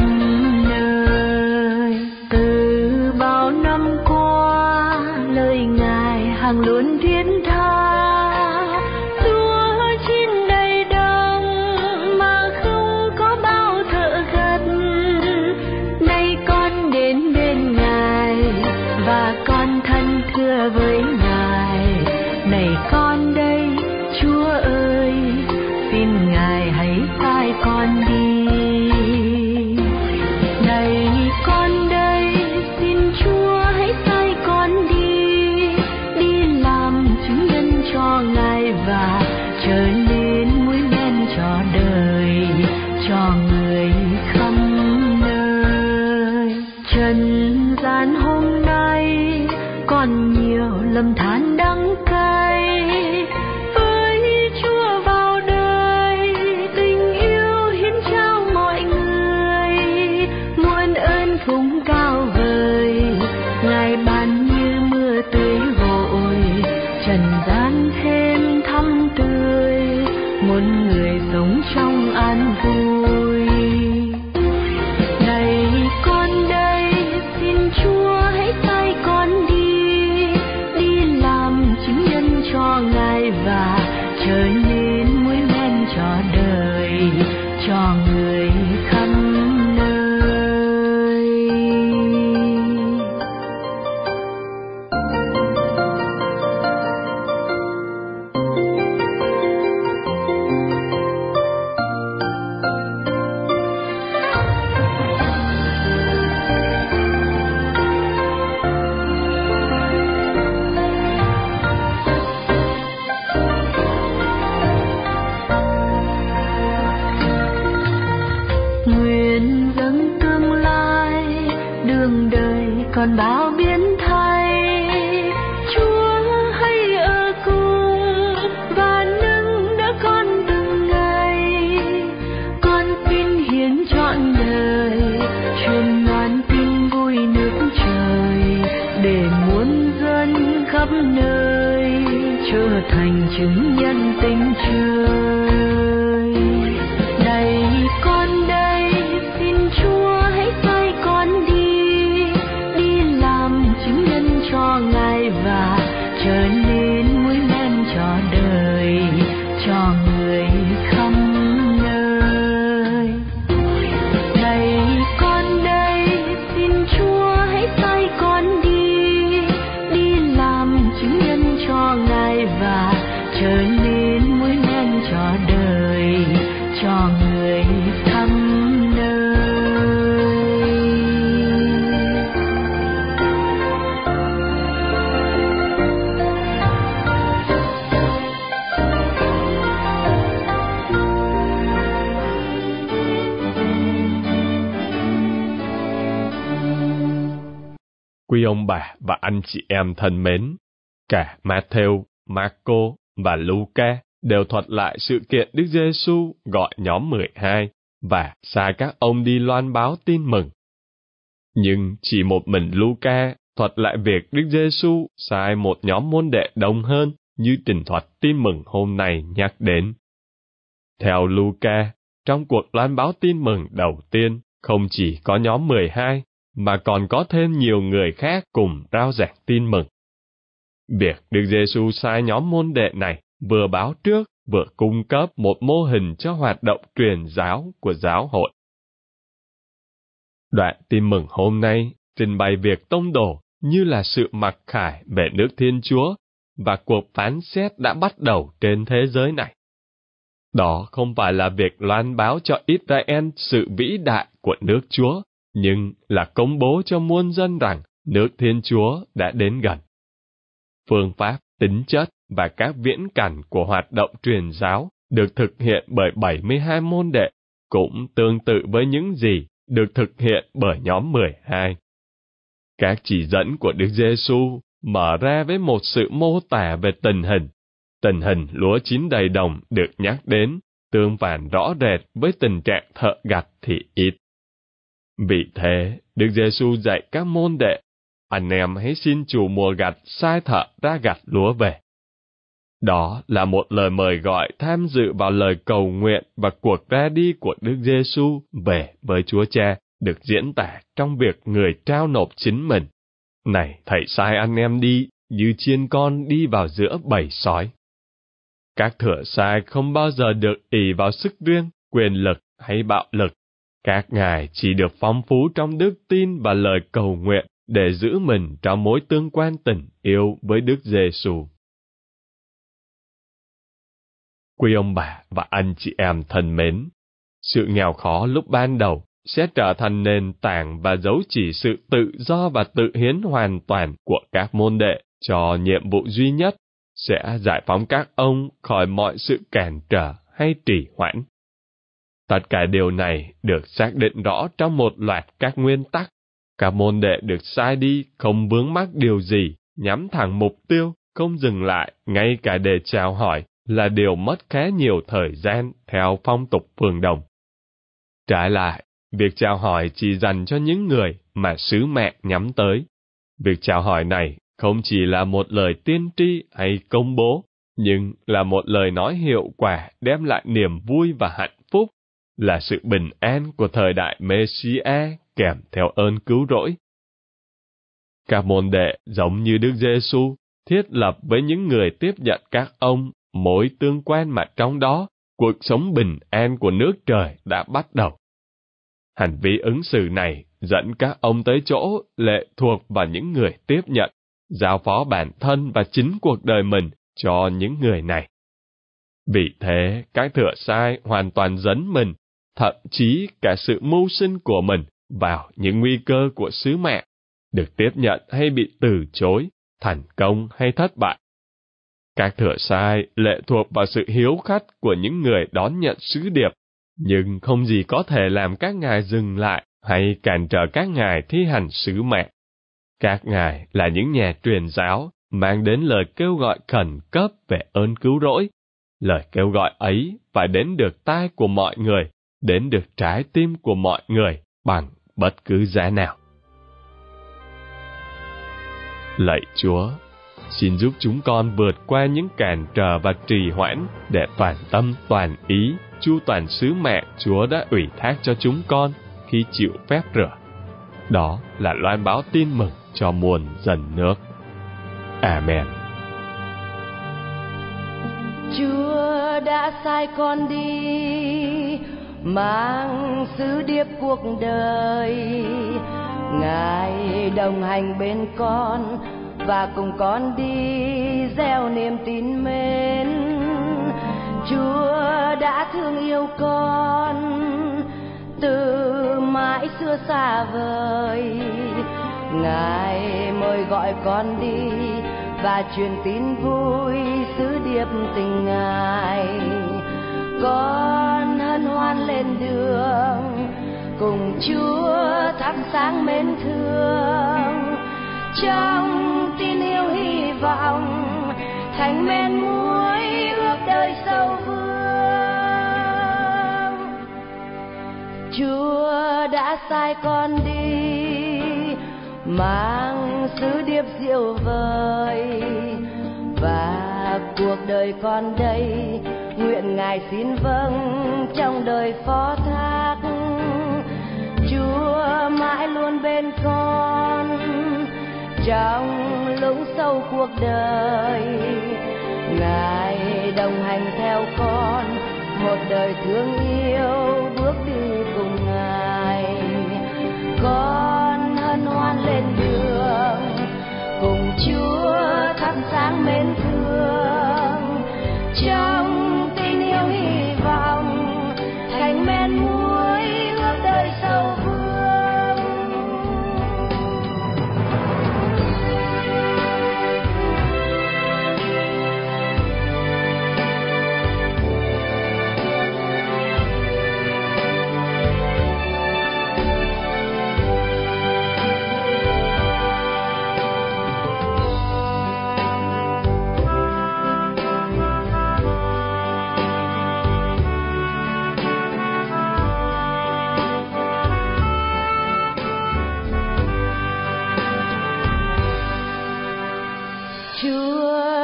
nơi. Từ bao năm qua, lời Ngài hằng luôn thiết tha, lúa chín đầy đồng mà không có bao thợ gặt. Nay con đến bên Ngài và con thân thưa với Ngài. Này con đây, Chúa ơi, xin Ngài hãy sai con đi. Này con đây, xin Chúa hãy sai con đi làm chứng nhân cho Ngài và trở nên muối men cho đời, cho người khắp nơi. Trần gian hôm nay còn nhiều lầm than đắng cay, với Chúa vào đời tình yêu hiến trao mọi người. Muôn ơn phúng cao vời, Ngài ban như mưa tưới vội, trần gian thêm thắm tươi, muôn người sống trong an vui. Này con đây, xin Chúa hãy sai con đi làm chứng nhân cho Ngài và trở nên muối men cho đời, cho người khắp nơi. Nguyện dâng tương lai đường đời còn bao biến thay, Chúa hãy ở cùng và nâng đỡ con từng ngày. Con xin hiến trọn đời, truyền ngàn tin vui nước trời, để muôn dân khắp nơi trở thành chứng nhân tình trời. Này con đây, xin Chúa hãy sai con đi làm chứng nhân cho Ngài và trở nên muối men cho đời, cho người khắp nơi. Này con đây, xin Chúa hãy sai con đi làm chứng nhân cho Ngài và trở nên muối men cho đời, cho người khắp nơi. Quý ông bà và anh chị em thân mến, cả Matthew, Marco và Luca đều thuật lại sự kiện Đức Giêsu gọi nhóm 12 và sai các ông đi loan báo tin mừng. Nhưng chỉ một mình Luca thuật lại việc Đức Giêsu sai một nhóm môn đệ đông hơn như trình thuật tin mừng hôm nay nhắc đến. Theo Luca, trong cuộc loan báo tin mừng đầu tiên, không chỉ có nhóm 12, mà còn có thêm nhiều người khác cùng rao giảng tin mừng. Việc Đức Giêsu sai nhóm môn đệ này vừa báo trước, vừa cung cấp một mô hình cho hoạt động truyền giáo của giáo hội. Đoạn tin mừng hôm nay trình bày việc tông đồ như là sự mặc khải về nước Thiên Chúa và cuộc phán xét đã bắt đầu trên thế giới này. Đó không phải là việc loan báo cho Israel sự vĩ đại của nước Chúa, nhưng là công bố cho muôn dân rằng nước Thiên Chúa đã đến gần. Phương pháp, tính chất và các viễn cảnh của hoạt động truyền giáo được thực hiện bởi 72 môn đệ cũng tương tự với những gì được thực hiện bởi nhóm 12. Các chỉ dẫn của Đức Giêsu mở ra với một sự mô tả về tình hình lúa chín đầy đồng được nhắc đến, tương phản rõ rệt với tình trạng thợ gặt thì ít. Vì thế, Đức Giêsu dạy các môn đệ, anh em hãy xin chủ mùa gặt sai thợ ra gặt lúa về. Đó là một lời mời gọi tham dự vào lời cầu nguyện và cuộc ra đi của Đức Giêsu về với Chúa Cha được diễn tả trong việc người trao nộp chính mình. Này, thầy sai anh em đi, như chiên con đi vào giữa bầy sói. Các thửa sai không bao giờ được ỷ vào sức riêng, quyền lực hay bạo lực. Các ngài chỉ được phong phú trong đức tin và lời cầu nguyện để giữ mình trong mối tương quan tình yêu với Đức Giêsu. Quý ông bà và anh chị em thân mến, sự nghèo khó lúc ban đầu sẽ trở thành nền tảng và dấu chỉ sự tự do và tự hiến hoàn toàn của các môn đệ cho nhiệm vụ duy nhất, sẽ giải phóng các ông khỏi mọi sự cản trở hay trì hoãn. Tất cả điều này được xác định rõ trong một loạt các nguyên tắc. Các môn đệ được sai đi không vướng mắc điều gì, nhắm thẳng mục tiêu, không dừng lại, ngay cả để chào hỏi là điều mất khá nhiều thời gian theo phong tục phương Đông. Trái lại, việc chào hỏi chỉ dành cho những người mà sứ mẹ nhắm tới. Việc chào hỏi này không chỉ là một lời tiên tri hay công bố, nhưng là một lời nói hiệu quả đem lại niềm vui và hạnh phúc, là sự bình an của thời đại Messiah kèm theo ơn cứu rỗi. Các môn đệ giống như Đức Giêsu thiết lập với những người tiếp nhận các ông mối tương quan mà trong đó cuộc sống bình an của nước trời đã bắt đầu. Hành vi ứng xử này dẫn các ông tới chỗ lệ thuộc vào những người tiếp nhận, giao phó bản thân và chính cuộc đời mình cho những người này. Vì thế, các thửa sai hoàn toàn dấn mình, thậm chí cả sự mưu sinh của mình vào những nguy cơ của sứ mạng, được tiếp nhận hay bị từ chối, thành công hay thất bại. Các thửa sai lệ thuộc vào sự hiếu khách của những người đón nhận sứ điệp, nhưng không gì có thể làm các ngài dừng lại hay cản trở các ngài thi hành sứ mệnh. Các ngài là những nhà truyền giáo mang đến lời kêu gọi khẩn cấp về ơn cứu rỗi. Lời kêu gọi ấy phải đến được tai của mọi người, đến được trái tim của mọi người bằng bất cứ giá nào. Lạy Chúa, xin giúp chúng con vượt qua những cản trở và trì hoãn để toàn tâm toàn ý chu toàn sứ mệnh Chúa đã ủy thác cho chúng con khi chịu phép rửa. Đó là loan báo tin mừng cho muôn dân nước. Amen. Chúa đã sai con đi mang sứ điệp cuộc đời, Ngài đồng hành bên con và cùng con đi gieo niềm tin mến. Chúa đã thương yêu con từ mãi xưa xa vời, Ngài mời gọi con đi và truyền tin vui sứ điệp tình Ngài. Con hân hoan lên đường cùng Chúa thắp sáng mến thương, trong tin yêu hy vọng thành men muối ước đời sâu vương. Chúa đã sai con đi mang sứ điệp diệu vời, và cuộc đời con đây nguyện Ngài xin vâng trong đời phó thác. Chúa mãi luôn bên con trong lũng sâu cuộc đời, Ngài đồng hành theo con một đời thương yêu bước đi cùng Ngài. Con hân hoan lên đường cùng Chúa thắp sáng mến thương, trong tin yêu hy vọng thành men muối ước đời sâu vương.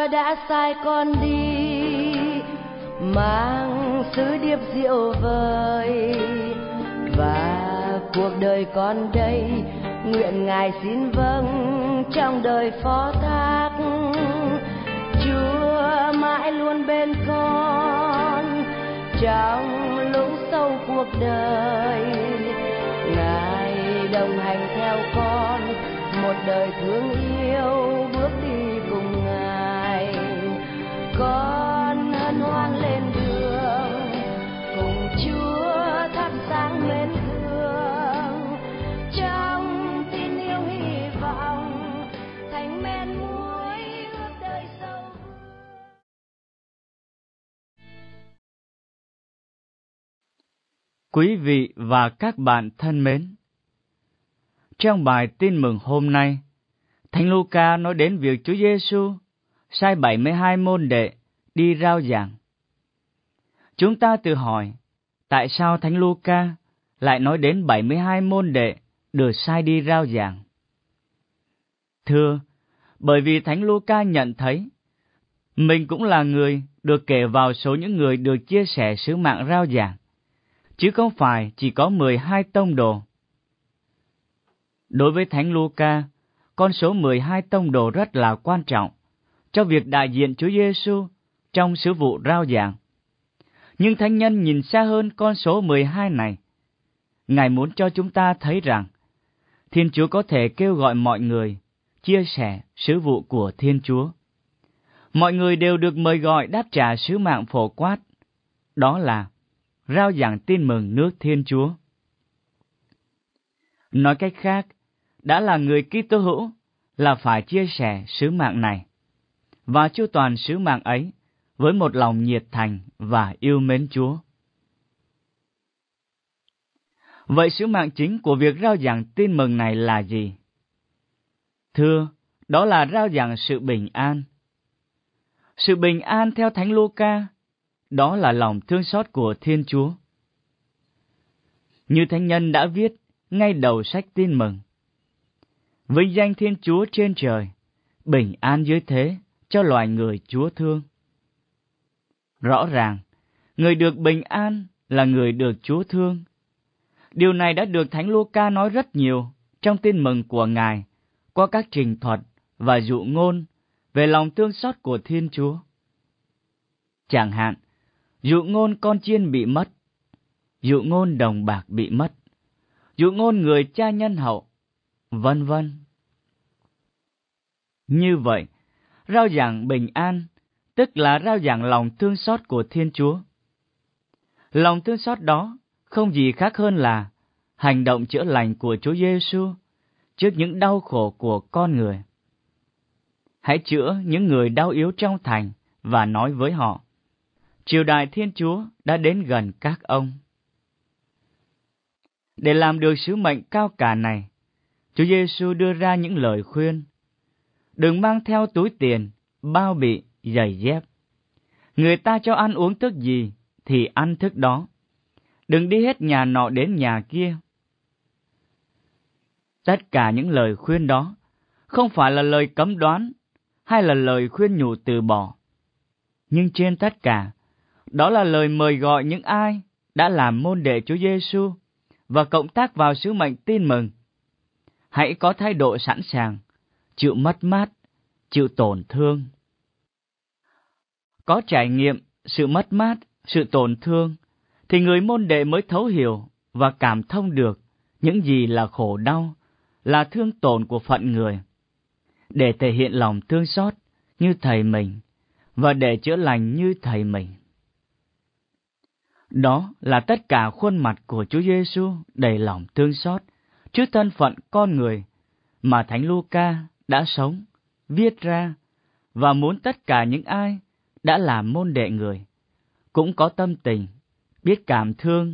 đã sai con đi mang sứ điệp diệu vời, và cuộc đời con đây nguyện Ngài xin vâng trong đời phó thác. Chúa mãi luôn bên con trong lúc sâu cuộc đời, Ngài đồng hành theo con một đời thương yêu bước đi cùng Ngài. Con hân hoan lên đường cùng Chúa thắp sáng mến thương, trong tin yêu hy vọng thành men muối ướp đời sâu. Quý vị và các bạn thân mến, trong bài tin mừng hôm nay, Thánh Luca nói đến việc Chúa Giêsu sai 72 môn đệ đi rao giảng. Chúng ta tự hỏi, tại sao Thánh Luca lại nói đến 72 môn đệ được sai đi rao giảng? Thưa, bởi vì Thánh Luca nhận thấy mình cũng là người được kể vào số những người được chia sẻ sứ mạng rao giảng, chứ không phải chỉ có 12 tông đồ. Đối với Thánh Luca, con số 12 tông đồ rất là quan trọng cho việc đại diện Chúa Giêsu trong sứ vụ rao giảng. Nhưng Thánh Nhân nhìn xa hơn con số 12 này. Ngài muốn cho chúng ta thấy rằng Thiên Chúa có thể kêu gọi mọi người chia sẻ sứ vụ của Thiên Chúa. Mọi người đều được mời gọi đáp trả sứ mạng phổ quát, đó là rao giảng tin mừng nước Thiên Chúa. Nói cách khác, đã là người Kitô hữu là phải chia sẻ sứ mạng này và chu toàn sứ mạng ấy với một lòng nhiệt thành và yêu mến Chúa. Vậy sứ mạng chính của việc rao giảng tin mừng này là gì? Thưa, đó là rao giảng sự bình an. Sự bình an theo Thánh Luca, đó là lòng thương xót của Thiên Chúa. Như Thánh Nhân đã viết ngay đầu sách tin mừng: vinh danh Thiên Chúa trên trời, bình an dưới thế cho loài người Chúa thương. Rõ ràng, người được bình an là người được Chúa thương. Điều này đã được Thánh Luca nói rất nhiều trong tin mừng của Ngài qua các trình thuật và dụ ngôn về lòng thương xót của Thiên Chúa. Chẳng hạn, dụ ngôn con chiên bị mất, dụ ngôn đồng bạc bị mất, dụ ngôn người cha nhân hậu, vân vân. Như vậy, rao giảng bình an tức là rao giảng lòng thương xót của Thiên Chúa. Lòng thương xót đó không gì khác hơn là hành động chữa lành của Chúa Giêsu trước những đau khổ của con người. Hãy chữa những người đau yếu trong thành và nói với họ: triều đại Thiên Chúa đã đến gần các ông. Để làm được sứ mệnh cao cả này, Chúa Giêsu đưa ra những lời khuyên: đừng mang theo túi tiền, bao bì, giày dép. Người ta cho ăn uống thức gì thì ăn thức đó. Đừng đi hết nhà nọ đến nhà kia. Tất cả những lời khuyên đó không phải là lời cấm đoán hay là lời khuyên nhủ từ bỏ. Nhưng trên tất cả, đó là lời mời gọi những ai đã làm môn đệ Chúa Giêsu và cộng tác vào sứ mệnh tin mừng. Hãy có thái độ sẵn sàng, chịu mất mát, chịu tổn thương. Có trải nghiệm sự mất mát, sự tổn thương, thì người môn đệ mới thấu hiểu và cảm thông được những gì là khổ đau, là thương tổn của phận người, để thể hiện lòng thương xót như Thầy mình và để chữa lành như Thầy mình. Đó là tất cả khuôn mặt của Chúa Giêsu đầy lòng thương xót trước thân phận con người mà Thánh Luca đã sống, viết ra và muốn tất cả những ai đã làm môn đệ người cũng có tâm tình, biết cảm thương.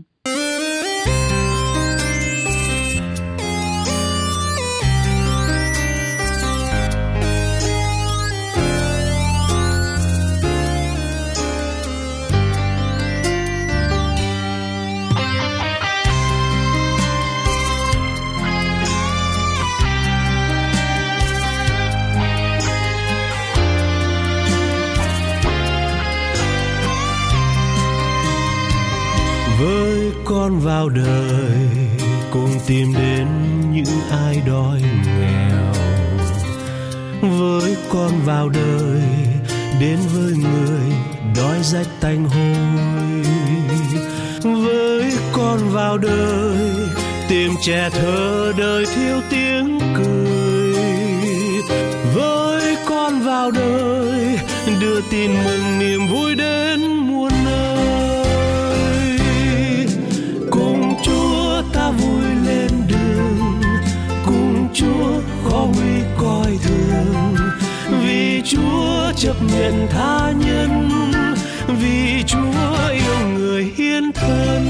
con vào đời cùng tìm đến những ai đói nghèo. Với con vào đời đến với người đói rách tanh hôi. Với con vào đời tìm trẻ thơ đời thiếu tiếng cười. Với con vào đời đưa tin mừng niềm vui đến muôn nơi. Cùng Chúa ta vui lên đường, cùng Chúa khó nguy coi thường. Vì Chúa chấp nhận tha nhân, vì Chúa yêu người hiến thân.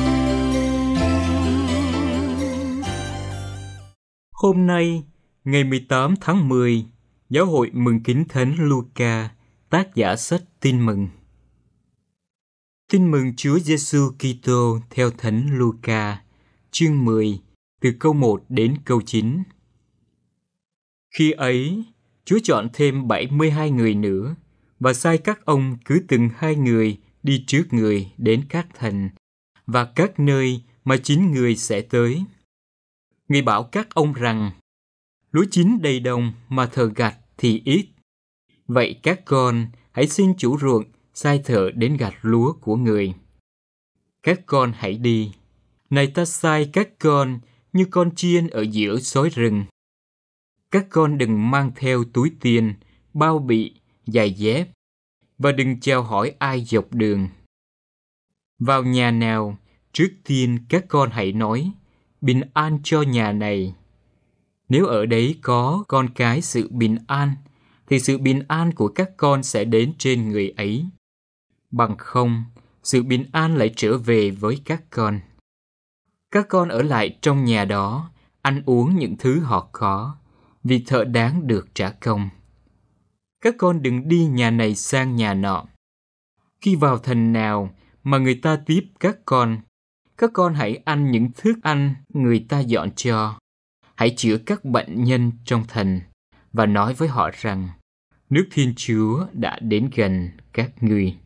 Hôm nay, ngày 18 tháng 10, Giáo hội mừng kính Thánh Luca, tác giả sách Tin Mừng. Tin mừng Chúa Giêsu Kitô theo Thánh Luca, chương 10, từ câu 1 đến câu 9. Khi ấy, Chúa chọn thêm 72 người nữa và sai các ông cứ từng 2 người đi trước người đến các thành và các nơi mà chính người sẽ tới. Người bảo các ông rằng, lúa chín đầy đồng mà thợ gặt thì ít. Vậy các con hãy xin chủ ruộng sai thợ đến gặt lúa của người. Các con hãy đi. Này ta sai các con như con chiên ở giữa sói rừng. Các con đừng mang theo túi tiền, bao bị, giày dép, và đừng chào hỏi ai dọc đường. Vào nhà nào, trước tiên các con hãy nói, bình an cho nhà này. Nếu ở đấy có con cái sự bình an, thì sự bình an của các con sẽ đến trên người ấy. Bằng không, sự bình an lại trở về với các con. Các con ở lại trong nhà đó, ăn uống những thứ họ có, vì thợ đáng được trả công. Các con đừng đi nhà này sang nhà nọ. Khi vào thành nào mà người ta tiếp các con hãy ăn những thức ăn người ta dọn cho. Hãy chữa các bệnh nhân trong thành và nói với họ rằng nước Thiên Chúa đã đến gần các ngươi.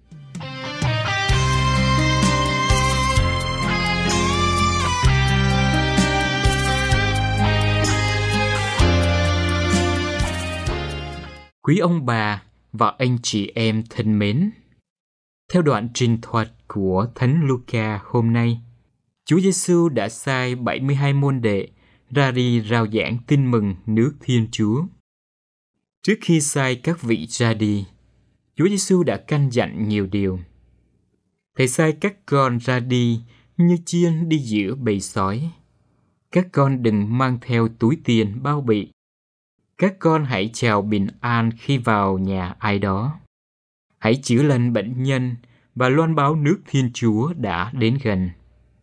Quý ông bà và anh chị em thân mến, theo đoạn trình thuật của Thánh Luca hôm nay, Chúa Giêsu đã sai 72 môn đệ ra đi rao giảng tin mừng nước Thiên Chúa. Trước khi sai các vị ra đi, Chúa Giêsu đã căn dặn nhiều điều. Thầy sai các con ra đi như chiên đi giữa bầy sói. Các con đừng mang theo túi tiền bao bị. Các con hãy chào bình an khi vào nhà ai đó. Hãy chữa lành bệnh nhân và loan báo nước Thiên Chúa đã đến gần.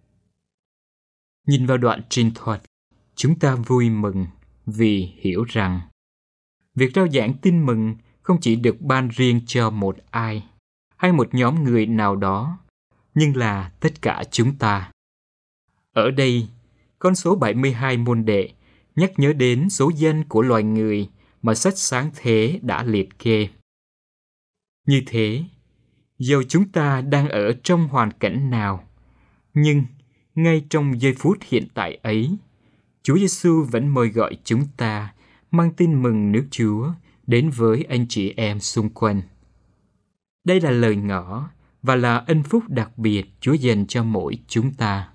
Nhìn vào đoạn trình thuật, chúng ta vui mừng vì hiểu rằng việc rao giảng tin mừng không chỉ được ban riêng cho một ai hay một nhóm người nào đó, nhưng là tất cả chúng ta. Ở đây, con số 72 môn đệ nhắc nhớ đến số danh của loài người mà sách Sáng Thế đã liệt kê. Như thế, dầu chúng ta đang ở trong hoàn cảnh nào, nhưng ngay trong giây phút hiện tại ấy, Chúa Giêsu vẫn mời gọi chúng ta mang tin mừng nước Chúa đến với anh chị em xung quanh. Đây là lời ngỏ và là ân phúc đặc biệt Chúa dành cho mỗi chúng ta.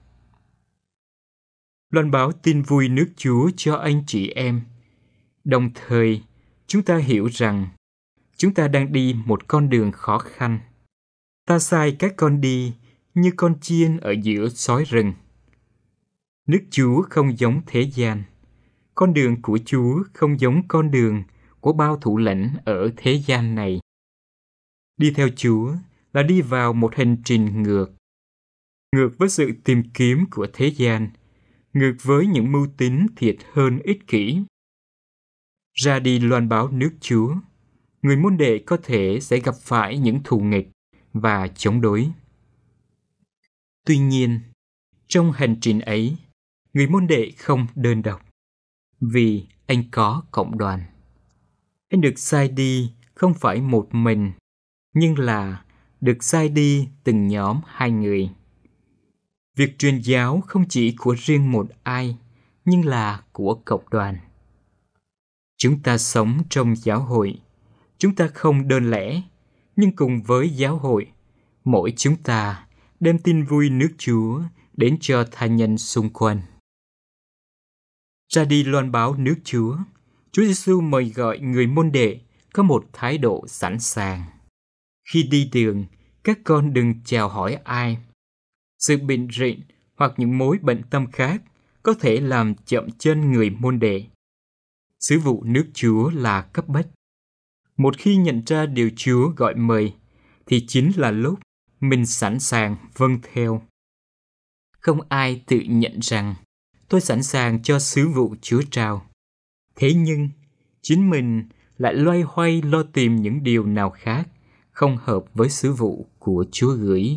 Loan báo tin vui nước Chúa cho anh chị em. Đồng thời, chúng ta hiểu rằng chúng ta đang đi một con đường khó khăn. Ta sai các con đi như con chiên ở giữa sói rừng. Nước Chúa không giống thế gian. Con đường của Chúa không giống con đường của bao thủ lĩnh ở thế gian này. Đi theo Chúa là đi vào một hành trình ngược với sự tìm kiếm của thế gian, ngược với những mưu tính thiệt hơn ích kỷ. Ra đi loan báo nước Chúa, người môn đệ có thể sẽ gặp phải những thù nghịch và chống đối. Tuy nhiên, trong hành trình ấy, người môn đệ không đơn độc, vì anh có cộng đoàn. Anh được sai đi không phải một mình, nhưng là được sai đi từng nhóm 2 người. Việc truyền giáo không chỉ của riêng một ai, nhưng là của cộng đoàn. Chúng ta sống trong giáo hội. Chúng ta không đơn lẻ, nhưng cùng với giáo hội, mỗi chúng ta đem tin vui nước Chúa đến cho tha nhân xung quanh. Ra đi loan báo nước Chúa, Chúa Giêsu mời gọi người môn đệ có một thái độ sẵn sàng. Khi đi đường, các con đừng chào hỏi ai. Sự bệnh rịnh hoặc những mối bận tâm khác có thể làm chậm chân người môn đệ. Sứ vụ nước Chúa là cấp bách. Một khi nhận ra điều Chúa gọi mời, thì chính là lúc mình sẵn sàng vâng theo. Không ai tự nhận rằng tôi sẵn sàng cho sứ vụ Chúa trao. Thế nhưng, chính mình lại loay hoay lo tìm những điều nào khác không hợp với sứ vụ của Chúa gửi.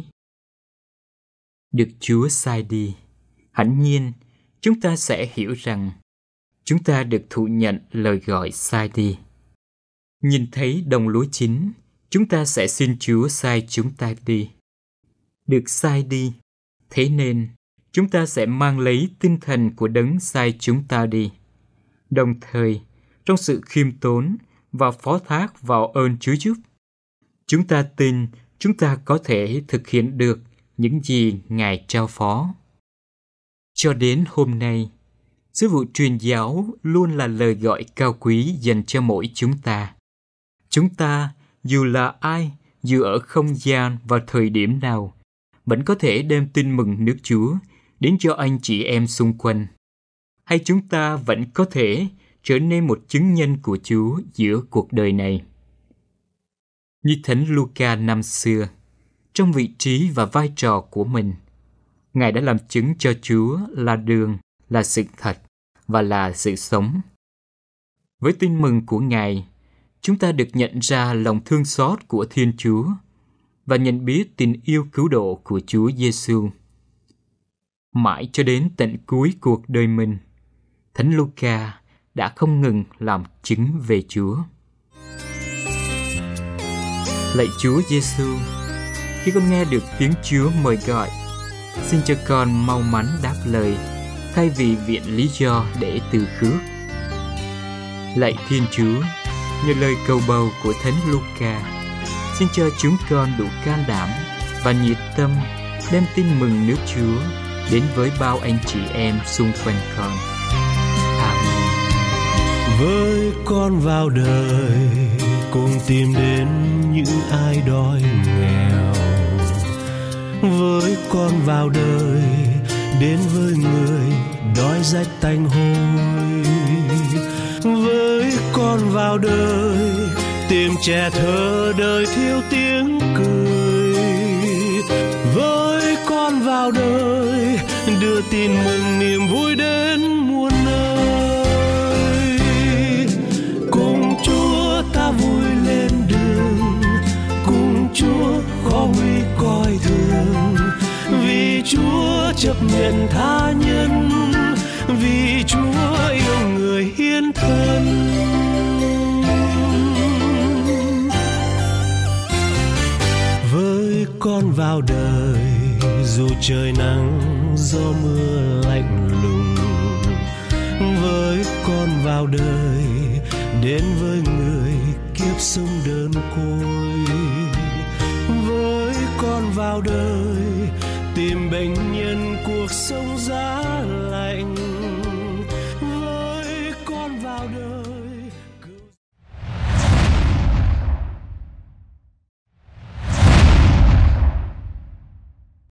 Được Chúa sai đi, hẳn nhiên chúng ta sẽ hiểu rằng chúng ta được thụ nhận lời gọi sai đi. Nhìn thấy đồng lúa chín, chúng ta sẽ xin Chúa sai chúng ta đi. Được sai đi, thế nên chúng ta sẽ mang lấy tinh thần của đấng sai chúng ta đi. Đồng thời, trong sự khiêm tốn và phó thác vào ơn Chúa giúp, chúng ta tin chúng ta có thể thực hiện được những gì Ngài trao phó. Cho đến hôm nay, sứ vụ truyền giáo luôn là lời gọi cao quý dành cho mỗi chúng ta. Chúng ta, dù là ai, dù ở không gian và thời điểm nào, vẫn có thể đem tin mừng nước Chúa đến cho anh chị em xung quanh. Hay chúng ta vẫn có thể trở nên một chứng nhân của Chúa giữa cuộc đời này. Như Thánh Luca năm xưa, trong vị trí và vai trò của mình, Ngài đã làm chứng cho Chúa là đường, là sự thật và là sự sống. Với tin mừng của Ngài, chúng ta được nhận ra lòng thương xót của Thiên Chúa và nhận biết tình yêu cứu độ của Chúa Giêsu. Mãi cho đến tận cuối cuộc đời mình, Thánh Luca đã không ngừng làm chứng về Chúa. Lạy Chúa Giêsu, khi con nghe được tiếng Chúa mời gọi, xin cho con mau mắn đáp lời thay vì viện lý do để từ khước. Lạy Thiên Chúa, nhờ lời cầu bầu của Thánh Luca, xin cho chúng con đủ can đảm và nhiệt tâm đem tin mừng nước Chúa đến với bao anh chị em xung quanh con. Amen. Với con vào đời cùng tìm đến những ai đói nghèo. Với con vào đời đến với người đói rách tanh hôi. Với con vào đời tìm trẻ thơ đời thiếu tiếng cười. Với con vào đời đưa tin mừng niềm vui đến muôn nơi. Cùng Chúa ta vui lên đường, cùng Chúa khó nguy coi thường. Vì Chúa chấp nhận tha nhân, vì Chúa yêu người hiến thân. Với con vào đời dù trời nắng gió mưa lạnh lùng. Với con vào đời đến với người kiếp sống đơn côi. Với con vào đời tìm bệnh nhân cuộc sống giá lạnh.